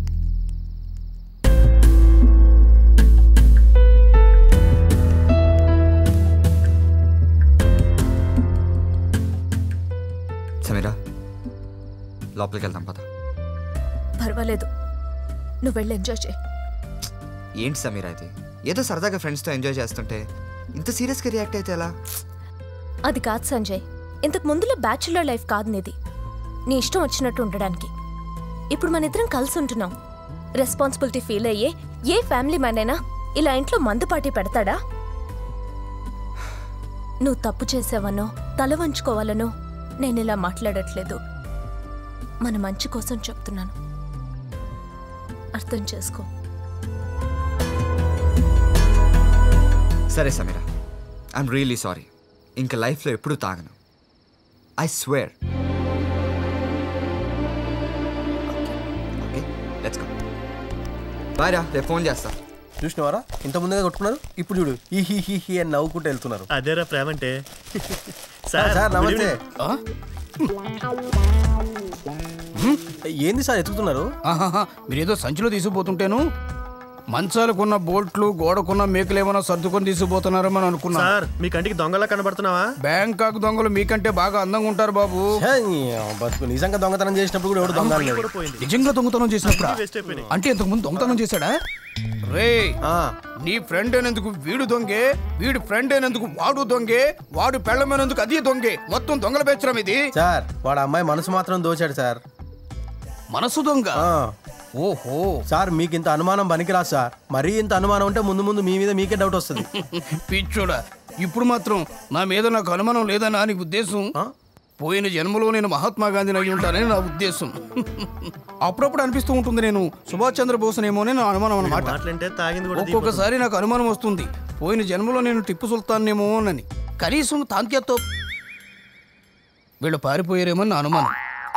[SPEAKER 6] సమీరా, లోపలికి వెళ్దాం పద.
[SPEAKER 7] పర్వాలేదు, నువ్వు వెళ్ళి ఎంజాయ్ చేయి.
[SPEAKER 6] ఏంటి సమీరా ఇది? ఏదో సరదాగా ఫ్రెండ్స్తో ఎంజాయ్ చేస్తుంటే ఇంత సీరియస్గా రియాక్ట్ అయితే ఎలా?
[SPEAKER 7] అది కాదు సంజయ్, ఇంతకు ముందులో బ్యాచులర్ లైఫ్ కాదు నీది. నీ ఇష్టం వచ్చినట్టు ఉండడానికి. ఇప్పుడు మన ఇద్దరం కలిసి ఉంటున్నాం. రెస్పాన్సిబిలిటీ ఫీల్ అయ్యే ఏ ఫ్యామిలీ మ్యాన్ అయినా ఇలా ఇంట్లో మందు పార్టీ పెడతాడా? నువ్వు తప్పు చేసావనో తల వంచుకోవాలనో నేను ఇలా మాట్లాడట్లేదు. మన మంచి కోసం చెప్తున్నాను, అర్థం చేసుకో.
[SPEAKER 6] సరే సమీరా, ఐఎమ్ రియలీ సారీ. ఇంకా లైఫ్లో ఎప్పుడూ తాగను, I swear. Okay, let's go. Bye రా, రేపు ఫోన్ చేస్తా.
[SPEAKER 10] చూసినవారా, ఇంత ముందుగా కొట్టుకున్నారు, ఇప్పుడు చూడు ఈ అని నవ్వుకుంటూ వెళ్తున్నారు.
[SPEAKER 11] అదేరా ప్రేమ అంటే.
[SPEAKER 10] సార్ నమస్తే. ఏంది సార్ ఎత్తుకుతున్నారు?
[SPEAKER 13] మీరేదో సంచిలో తీసుకుపోతుంటేను మంచాలకున్న బోల్ట్లు గోడకున్న మేకలు ఏమైనా సర్దుకొని తీసుకుపోతున్నారో అనుకున్నా.
[SPEAKER 11] సార్ మీ కంటికి దొంగలా కనబడుతున్నావా?
[SPEAKER 13] బ్యాంకాక్ దొంగలు మీకంటే బాగా అందంగా ఉంటారు బాబు.
[SPEAKER 10] నిజంగా దొంగతనం చేసినప్పుడు కూడా ఎవరు దొంగ
[SPEAKER 13] నిజంగా దొంగతనం చేసినప్పుడు అంటే ఇంతకు ముందు దొంగతనం చేశాడా? రే నీ ఫ్రెండ్ అయినందుకు వీడు దొంగే, వీడు ఫ్రెండ్ అయినందుకు వాడు దొంగే, వాడు పెళ్ళమైనందుకు అది దొంగే. మొత్తం దొంగల బెచ్చరం ఇది.
[SPEAKER 10] సార్ వాడు అమ్మాయి మనసు మాత్రం దోచాడు సార్.
[SPEAKER 13] మనసు దొంగ?
[SPEAKER 10] ఓహో సార్ మీకు ఇంత అనుమానం పనికిరాదు సార్. మరీ ఇంత అనుమానం ఉంటే ముందు ముందు మీ మీద మీకే డౌట్ వస్తుంది.
[SPEAKER 13] పిచ్చోడా, ఇప్పుడు మాత్రం నా మీద నాకు అనుమానం లేదన్నా నీ ఉద్దేశం? పోయిన జన్మలో నేను మహాత్మా గాంధీని అయి ఉంటానని నా ఉద్దేశం. అప్పుడప్పుడు అనిపిస్తూ ఉంటుంది నేను సుభాష్ చంద్రబోస్నేమో అని నా అనుమానం అన్నమాట. ఒక్కొక్కసారి నాకు అనుమానం వస్తుంది పోయిన జన్మలో నేను టిప్పు సుల్తాన్నేమో అని. కనీసం తాంత్యతో వీళ్ళు పారిపోయారేమో నా అనుమానం.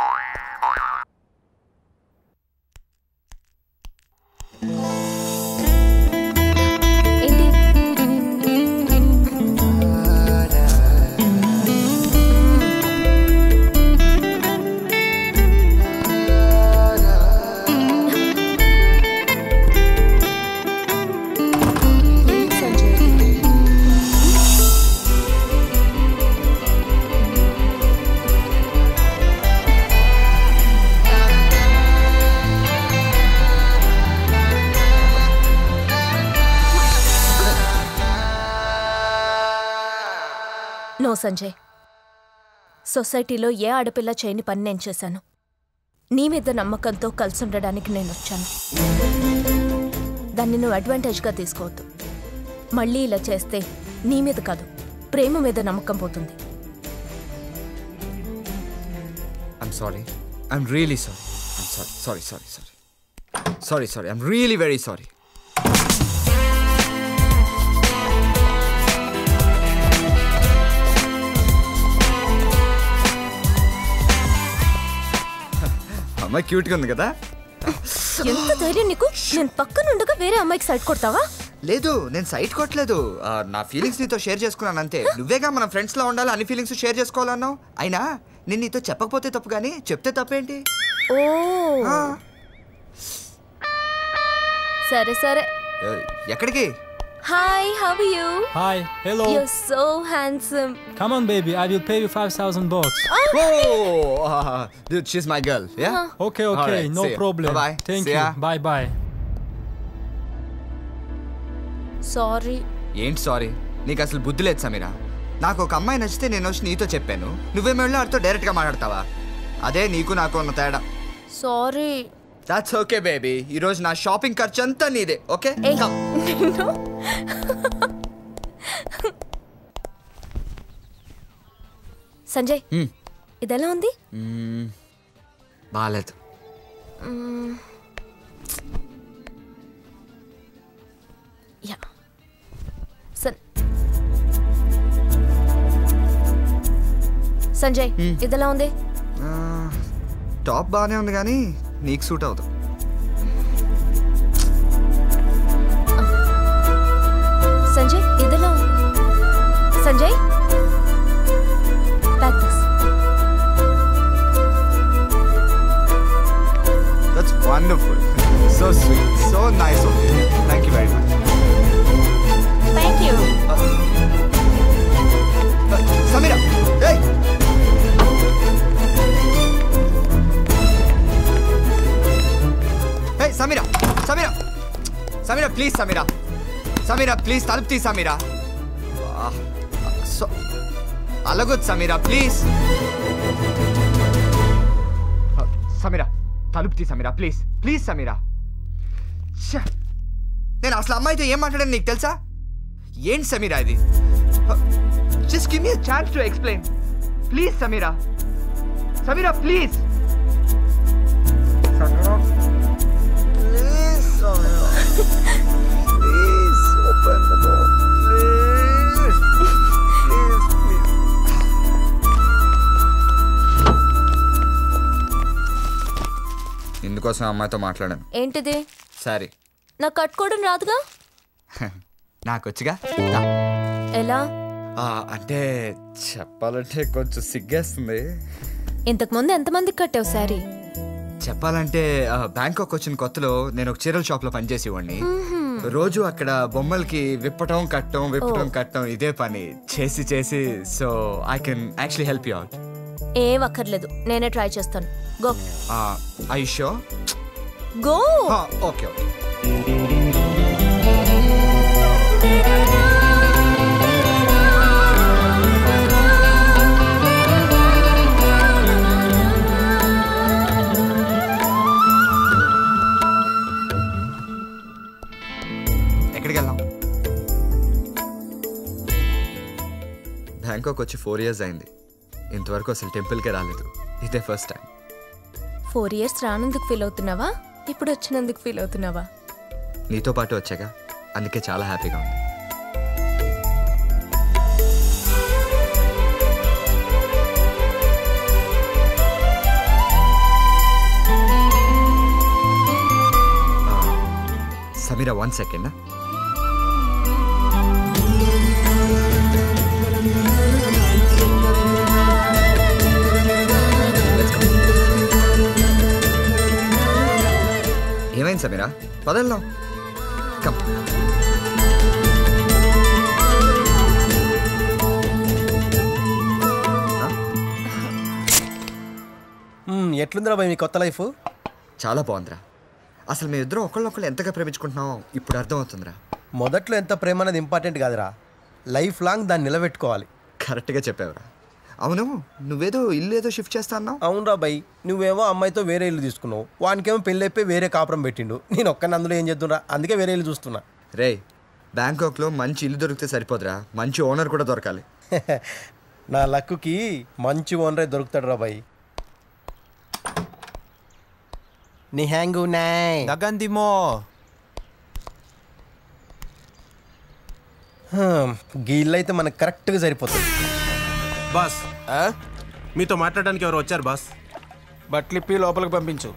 [SPEAKER 3] నో సంజయ్, సొసైటీలో ఏ ఆడపిల్ల చేయని పని నేను చేశాను. నీ మీద నమ్మకంతో కలిసి ఉండడానికి నేను వచ్చాను. దాన్ని నువ్వు అడ్వాంటేజ్గా తీసుకోవద్దు. మళ్ళీ ఇలా చేస్తే నీ మీద కాదు ప్రేమ మీద నమ్మకం పోతుంది.
[SPEAKER 6] I'm sorry. I'm really sorry. I'm sorry. Sorry. I'm really very sorry. అమ్మాయి క్యూట్గా ఉంది కదా?
[SPEAKER 3] ఎంత ధైర్యం నీకు? నేను పక్కనుండగా వేరే అమ్మాయికి సైట్ కొడతావా?
[SPEAKER 6] లేదు, నేను సైట్ కొట్టలేదు. నా ఫీలింగ్స్ నీతో షేర్ చేసుకున్నాను అంతే. నువ్వేగా మన ఫ్రెండ్స్ లా ఉండాలి, అన్ని ఫీలింగ్స్ షేర్ చేసుకోవాలన్నావు. అయినా నేను నీతో చెప్పకపోతే తప్పు కానీ చెప్తే తప్పేంటి?
[SPEAKER 3] సరే.
[SPEAKER 6] ఎక్కడికి?
[SPEAKER 3] Hi, how are you?
[SPEAKER 15] Hi, hello.
[SPEAKER 3] You're so handsome.
[SPEAKER 15] Come on, baby. I will pay you $5,000.
[SPEAKER 6] Oh, dude, she's my girl. Yeah.
[SPEAKER 15] Okay.
[SPEAKER 6] Right,
[SPEAKER 15] no problem.
[SPEAKER 6] Bye.
[SPEAKER 15] Thank
[SPEAKER 6] see
[SPEAKER 15] you.
[SPEAKER 6] ya.
[SPEAKER 15] Bye.
[SPEAKER 3] Sorry.
[SPEAKER 6] ఏంటి sorry? నీకు అసలు బుద్ధి లేదు సమీరా. నాకు ఒక అమ్మాయి నచ్చితే నేను వచ్చి నీతో చెప్పాను. నువ్వేమో వెళ్ళి వాడితో డైరెక్ట్గా మాట్లాడతావా? అదే నీకు నాకు ఉన్న తేడా.
[SPEAKER 3] Sorry.
[SPEAKER 6] That's okay, baby. ఈ రోజు నా షాపింగ్ ఖర్చు అంతా నీదే. ఓకే?
[SPEAKER 3] సంజయ్, ఇదెలా ఉంది?
[SPEAKER 6] బాలేదు.
[SPEAKER 3] సంజయ్, ఇదెలా ఉంది?
[SPEAKER 6] టాప్ బాగానే ఉంది కానీ నీకు సూట్ అవుతుంది.
[SPEAKER 3] సంజయ్, ఇదెలా ఉంది? Sanjay, pack this.
[SPEAKER 6] That's wonderful. So sweet. So nice of you. Thank you very much.
[SPEAKER 3] Thank you.
[SPEAKER 6] Samira, hey! Hey, Samira, please, Samira, please, తలుపు తీ Samira. So, అలాగొద్దు Samira, please. Samira, తలుపు తీ Samira, please Samira. నేను అసలు అమ్మాయితో ఏం మాట్లాడాను నీకు తెలుసా? ఏంటి Samira ఇది? Just give me a chance to explain. Please, Samira, please. Samira. Please, open the door. Please. ఇందుకోసం అమ్మాయితో మాట్లాడాను.
[SPEAKER 3] ఏంటిది?
[SPEAKER 6] సరే.
[SPEAKER 3] నాకు కట్టుకోవడం రాదుగా?
[SPEAKER 6] నాకొచ్చిగా.
[SPEAKER 3] ఎలా?
[SPEAKER 6] అంటే చెప్పాలంటే కొంచెం సిగ్గేస్తుంది.
[SPEAKER 7] ఇంతకుముందు ఎంతమందికి కట్టావు శారీ?
[SPEAKER 6] చెప్పాలంటే బ్యాంకాక్ వచ్చిన కొత్తలో నేను ఒక చీరల షాప్ లో పనిచేసేవాడిని. రోజు అక్కడ బొమ్మలకి విప్పటం కట్టడం ఇదే పని చేసి చేసి. So I can actually help you out.
[SPEAKER 7] ఏం అక్కర్లేదు, నేనే ట్రై చేస్తాను. Go.
[SPEAKER 6] I show
[SPEAKER 7] go.
[SPEAKER 6] Okay okay. ఎక్కడికి వెళ్దాం? బ్యాంకాక్ వచ్చి 4 years అయింది. ఇంతవరకు అసలు టెంపుల్కే రాలేదు. ఇదే ఫస్ట్ టైం.
[SPEAKER 7] 4 years రానందుకు ఫీల్ అవుతున్నావా, ఇప్పుడు వచ్చినందుకు ఫీల్ అవుతున్నావా?
[SPEAKER 6] నీతో పాటు వచ్చాగా, అందుకే చాలా హ్యాపీగా ఉంది. సమీరా 1 second. ఏమైంది సమీరా? పదెళ్దాం. కమ్.
[SPEAKER 10] ఎట్లుందిరా భయ్ మీ కొత్త లైఫ్?
[SPEAKER 6] చాలా బాగుందిరా. అసలు మీ ఇద్దరు ఒకళ్ళొకళ్ళు ఎంతగా ప్రేమించుకుంటున్నామో ఇప్పుడు అర్థమవుతుందిరా.
[SPEAKER 10] మొదట్లో ఎంత ప్రేమ అనేది ఇంపార్టెంట్ కాదురా, లైఫ్ లాంగ్ దాన్ని నిలబెట్టుకోవాలి.
[SPEAKER 6] కరెక్ట్గా చెప్పావురా. అవును, నువ్వేదో ఇల్లు ఏదో షిఫ్ట్ చేస్తా అన్నావు.
[SPEAKER 10] అవునరా భయ్, నువ్వేమో అమ్మాయితో వేరే ఇల్లు తీసుకున్నావు, వానికేమో పెళ్ళైపోయి వేరే కాపురం పెట్టిండు. నేను ఒక్కని అందులో ఏం చేద్దురా, అందుకే వేరే ఇల్లు చూస్తున్నా.
[SPEAKER 6] రే, బ్యాంకాక్లో మంచి ఇల్లు దొరికితే సరిపోదురా, మంచి ఓనర్ కూడా దొరకాలి.
[SPEAKER 10] నా లక్కుకి మంచి ఓనరే దొరుకుతాడు రా భయ్. నీ హ్యాంగు నాయ్
[SPEAKER 5] నగందిమో
[SPEAKER 10] గీళ్ళు అయితే మనకు కరెక్ట్గా సరిపోతుంది.
[SPEAKER 5] బాస్, మీతో మాట్లాడడానికి ఎవరు వచ్చారు బాస్?
[SPEAKER 13] బట్లిప్పి లోపలికి పంపించు.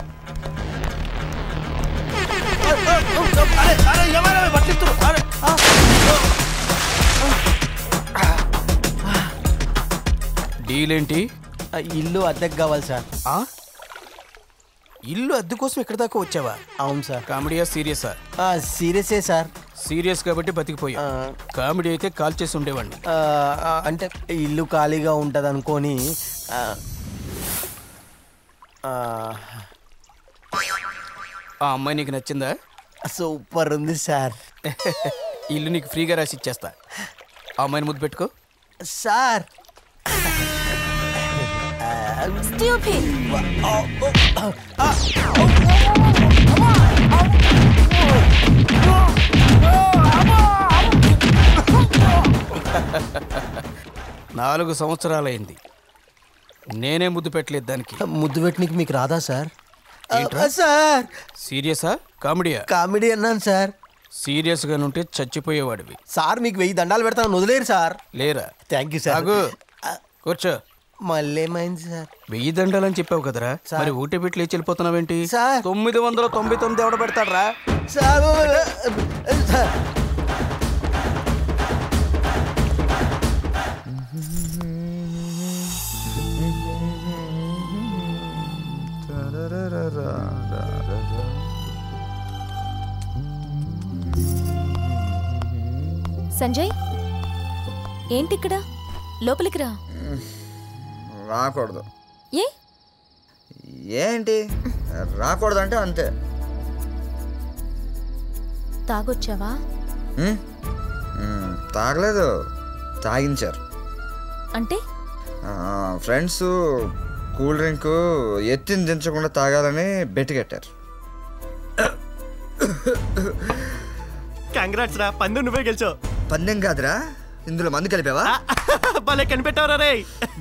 [SPEAKER 13] డీల్ ఏంటి?
[SPEAKER 10] ఇల్లు అద్దెకు కావాలి సార్.
[SPEAKER 13] ఇల్లు అద్దె కోసం ఎక్కడి దాకా వచ్చావా?
[SPEAKER 10] అవును సార్.
[SPEAKER 13] కామెడీయా సీరియసా?
[SPEAKER 10] సీరియసే సార్.
[SPEAKER 13] సీరియస్ కాబట్టి బతికిపోయా. కామెడీ అయితే కాల్ చేసి ఉండేవాడిని.
[SPEAKER 10] అంటే ఇల్లు ఖాళీగా ఉంటుంది అనుకొని.
[SPEAKER 13] ఆ అమ్మాయి నీకు నచ్చిందా?
[SPEAKER 10] సూపర్ ఉంది సార్.
[SPEAKER 13] ఇల్లు నీకు ఫ్రీగా రాసి ఇచ్చేస్తా. ఆ అమ్మాయిని ముద్దు పెట్టుకో
[SPEAKER 10] సార్.
[SPEAKER 7] Stupid.
[SPEAKER 13] నాలుగు సంవత్సరాలైంది, నేనే ముద్దు పెట్టలేదు దానికి.
[SPEAKER 10] ముద్దు పెట్టడానికి మీకు రాదా సార్?
[SPEAKER 13] సార్ సీరియసా కామెడీయా?
[SPEAKER 10] కామెడీ అన్నాను సార్.
[SPEAKER 13] సీరియస్గా ఉంటే చచ్చిపోయేవాడివి.
[SPEAKER 10] సార్ మీకు 1000 దండాలు పెడతాను, వదిలేరు సార్.
[SPEAKER 13] లేరా?
[SPEAKER 10] Thank you sir.
[SPEAKER 13] కూర్చో.
[SPEAKER 10] మళ్ళీ ఏమైంది సార్?
[SPEAKER 13] 1000 దండాలని చెప్పావు కదరా, మరి ఊటే పెట్టి లేచి వెళ్ళిపోతున్నావేంటి? 999 ఎవడ పెడతాడరా?
[SPEAKER 7] సంజయ్, ఏంటి ఇక్కడ? లోపలికి రా.
[SPEAKER 6] రాకూడదు.
[SPEAKER 7] ఏ
[SPEAKER 6] ఏంటి రాకూడదు అంటే అంతే.
[SPEAKER 7] తాగొచ్చావా?
[SPEAKER 6] తాగలేదు, తాగించారు.
[SPEAKER 7] అంటే
[SPEAKER 6] ఫ్రెండ్స్ కూల్ డ్రింక్ ఎత్తిని దించకుండా తాగాలని బెట్ కట్టారు.
[SPEAKER 11] కంగ్రాట్స్ రా, పందెం నువ్వే గెలిచావు.
[SPEAKER 6] పందెం కాదురా, ఇందులో మందు కలిపావా?
[SPEAKER 11] భలే కనిపెట్టావురా రే.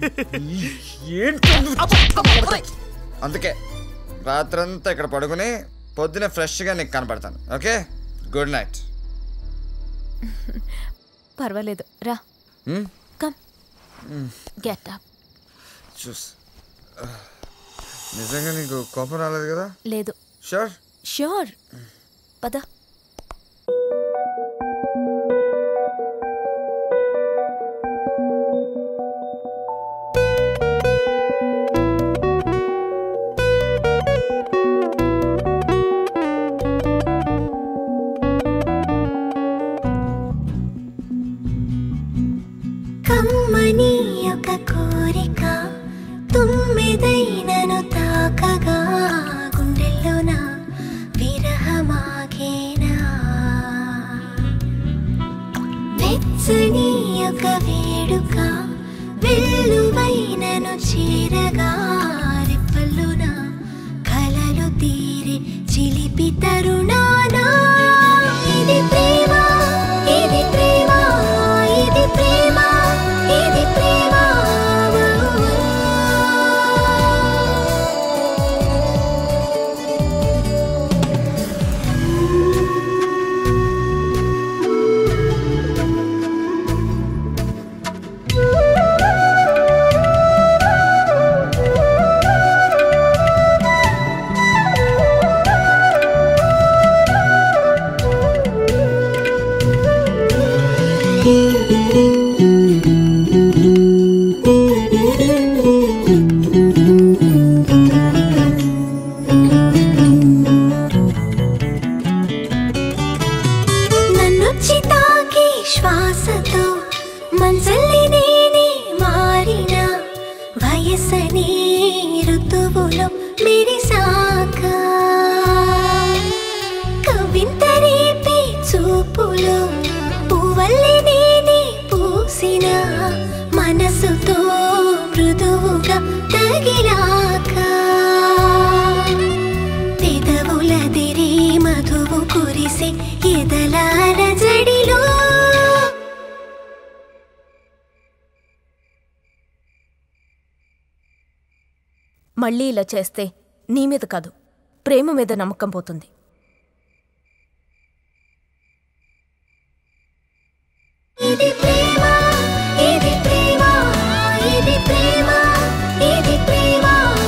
[SPEAKER 6] అందుకే రాత్రంతా ఇక్కడ పడుకుని పొద్దున ఫ్రెష్గా నీకు కనపడతాను. Okay, good night.
[SPEAKER 7] పర్వాలేదు, రా. Come, get up.
[SPEAKER 6] చూస్, నిజంగా నీకు కోపం రాలేదు కదా?
[SPEAKER 7] లేదు.
[SPEAKER 6] షూర్?
[SPEAKER 7] షూర్. పద.
[SPEAKER 4] వెచ్చని ఒక వేడుక వెల్లువైనను చేరగా రెప్పల్లున కలలు తీరే చిలిపి తరుణానా ఇది ప్రేమ ఇది ప్రేమ ఇది ప్రేమ ఇది ప్రేమ నన్నొచ్చి తాకి శ్వాసతో మంచల్లి నేనే మారిన వయసనే ఋతువులో మెరిసాక కవింత రేపి చూపులో పువ్వల్లి నేనే పూసిన మనసుతో మృదువుగా తగిలాక పెదవులదిరే మధువు కురిసే ఎదలాల జడిలో
[SPEAKER 3] మళ్ళీ ఇలా చేస్తే నీ మీద కాదు ప్రేమ మీద నమ్మకం పోతుంది.
[SPEAKER 4] ఇది ప్రేమ ఇది ప్రేమ ఇది ప్రేమ ఇది ప్రేమ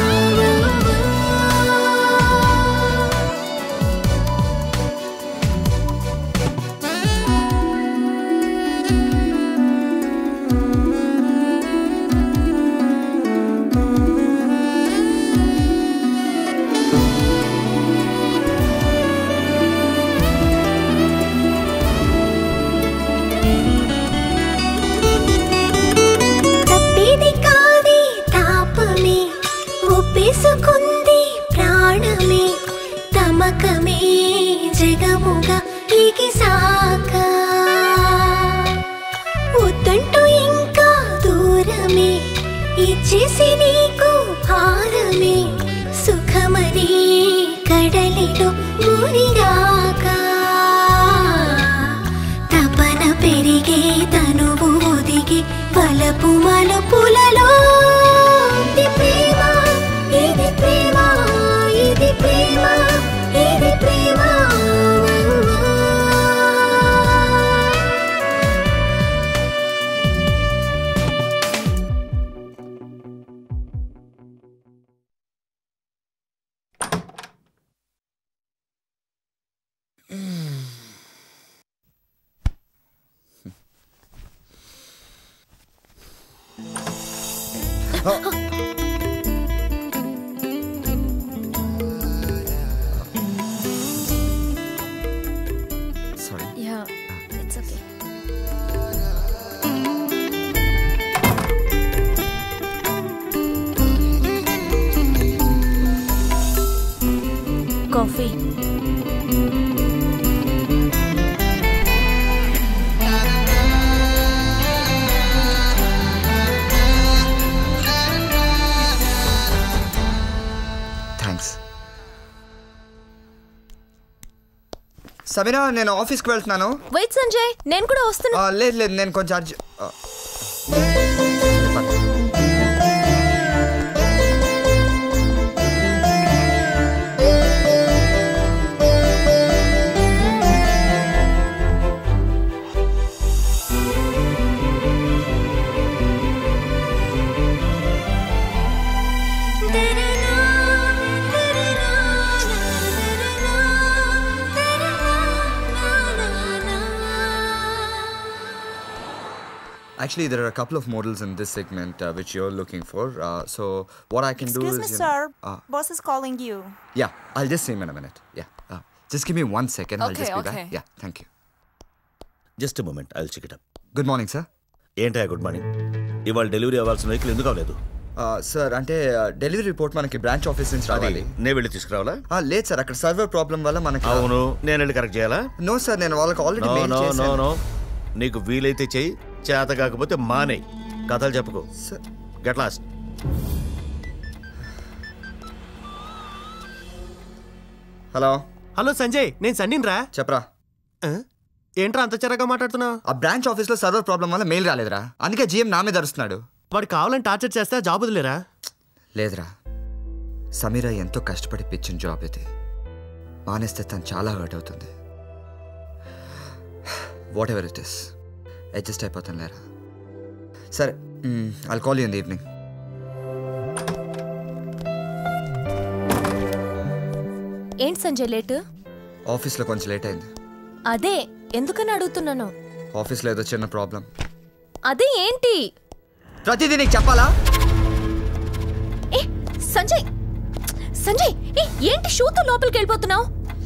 [SPEAKER 4] తప్పిది కాది తాపమే ఒప్పేసుకుంది ప్రాణమే తమకమే జగముగా ఎగిసాక వద్దంటూ ఇంకా దూరమే ఇచ్చేసి నీకు భారమే సుఖమనే కడలిలో మునిగాక తపన పెరిగే తనువు ఒదిగి వలపు మలుపులలో ఇది ప్రేమ ఇది ప్రేమ ఇది ప్రేమ ఇది ప్రేమ
[SPEAKER 6] Sorry.
[SPEAKER 7] Yeah, it's okay.
[SPEAKER 3] Coffee
[SPEAKER 6] thanks. Samira నేను ఆఫీస్కి వెళ్తున్నాను.
[SPEAKER 3] వెయిట్ సంజయ్, నేను కూడా వస్తున్నా.
[SPEAKER 6] లేదు లేదు నేను కొంచెం Actually, there are a couple of models in this segment which you're looking for. So what I can
[SPEAKER 12] Excuse
[SPEAKER 6] do
[SPEAKER 12] me,
[SPEAKER 6] is...
[SPEAKER 12] sir. Boss is calling you.
[SPEAKER 6] Yeah, I'll just see him in a minute. Yeah. Just give me 1 second. I'll just be back. Yeah, thank you.
[SPEAKER 22] Just a moment. I'll check it up.
[SPEAKER 6] Good morning, sir.
[SPEAKER 22] ఏంటయ్యా good morning? ఇవాళ delivery అవ్వాల్సిన vehicle ఎందుకు అవ్వలేదు?
[SPEAKER 6] Sir అంటే delivery report మనకి branch office నుంచి రావాలి.
[SPEAKER 22] నేను వెళ్ళి తీసుకురావాలా?
[SPEAKER 6] లేదు సార్, అక్కడ సర్వర్ ప్రాబ్లం వల్ల మనకి...
[SPEAKER 22] అవును, నేను వెళ్ళి కరెక్ట్ చేయాలా?
[SPEAKER 6] నో సార్, నేను వాళ్ళకి ఆల్రెడీ మెయిల్ చేశాను.
[SPEAKER 22] నో నీకు వీలైతే చెయ్యి, చేత కాకపోతే మానే. కథలు చెప్పుకో. Get lost.
[SPEAKER 6] Hello
[SPEAKER 11] hello Sanjay, నేను సన్నీన్ రా.
[SPEAKER 6] చెప్పరా.
[SPEAKER 11] ఏంట్రా అంత చిరగా మాట్లాడుతున్నావు?
[SPEAKER 6] ఆ బ్రాంచ్ ఆఫీస్లో సర్వర్ ప్రాబ్లం వల్ల మెయిల్ రాలేదురా, అందుకే జీఎం నా మీద అరుస్తున్నాడు.
[SPEAKER 11] వాడు కావాలని టార్చర్ చేస్తే జాబ్ వదిలేరా?
[SPEAKER 6] లేదురా, సమీరా ఎంతో కష్టపడి పిచ్చిన జాబ్ ఇది. మానేస్తే తను చాలా హర్ట్ అవుతుంది. Whatever it is, adjust అయిపోతాను లేరా. సరే, I'll call you in the evening.
[SPEAKER 7] ఏంటి సంజయ్ లేట్?
[SPEAKER 6] ఆఫీస్లో కొంచెం లేట్ అయింది.
[SPEAKER 7] అదే ఎందుకని అడుగుతున్నాను.
[SPEAKER 6] ఆఫీస్లో ఏదో చిన్న ప్రాబ్లం.
[SPEAKER 7] అదే ఏంటి?
[SPEAKER 6] ప్రతిదీ నీకు చెప్పాలా?
[SPEAKER 7] ఏ సంజయ్, సంజయ్ ఏంటి షూతో లోపలికి వెళ్ళిపోతున్నావు?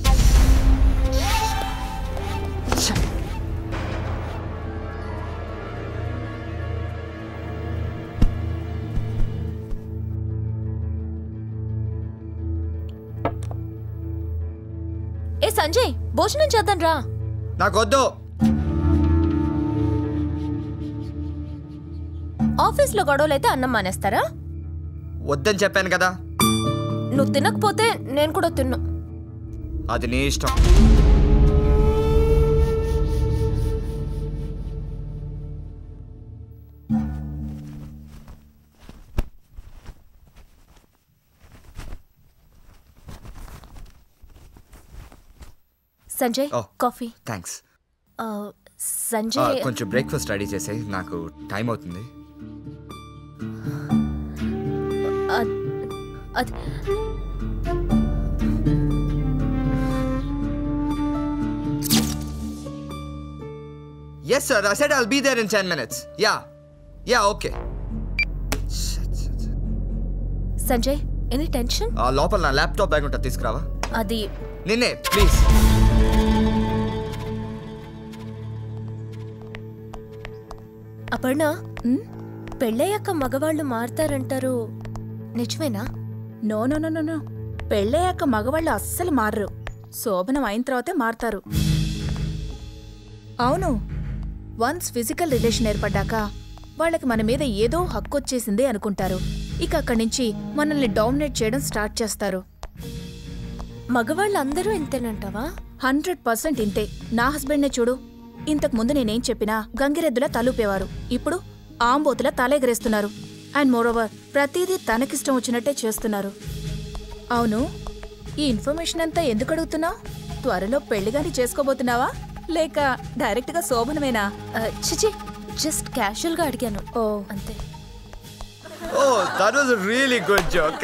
[SPEAKER 7] ఏ సంజయ్, భోజనం చేద్దాం రా.
[SPEAKER 6] నాకొద్దు.
[SPEAKER 7] ఆఫీస్లో గొడవలైతే అన్నం మానేస్తారా?
[SPEAKER 6] వద్దని చెప్పాను కదా.
[SPEAKER 7] నువ్వు తినకపోతే నేను కూడా తిన్ను.
[SPEAKER 6] అది నీ ఇష్టం.
[SPEAKER 7] సంజయ్, కాఫీ.
[SPEAKER 6] థ్యాంక్స్.
[SPEAKER 7] సంజయ్,
[SPEAKER 6] కొంచెం బ్రేక్ఫాస్ట్ రెడీ చేసే, నాకు టైం అవుతుంది. Yes sir, I said I'll be there in 10 minutes. Yeah, okay.
[SPEAKER 7] Sanjay, any tension?
[SPEAKER 6] లోపల నా ల్యాప్టాప్ బ్యాగ్ ఉంటుంది, తీసుకురావా?
[SPEAKER 7] అది
[SPEAKER 6] నిన్నే ప్లీజ్.
[SPEAKER 7] అపర్ణ, పెళ్ళయ్యాక మగవాళ్ళు మారుతారంటారు, నిజమేనా?
[SPEAKER 3] No no no no no, పెళ్ళయ్యాక మగవాళ్ళు అస్సలు మారరు. శోభనం అయిన తర్వాతే మారతారు. అవును, వన్స్ ఫిజికల్ రిలేషన్ ఏర్పడ్డాక వాళ్ళకి మన మీద ఏదో హక్కు వచ్చేసిందే అనుకుంటారు. ఇక అక్కడి నుంచి మనల్ని డామినేట్ చేయడం స్టార్ట్ చేస్తారు.
[SPEAKER 7] మగవాళ్ళందరూ ఇంతేనంటావా?
[SPEAKER 3] 100% ఇంతే. నా హస్బెండ్నే చూడు. ఇంతకు ముందు నేనేం చెప్పినా గంగిరెద్దులా తలూపేవారు, ఇప్పుడు ఆంబోతులా తలెగరేస్తున్నారు. అండ్ మోరోవర్, ప్రతిదీ తనకిష్టం వచ్చినట్టే చేస్తున్నారు. అవును, ఈ ఇన్ఫర్మేషన్ అంతా ఎందుకు అడుగుతున్నావు? త్వరలో పెళ్లిగాని చేసుకోబోతున్నావా, లేక డైరెక్ట్గా శోభనమేనా?
[SPEAKER 7] చిచి, జస్ట్ క్యాషువల్ గా అడిగాను.
[SPEAKER 3] ఓ
[SPEAKER 7] అంతే.
[SPEAKER 6] Oh, that was a really good joke.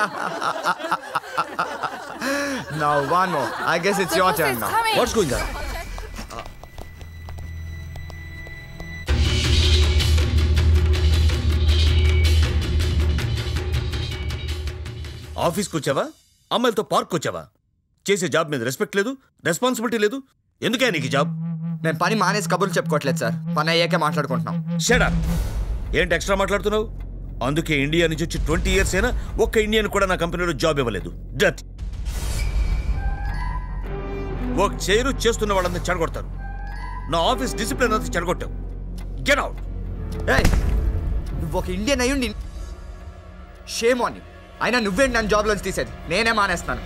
[SPEAKER 6] Now one more. I guess it's your turn now.
[SPEAKER 22] What's going on? ఆఫీస్కి వచ్చావా? అమ్మాయిలతో పార్క్ వచ్చావా? చేసే జాబ్ మీద రెస్పెక్ట్ లేదు, రెస్పాన్సిబిలిటీ లేదు. ఎందుకే నీకు జాబ్?
[SPEAKER 6] నేను పని మానేసి కబుర్లు చెప్పుకోవట్లేదు సార్, పని అయ్యాకే మాట్లాడుకుంటున్నాం.
[SPEAKER 22] Shut up. ఏంటి ఎక్స్ట్రా మాట్లాడుతున్నావు? అందుకే ఇండియా నుంచి వచ్చి 20 years అయినా ఒక్క ఇండియన్ కూడా నా కంపెనీలో జాబ్ ఇవ్వలేదు. డట్. వర్క్ చేయరు, చేస్తున్న వాళ్ళంతా చెడగొడతారు. నా ఆఫీస్ డిసిప్లిన్ అంతా చెడగొట్టావు. Get out.
[SPEAKER 6] నువ్వు ఒక ఇండియన్ అయ్యుండి షేమ్ ఆన్ యు. అయినా నువ్వేంటి నన్ను జాబ్ లోంచి తీసేది? నేనే మానేస్తాను.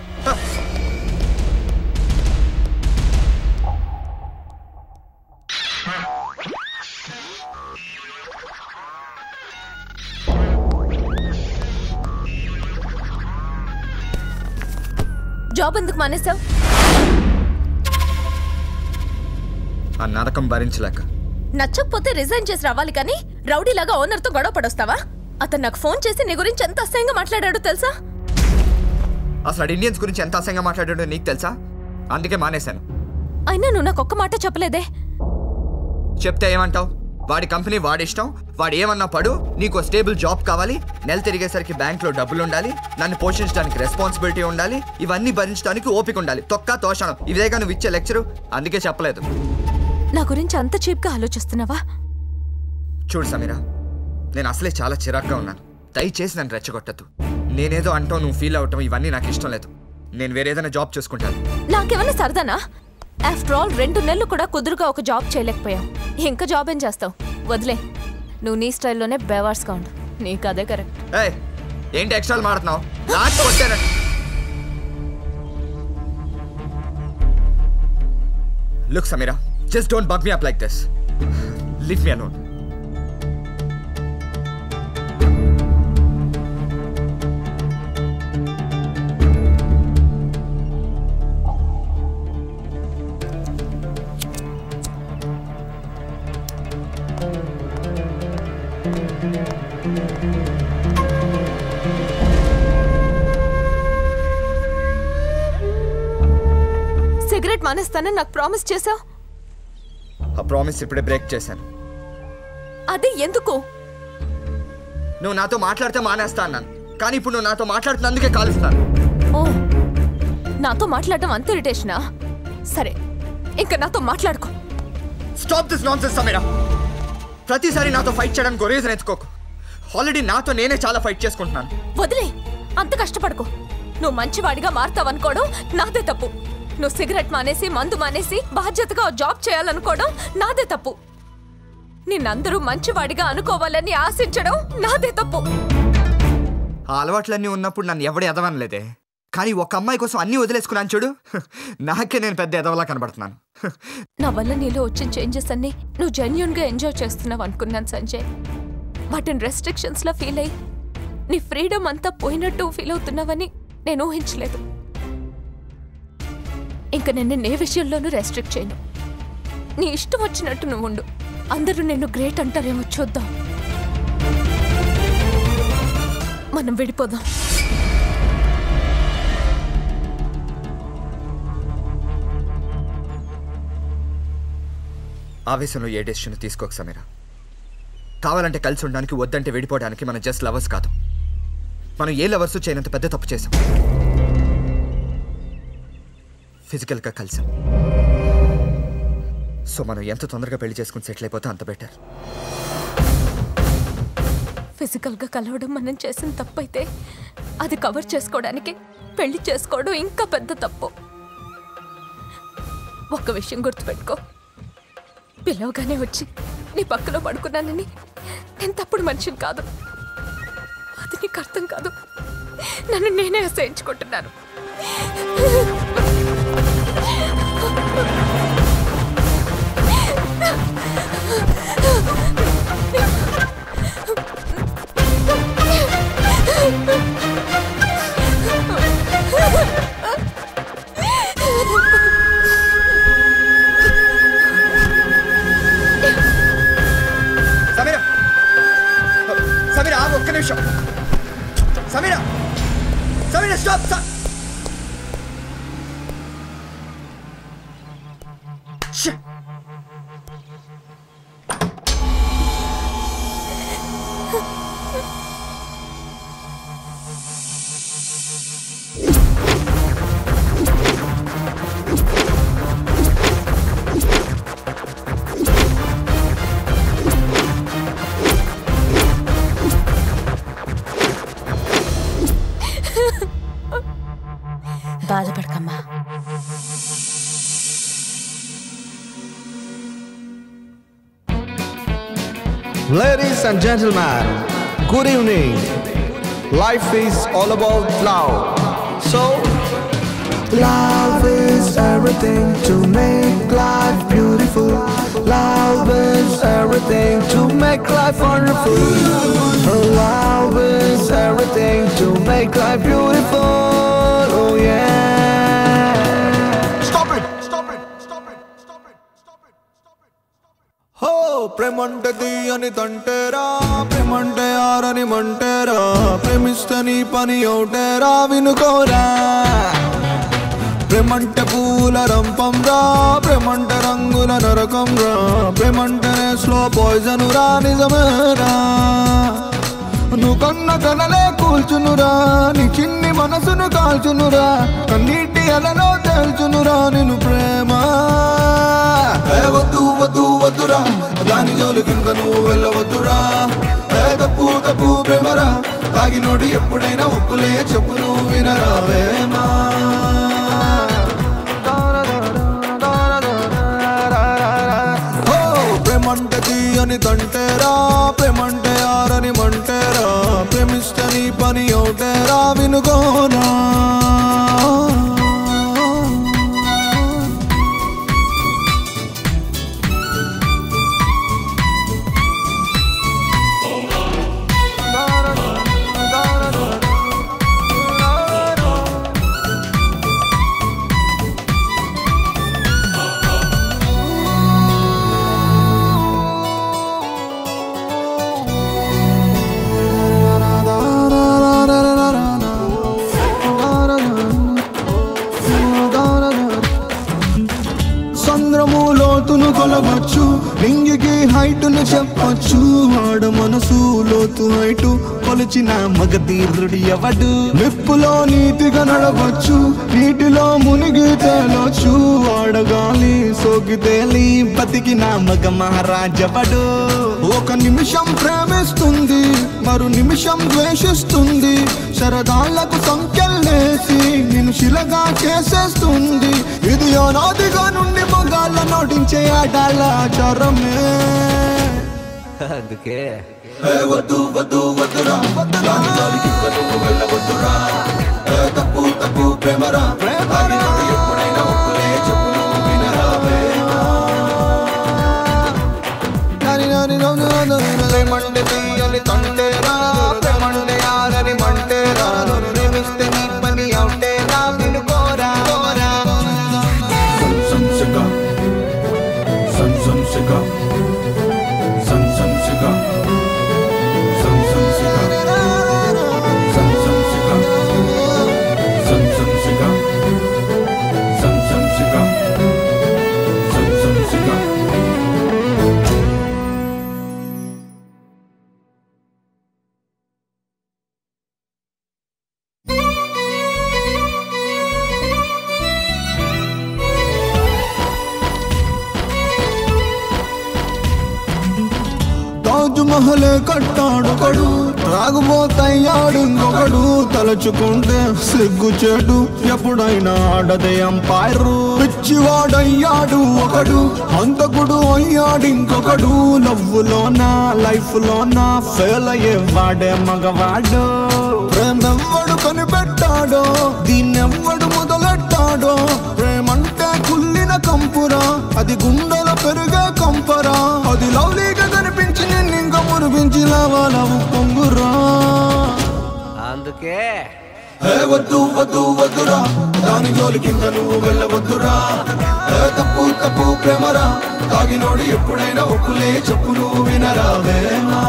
[SPEAKER 7] జాబ్ ఎందుకు మానేసావు?
[SPEAKER 6] ఆ నరకం భరించలేక.
[SPEAKER 7] నచ్చకపోతే రిజైన్ చేసి రావాలి కానీ రౌడీలాగా ఓనర్తో గొడవ పడొస్తావా? అతను నాకు ఫోన్ చేసి నీ గురించి ఎంత అసహ్యంగా మాట్లాడాడో తెలుసా?
[SPEAKER 6] అసలు ఇండియన్స్ గురించి ఎంత అసహ్యంగా మాట్లాడాడో నీకు తెలుసా? అందుకే మానేశాను.
[SPEAKER 7] అయినా నువ్వు నాకు ఒక్క మాట చెప్పలేదే.
[SPEAKER 6] చెప్తే ఏమంటావు? వాడి కంపెనీ వాడి ఇష్టం, వాడు ఏమన్నా పడు, నీకు స్టేబుల్ జాబ్ కావాలి, నెల తిరిగేసరికి బ్యాంక్లో డబ్బులు ఉండాలి, నన్ను పోషించడానికి రెస్పాన్సిబిలిటీ ఉండాలి, ఇవన్నీ భరించడానికి ఓపిక ఉండాలి. తొక్క తోషణం ఇదేగా నువ్వు ఇచ్చే లెక్చరు. అందుకే చెప్పలేదు.
[SPEAKER 7] నా గురించి అంత చీప్గా ఆలోచిస్తున్నావా?
[SPEAKER 6] చూడు సమీరా, నేను అసలే చాలా చిరాగ్గా ఉన్నాను. దయచేసి నన్ను రెచ్చగొట్టద్దు. నేనేదో అంటావు, నువ్వు ఫీల్ అవటం ఇవన్నీ నాకు ఇష్టం లేదు. నేను వేరేదైనా జాబ్ చూసుకుంటాను.
[SPEAKER 7] నాకేమన్నా సరదానా? ఆఫ్టర్ ఆల్ 2 నెలలు కూడా కుదురుగా ఒక జాబ్ చేయలేకపోయావు. ఇంకా జాబ్ ఏం చేస్తావు? వదిలే. నువ్వు నీ స్టైల్లోనే బేవార్స్గా ఉండు. నీకు అదే కరెక్ట్.
[SPEAKER 6] ఏంటి ఎక్స్ట్రాలు మాడుతున్నావు? Look, Samira, just don't bug me up like this. Leave me alone.
[SPEAKER 7] Cigarette మానేస్తానని నాకు ప్రామిస్ చేసావు.
[SPEAKER 6] ఆ ప్రామిస్ ఇప్పుడే బ్రేక్ చేశాను.
[SPEAKER 7] అది ఎందుకు?
[SPEAKER 6] నువ్వు నాతో మాట్లాడితే మానేస్తా అన్నాను, కానీ ఇప్పుడు నువ్వు నాతో మాట్లాడుతున్నందుకే కాలుస్తాను.
[SPEAKER 7] ఓ, నాతో మాట్లాడడం అంత ఇరిటేషనా? సరే, ఇంకా నాతో మాట్లాడుకో.
[SPEAKER 6] Stop this nonsense Samira. ప్రతిసారి నాతో ఫైట్ చేయడానికి ఒక రీజన్ ఎత్తుకోకు. ఆల్రెడీ నాతో నేనే చాలా ఫైట్ చేసుకుంటున్నాను.
[SPEAKER 7] వదిలే, అంత కష్టపడుకో. నువ్వు మంచివాడిగా మారుతావనుకోవడం నాదే తప్పు. నువ్వు సిగరెట్ మానేసి మందు మానేసి బాధ్యతగా జాబ్ చేయాలనుకోవడం నాదే తప్పు. నిన్నందరూ మంచివాడిగా అనుకోవాలని ఆశించడం నాదే తప్పు.
[SPEAKER 6] ఆ అలవాట్లన్నీ ఉన్నప్పుడు నన్ను ఎవడు ఎదవనలేదే, కానీ ఒక అమ్మాయి కోసం అన్నీ వదిలేసుకున్నాను చూడు. నాకే నేను పెద్ద ఎదవలా కనబడుతున్నాను.
[SPEAKER 7] నా వల్ల నీలో వచ్చిన చేంజెస్ అన్ని నువ్వు జెన్యూన్గా ఎంజాయ్ చేస్తున్నావు అనుకున్నాను సంజయ్. వాటిని రెస్ట్రిక్షన్స్లో ఫీల్ అయ్యి నీ ఫ్రీడమ్ అంతా పోయినట్టు ఫీల్ అవుతున్నావని నేను ఊహించలేదు. ఇంకా నేను ఏ విషయంలోనూ రెస్ట్రిక్ట్ చేయను. నీ ఇష్టం వచ్చినట్టు నువ్వు ఉండు. అందరూ నిన్ను గ్రేట్ అంటారేమో చూద్దాం. మనం విడిపోదాం.
[SPEAKER 6] ఆవేశంలో ఏ డెసిషన్ తీసుకోక సమీరా. కావాలంటే కలిసి ఉండడానికి, వద్దంటే విడిపోవడానికి మనం జస్ట్ లవర్స్ కాదు. మనం ఏ లవర్స్ చేయనంత పెద్ద తప్పు చేసాం. ఫిజికల్గా కలిసాం. సో మనం ఎంత తొందరగా పెళ్లి చేసుకుని సెటిల్ అయిపోతే అంత బెటర్.
[SPEAKER 7] ఫిజికల్గా కలవడం మనం చేసిన తప్పు అయితే అది కవర్ చేసుకోవడానికి పెళ్లి చేసుకోవడం ఇంకా పెద్ద తప్పు. ఒక్క విషయం గుర్తుపెట్టుకో, పిలవగానే వచ్చి నీ పక్కలో పడుకున్నానని నేను తప్పుడు మనిషిని కాదు. అది నీకు అర్థం కాదు. నన్ను నేనే అసహించుకుంటున్నాను.
[SPEAKER 6] సమీరా, సమీరా ఆగు ఒక్క నిమిషం. సమీరా, సమీరా స్టాప్.
[SPEAKER 3] బాధపడకమ్మా.
[SPEAKER 8] Ladies and gentlemen, good evening. Life is all about love. So, love is everything to make life beautiful. Love is everything to make life wonderful. Love is everything to make life beautiful. Oh yeah. Stop it! Stop it! Stop it! Stop it! Stop it! Stop it! Ho! ప్రేమంటే తీయని తంటేరా, ప్రేమంటే ఆరని మంటేరా, ప్రేమిస్తే నీ పని అవుటేరా, వినుకోరా. ప్రేమంటే పూల రంపం రా, ప్రేమంటే రంగుల నరకం రా, ప్రేమంటే slow poison రా, నిజమేరా. నువ్వు కన్న కలలే కూల్చునురా, నీ చిన్ని మనసును కాల్చునురా, కన్నీటి అలలో తేల్చునురా నిన్ను ప్రేమ. వద్దు వద్దు వద్దురా, దాని జోలికింక నువ్వు వెళ్ళవద్దురా. తప్పు తప్పు ప్రేమరా, తాగినోడు ఎప్పుడైనా ఒప్పులే చెప్పు నువ్వు వినరా వేమా. అనుకోనా కొలవచ్చు నింగికి హైటును చెప్పచ్చు ఆడ మనసు లోతు హైటు కొలిచిన మగధీరుడి ఎవడు నిప్పులో నీతిగా నడవచ్చు నీటిలో మునిగి తేలొచ్చు ఆడగాలి సోకి తేలి బతికిన మగ మహారాజవడు ఒక నిమిషం ప్రేమిస్తుంది మరు నిమిషం ద్వేషిస్తుంది శరదాలకు సంఖ్యలేసి నిన్ను శిలగా చేసేస్తుంది ఇది అనాదిగా నుండి మగాళ్ళ నోటించే ఆడాల ఆచారమే
[SPEAKER 9] అందుకే
[SPEAKER 8] వద్దు వద్దు వద్దురా వెళ్ళవద్దురా తప్పు తప్పు ప్రేమరా ఎప్పుడైనా ఒప్పులే చెప్పులు వినరావే మండే తీయని తండేరా మండే ఆరని మంటేరా ప్రేమిస్తే నీ పని అవుటేరా వినుకోరా సంశగా సంశగా సంశగా మహలే కట్టాడొకడు త్రాగుబోతయ్యాడు ఇంకొకడు తలచుకుంటే సిగ్గు చెడు ఎప్పుడైనా ఆడదే అంపైరు పిచ్చివాడయ్యాడు ఒకడు హంతకుడు అయ్యాడు ఇంకొకడు లవ్వులోనా లైఫ్ లోనా ఫెయిల్ అయ్యే వాడే మగవాడు ప్రేమెవ్వడు కనిపెట్టాడో దీన్నెవ్వడు మొదలెట్టాడో ప్రేమంటే కుల్లిన కంపురా అది గుండెల పెరిగే కంపరా అది లవ్లీగా కనిపించి నిన్నింక మురిపించి లావాలవు పొంగురా
[SPEAKER 9] అందుకే
[SPEAKER 8] వద్దు వద్దు వద్దురా దాని జోలికింత నువ్వు వెళ్ళవద్దురా తప్పు తప్పు ప్రేమరా తాగినోడు ఎప్పుడైనా ఒప్పులే చెప్పులు వినరావేమా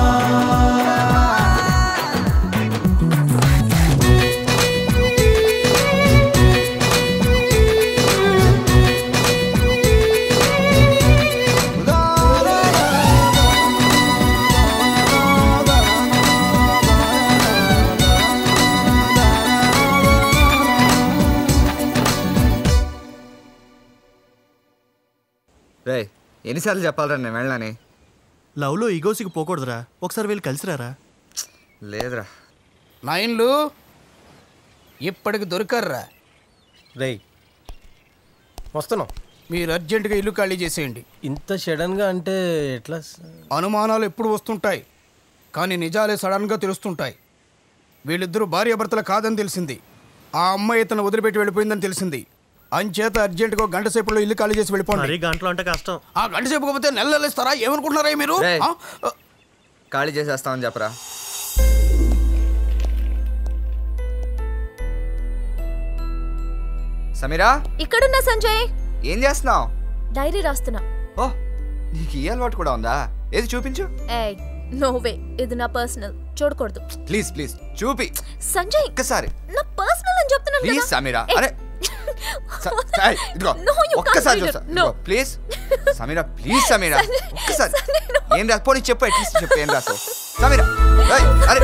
[SPEAKER 6] రే ఎన్నిసార్లు చెప్పాలరా నేను వెళ్ళని
[SPEAKER 11] లవ్లో ఈగోసికి పోకూడదురా ఒకసారి వెళ్ళి కలిసిరారా
[SPEAKER 6] లేదురా
[SPEAKER 13] నాయన్లు ఇప్పటికి దొరికారురా
[SPEAKER 10] రేయ్ వస్తున్నాం
[SPEAKER 13] మీరు అర్జెంటుగా ఇల్లు ఖాళీ చేసేయండి
[SPEAKER 10] ఇంత సడన్గా అంటే ఎట్లా
[SPEAKER 13] అనుమానాలు ఎప్పుడు వస్తుంటాయి కానీ నిజాలే సడన్గా తెలుస్తుంటాయి వీళ్ళిద్దరూ భార్యాభర్తలు కాదని తెలిసింది ఆ అమ్మాయి ఇతను వదిలిపెట్టి వెళ్ళిపోయిందని తెలిసింది అంచేత అర్జెంటుగా గంట సేపులో ఇల్లు ఖాళీ చేసి వెళ్ళిపోండి
[SPEAKER 11] గంటలో అంటే కష్టం
[SPEAKER 13] ఆ గంట సేపు కాకపోతే నెలలు ఇస్తారా ఏమనుకుంటున్నారా మీరు
[SPEAKER 6] ఖాళీ చేసేస్తామని చెప్పరా సమీరా
[SPEAKER 7] ఇక్కడున్నా సంజయ్
[SPEAKER 6] ఏం చేస్తున్నావు
[SPEAKER 7] డైరీ రాస్తున్నా
[SPEAKER 6] ఓ నీకు ఈ అలవాటు కూడా ఉందా ఏది చూపించు
[SPEAKER 7] ఏయ్ నో వే ఇది నా పర్సనల్ చూడకూడదు
[SPEAKER 6] ప్లీజ్ ప్లీజ్ చూపి
[SPEAKER 7] సంజయ్
[SPEAKER 6] ఒక్కసారి
[SPEAKER 7] నా పర్సనల్ అని చెప్తున్నాను
[SPEAKER 6] ప్లీజ్ సమీరా అరే ఇదిగో ఒక్కసారి చూస్తా ప్లీజ్ సమీరా ప్లీజ్ సమీరా ఒక్కసారి ఏం రాసు పోనీ చెప్పు అట్లీస్ట్ చెప్పు ఏం రాసు సమీరా అరే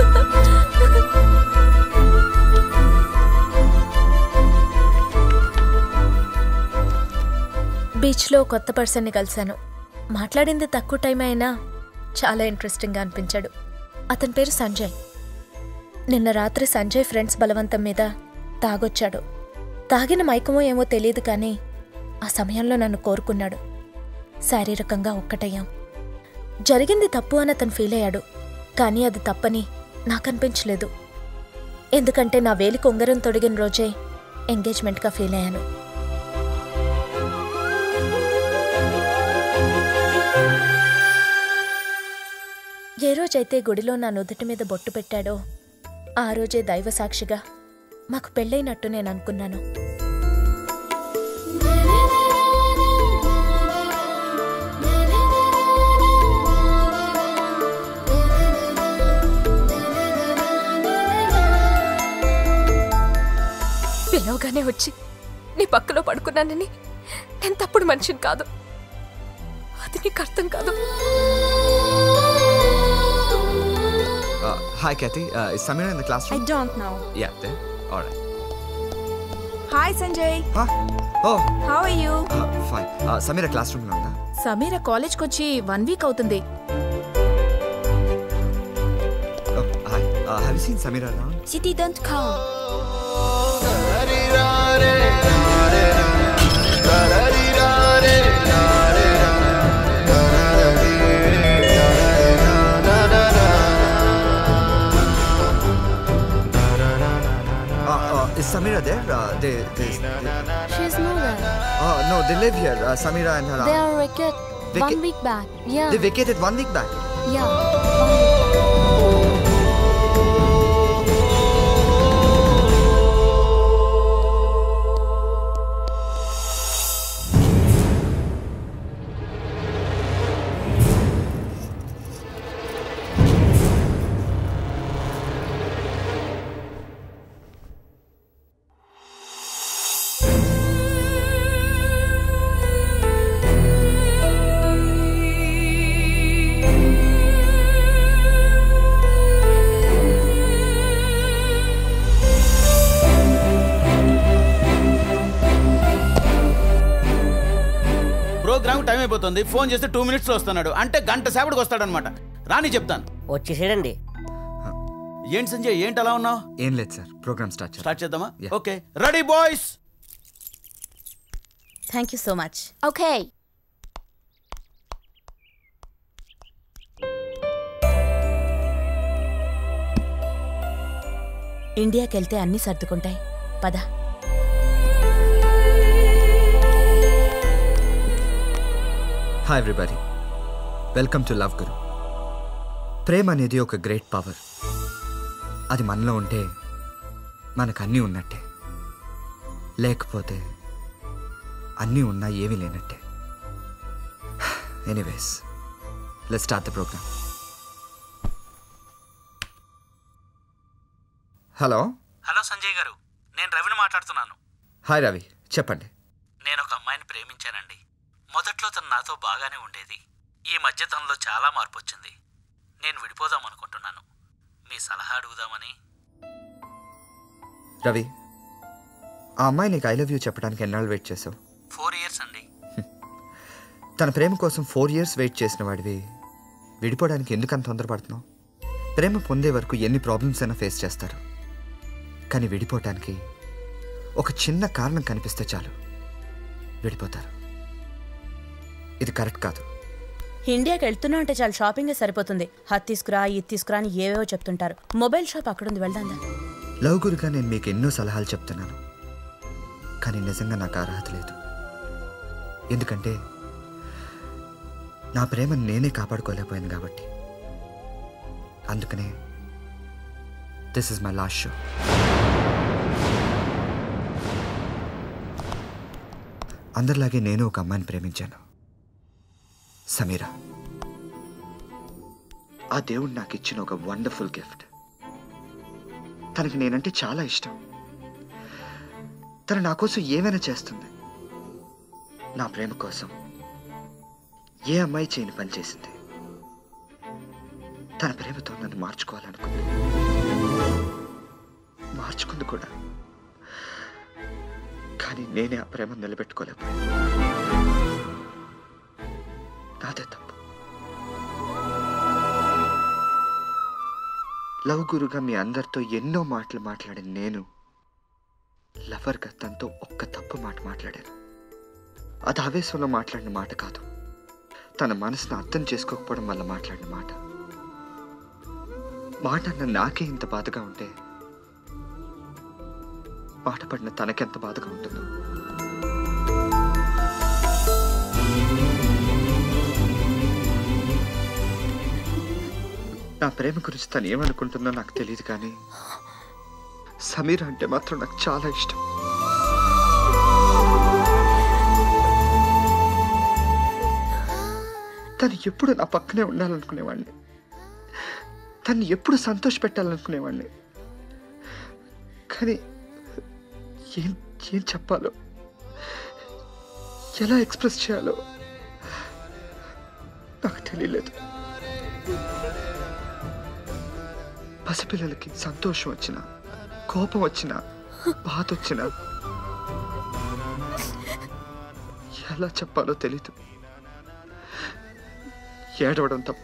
[SPEAKER 3] బీచ్లో కొత్త పర్సన్ని కలిశాను. మాట్లాడింది తక్కువ టైం అయినా చాలా ఇంట్రెస్టింగ్గా అనిపించాడు. అతని పేరు సంజయ్. నిన్న రాత్రి సంజయ్ ఫ్రెండ్స్ బలవంతం మీద తాగొచ్చాడు. తాగిన మైకమో ఏమో తెలియదు కానీ ఆ సమయంలో నన్ను కోరుకున్నాడు. శారీరకంగా ఒక్కటయ్యాం. జరిగింది తప్పు అని అతను ఫీల్ అయ్యాడు. కానీ అది తప్పని నాకనిపించలేదు.
[SPEAKER 7] ఎందుకంటే నా వేలికి ఉంగరం తొడిగిన రోజే ఎంగేజ్మెంట్గా ఫీల్ అయ్యాను. ఏ రోజైతే గుడిలో నా నుదుటి మీద బొట్టు పెట్టాడో ఆ రోజే దైవ సాక్షిగా మాకు పెళ్ళైనట్టు నేను అనుకున్నాను. పిలవగానే వచ్చి నీ పక్కలో పడుకున్నానని నేను తప్పుడు మనిషిని కాదు. అది నీకు అర్థం కాదు.
[SPEAKER 6] Hi, Kathy. Is Samira in the classroom?
[SPEAKER 12] I don't know.
[SPEAKER 6] Yeah, there. All right.
[SPEAKER 12] Hi, Sanjay.
[SPEAKER 6] Huh? Oh.
[SPEAKER 12] How are you?
[SPEAKER 6] Fine. Samira classroom lo unda?
[SPEAKER 3] Sameera కాలేజ్కి వచ్చి 1 వీక్ అవుతుంది.
[SPEAKER 6] Oh, hi. Have you seen Samira around?
[SPEAKER 12] She didn't come.
[SPEAKER 6] Is Samira there?
[SPEAKER 20] She's not there.
[SPEAKER 6] No, they live here. Samira and her.
[SPEAKER 20] They are vacated 1 week back. Yeah.
[SPEAKER 6] They vacated 1 week back.
[SPEAKER 20] Yeah.
[SPEAKER 1] Time అయిపోతుంది. Phone చేస్తే 2 minutes లో వస్తున్నాడు అంటే గంట సేపటికి వస్తాడనమాట. రాని చెప్తాను.
[SPEAKER 9] వచ్చేసాడండి.
[SPEAKER 1] ఏంటి సంజయ్, ఏంటి అలా ఉన్నావు?
[SPEAKER 6] ఏం లేదు సార్, ప్రోగ్రామ్ స్టార్ట్
[SPEAKER 1] చేద్దామా? Okay, ready boys.
[SPEAKER 3] Thank you so much.
[SPEAKER 20] Okay.
[SPEAKER 3] ఇండియాకి వెళ్తే అన్నీ సర్దుకుంటాయి. పద.
[SPEAKER 6] Hi everybody, welcome to love guru. ప్రేమ అనేది ఒక గ్రేట్ పవర్. అది మనలో ఉంటే మనకు అన్నీ ఉన్నట్టే, లేకపోతే అన్నీ ఉన్నా ఏమీ లేనట్టే. Anyways, let's start the program. Hello.
[SPEAKER 1] Hello Sanjay garu, నేను రవిని మాట్లాడుతున్నాను.
[SPEAKER 6] హాయ్ రవి, చెప్పండి.
[SPEAKER 1] నేను ఒక అమ్మాయిని ప్రేమించానండి. మొదట్లో తను నాతో బాగానే ఉండేది. ఈ మధ్య తనలో చాలా మార్పు వచ్చింది. నేను విడిపోదాం అనుకుంటున్నాను. మీ సలహా అడుగుదామని.
[SPEAKER 6] రవి, ఆ అమ్మాయి నీకు ఐ లవ్ యూ చెప్పడానికి ఎన్నాళ్ళు వెయిట్ చేసావు?
[SPEAKER 1] 4 years అండి.
[SPEAKER 6] తన ప్రేమ కోసం 4 years వెయిట్ చేసిన వాడివి విడిపోవడానికి ఎందుకు అంత తొందరపడుతున్నావు? ప్రేమ పొందే వరకు ఎన్ని ప్రాబ్లమ్స్ అయినా ఫేస్ చేస్తారు, కానీ విడిపోవటానికి ఒక చిన్న కారణం కనిపిస్తే చాలు విడిపోతారు. ఇది కరెక్ట్ కాదు.
[SPEAKER 3] ఇండియాకి వెళ్తున్నా అంటే చాలు షాపింగే సరిపోతుంది. అది తీసుకురా, ఇది తీసుకురా అని ఏవేవో చెప్తుంటారు. మొబైల్ షాప్ అక్కడుంది, వెళ్దాం.
[SPEAKER 6] లవ్ గురుగా నేను మీకు ఎన్నో సలహాలు చెప్తున్నాను, కానీ నిజంగా నాకు అర్హత లేదు. ఎందుకంటే నా ప్రేమను నేనే కాపాడుకోలేకపోయాను కాబట్టి. అందుకనే this is my last show. అందరిలాగే నేను ఒక అమ్మాయిని ప్రేమించాను, సమీరా. ఆ దేవుడు నాకు ఇచ్చిన ఒక వండర్ఫుల్ గిఫ్ట్. తనకి నేనంటే చాలా ఇష్టం. తను నా కోసం ఏమైనా చేస్తుంది. నా ప్రేమ కోసం ఏ అమ్మాయి చేయని పని చేసింది. తన ప్రేమతో నన్ను మార్చుకోవాలనుకుంది, మార్చుకుంది కూడా. కానీ నేనే ఆ ప్రేమ నిలబెట్టుకోలేకపోయాను. నాదే తప్పు. లవ్ గురుగా మీ అందరితో ఎన్నో మాటలు మాట్లాడిన నేను లవర్గా తనతో ఒక్క తప్పు మాట మాట్లాడాను. అది ఆవేశంలో మాట్లాడిన మాట కాదు, తన మనసును అర్థం చేసుకోకపోవడం వల్ల మాట్లాడిన మాట. మాట నాకే ఇంత బాధగా ఉంటే మాట పడిన తనకెంత బాధగా ఉంటుందో. నా ప్రేమ గురించి తను ఏమనుకుంటుందో నాకు తెలియదు, కానీ సమీర అంటే మాత్రం నాకు చాలా ఇష్టం. తను ఎప్పుడు నా పక్కనే ఉండాలనుకునేవాడిని, తను ఎప్పుడు సంతోష పెట్టాలనుకునేవాడిని. కానీ ఏం ఏం చెప్పాలో, ఎలా ఎక్స్ప్రెస్ చేయాలో నాకు తెలియలేదు. పసిపిల్లలకి సంతోషం వచ్చినా, కోపం వచ్చినా, బాధ వచ్చినా ఎలా చెప్పాలో తెలీదు. ఏడవడం తప్ప.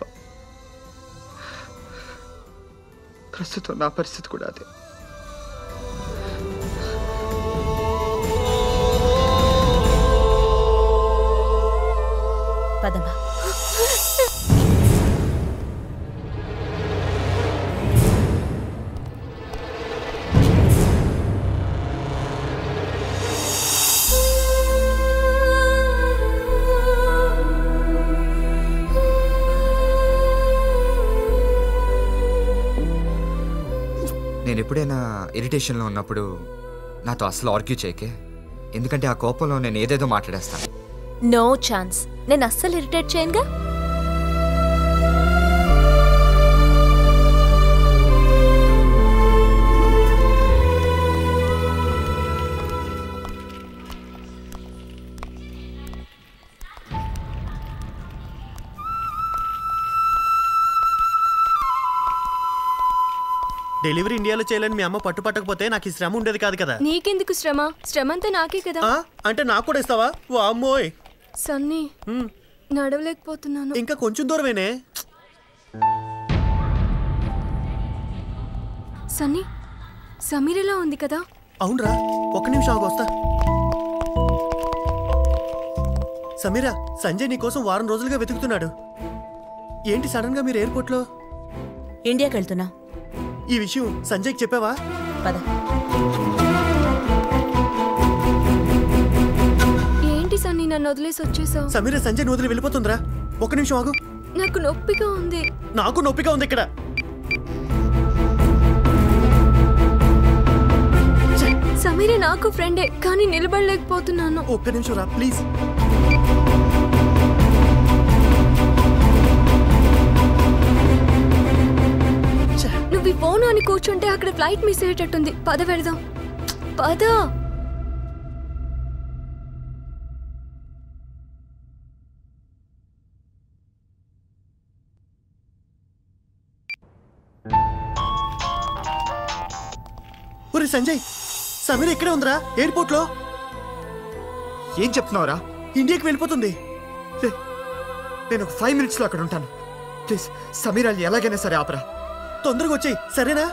[SPEAKER 6] ప్రస్తుతం నా పరిస్థితి కూడా అదే.
[SPEAKER 3] పదమా.
[SPEAKER 6] నేను ఎప్పుడైనా ఇరిటేషన్లో ఉన్నప్పుడు నాతో అసలు ఆర్గ్యూ చేయకే, ఎందుకంటే ఆ కోపంలో నేను ఏదేదో మాట్లాడేస్తాను.
[SPEAKER 7] No chance. నేను అస్సలు ఇరిటేట్ చేయనుగా.
[SPEAKER 11] డెలివరీ ఇండియాలో చేయాలని మీ అమ్మ పట్టుపట్టకపోతే నాకు ఈ శ్రమ ఉండేది కాదు కదా.
[SPEAKER 20] నీకెందుకు శ్రమ? శ్రమ అంతా నాకే కదా.
[SPEAKER 11] అంటే నాకు కూడా ఇస్తావా? ఓ అమ్మోయ్
[SPEAKER 20] సన్నీ, నడవలేకపోతున్నాను.
[SPEAKER 11] ఇంకా కొంచెం దూరమేనే.
[SPEAKER 20] సన్నీ, సమీరలా ఉంది కదా.
[SPEAKER 11] అవునరా, ఒక్క నిమిషం ఆగు, వస్తా. సమీరా, సంజయ్ నీ కోసం వారం రోజులుగా వెతుకుతున్నాడు. ఏంటి సడన్ గా మీరు ఎయిర్పోర్ట్ లో?
[SPEAKER 3] ఇండియాకి వెళ్తున్నా.
[SPEAKER 11] ఈ విషయం సంజయ్కి చెప్పావా?
[SPEAKER 3] పద.
[SPEAKER 20] ఏంటి సన్నీ, నన్ను వదిలేసి వచ్చేసావు?
[SPEAKER 11] సమీర సంజయ్ వదిలి వెళ్ళిపోతుందిరా. ఒక్క నిమిషం ఆగు.
[SPEAKER 20] నాకు నొప్పిగా ఉంది.
[SPEAKER 11] నాకు నొప్పిగా ఉంది ఇక్కడ.
[SPEAKER 20] సమీర నాకు ఫ్రెండే, కానీ నిలబడలేకపోతున్నాను.
[SPEAKER 11] ఒక్క నిమిషం రా ప్లీజ్.
[SPEAKER 20] నువ్వు ఈ ఫోన్ అని కూర్చుంటే అక్కడ ఫ్లైట్ మిస్ అయ్యేటట్టుంది. పద వెళదాం, పద.
[SPEAKER 11] ఒరే సంజయ్, సమీర ఇక్కడే ఉందిరా ఎయిర్పోర్ట్ లో.
[SPEAKER 6] ఏం చెప్తున్నావురా?
[SPEAKER 11] ఇండియాకి వెళ్ళిపోతుంది.
[SPEAKER 6] నేను ఒక 5 minutes లో అక్కడ ఉంటాను. ప్లీజ్ సమీరాలు ఎలాగైనా సరే ఆపరా.
[SPEAKER 11] తొందరగా వచ్చేయ్, సరేనా?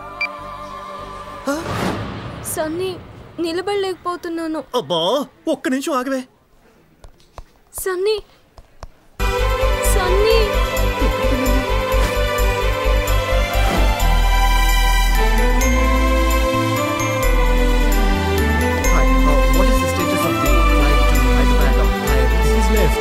[SPEAKER 20] సన్నీ, నిలబడలేకపోతున్నాను.
[SPEAKER 11] అబ్బా, ఒక్క నిమిషం ఆగవే.
[SPEAKER 20] Sunny, Sunny.
[SPEAKER 6] What is the status of the flight to Hyderabad? This is left.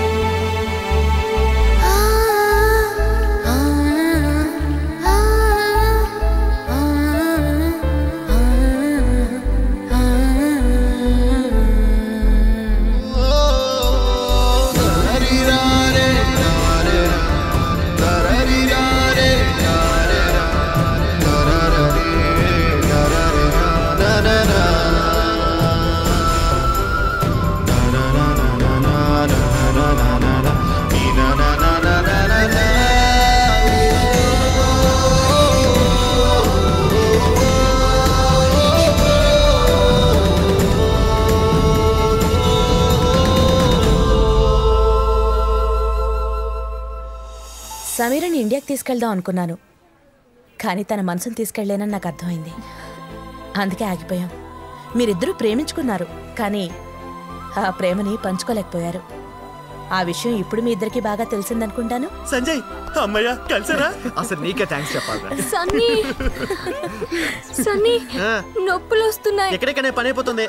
[SPEAKER 3] సమీరని ఇండియాకి తీసుకెళ్దాం అనుకున్నాను, కానీ తన మనసును తీసుకెళ్లేనని నాకు అర్థమైంది. అందుకే ఆగిపోయాం. మీరిద్దరూ ప్రేమించుకున్నారు, కానీ ఆ ప్రేమని పంచుకోలేకపోయారు. ఆ విషయం ఇప్పుడు మీ ఇద్దరికి బాగా తెలిసిందనుకుంటాను.
[SPEAKER 11] సంజయ్ అమ్మయ్య కలిసారా?
[SPEAKER 6] అసలు నీకే థ్యాంక్స్ చెప్పాలి.
[SPEAKER 20] సన్నీ సన్నీ నొప్పులు వస్తున్నాయి.
[SPEAKER 11] ఎక్కడెక్కడే పని అయిపోతుంది.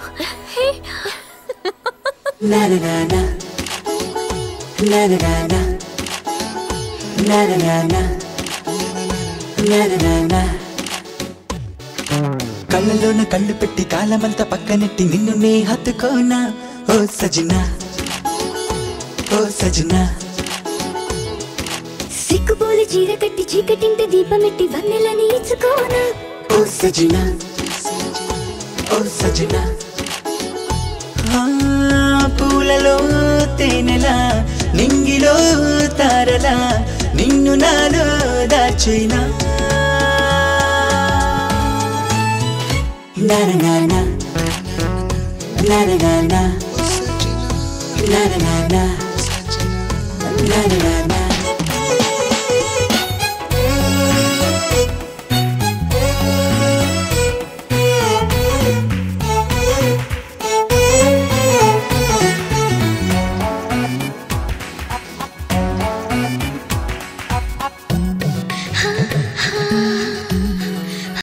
[SPEAKER 14] కళ్ళలోన కళ్ళు పెట్టి కాలమంతా పక్కనెట్టి నిన్ను నే హత్తుకోనా ఓ సజనా ఓ సజనా.
[SPEAKER 4] సిక్కుపోలి చీర కట్టి చీకటింటి దీపమెట్టి వన్నెలని ఇచ్చుకోనా
[SPEAKER 14] ఓ సజనా ఓ సజనా. పూలలో తేనెలా నింగిలో తారలా నిన్ను నాలో దాచేనా. Na na na na na na na na na na na na na na na.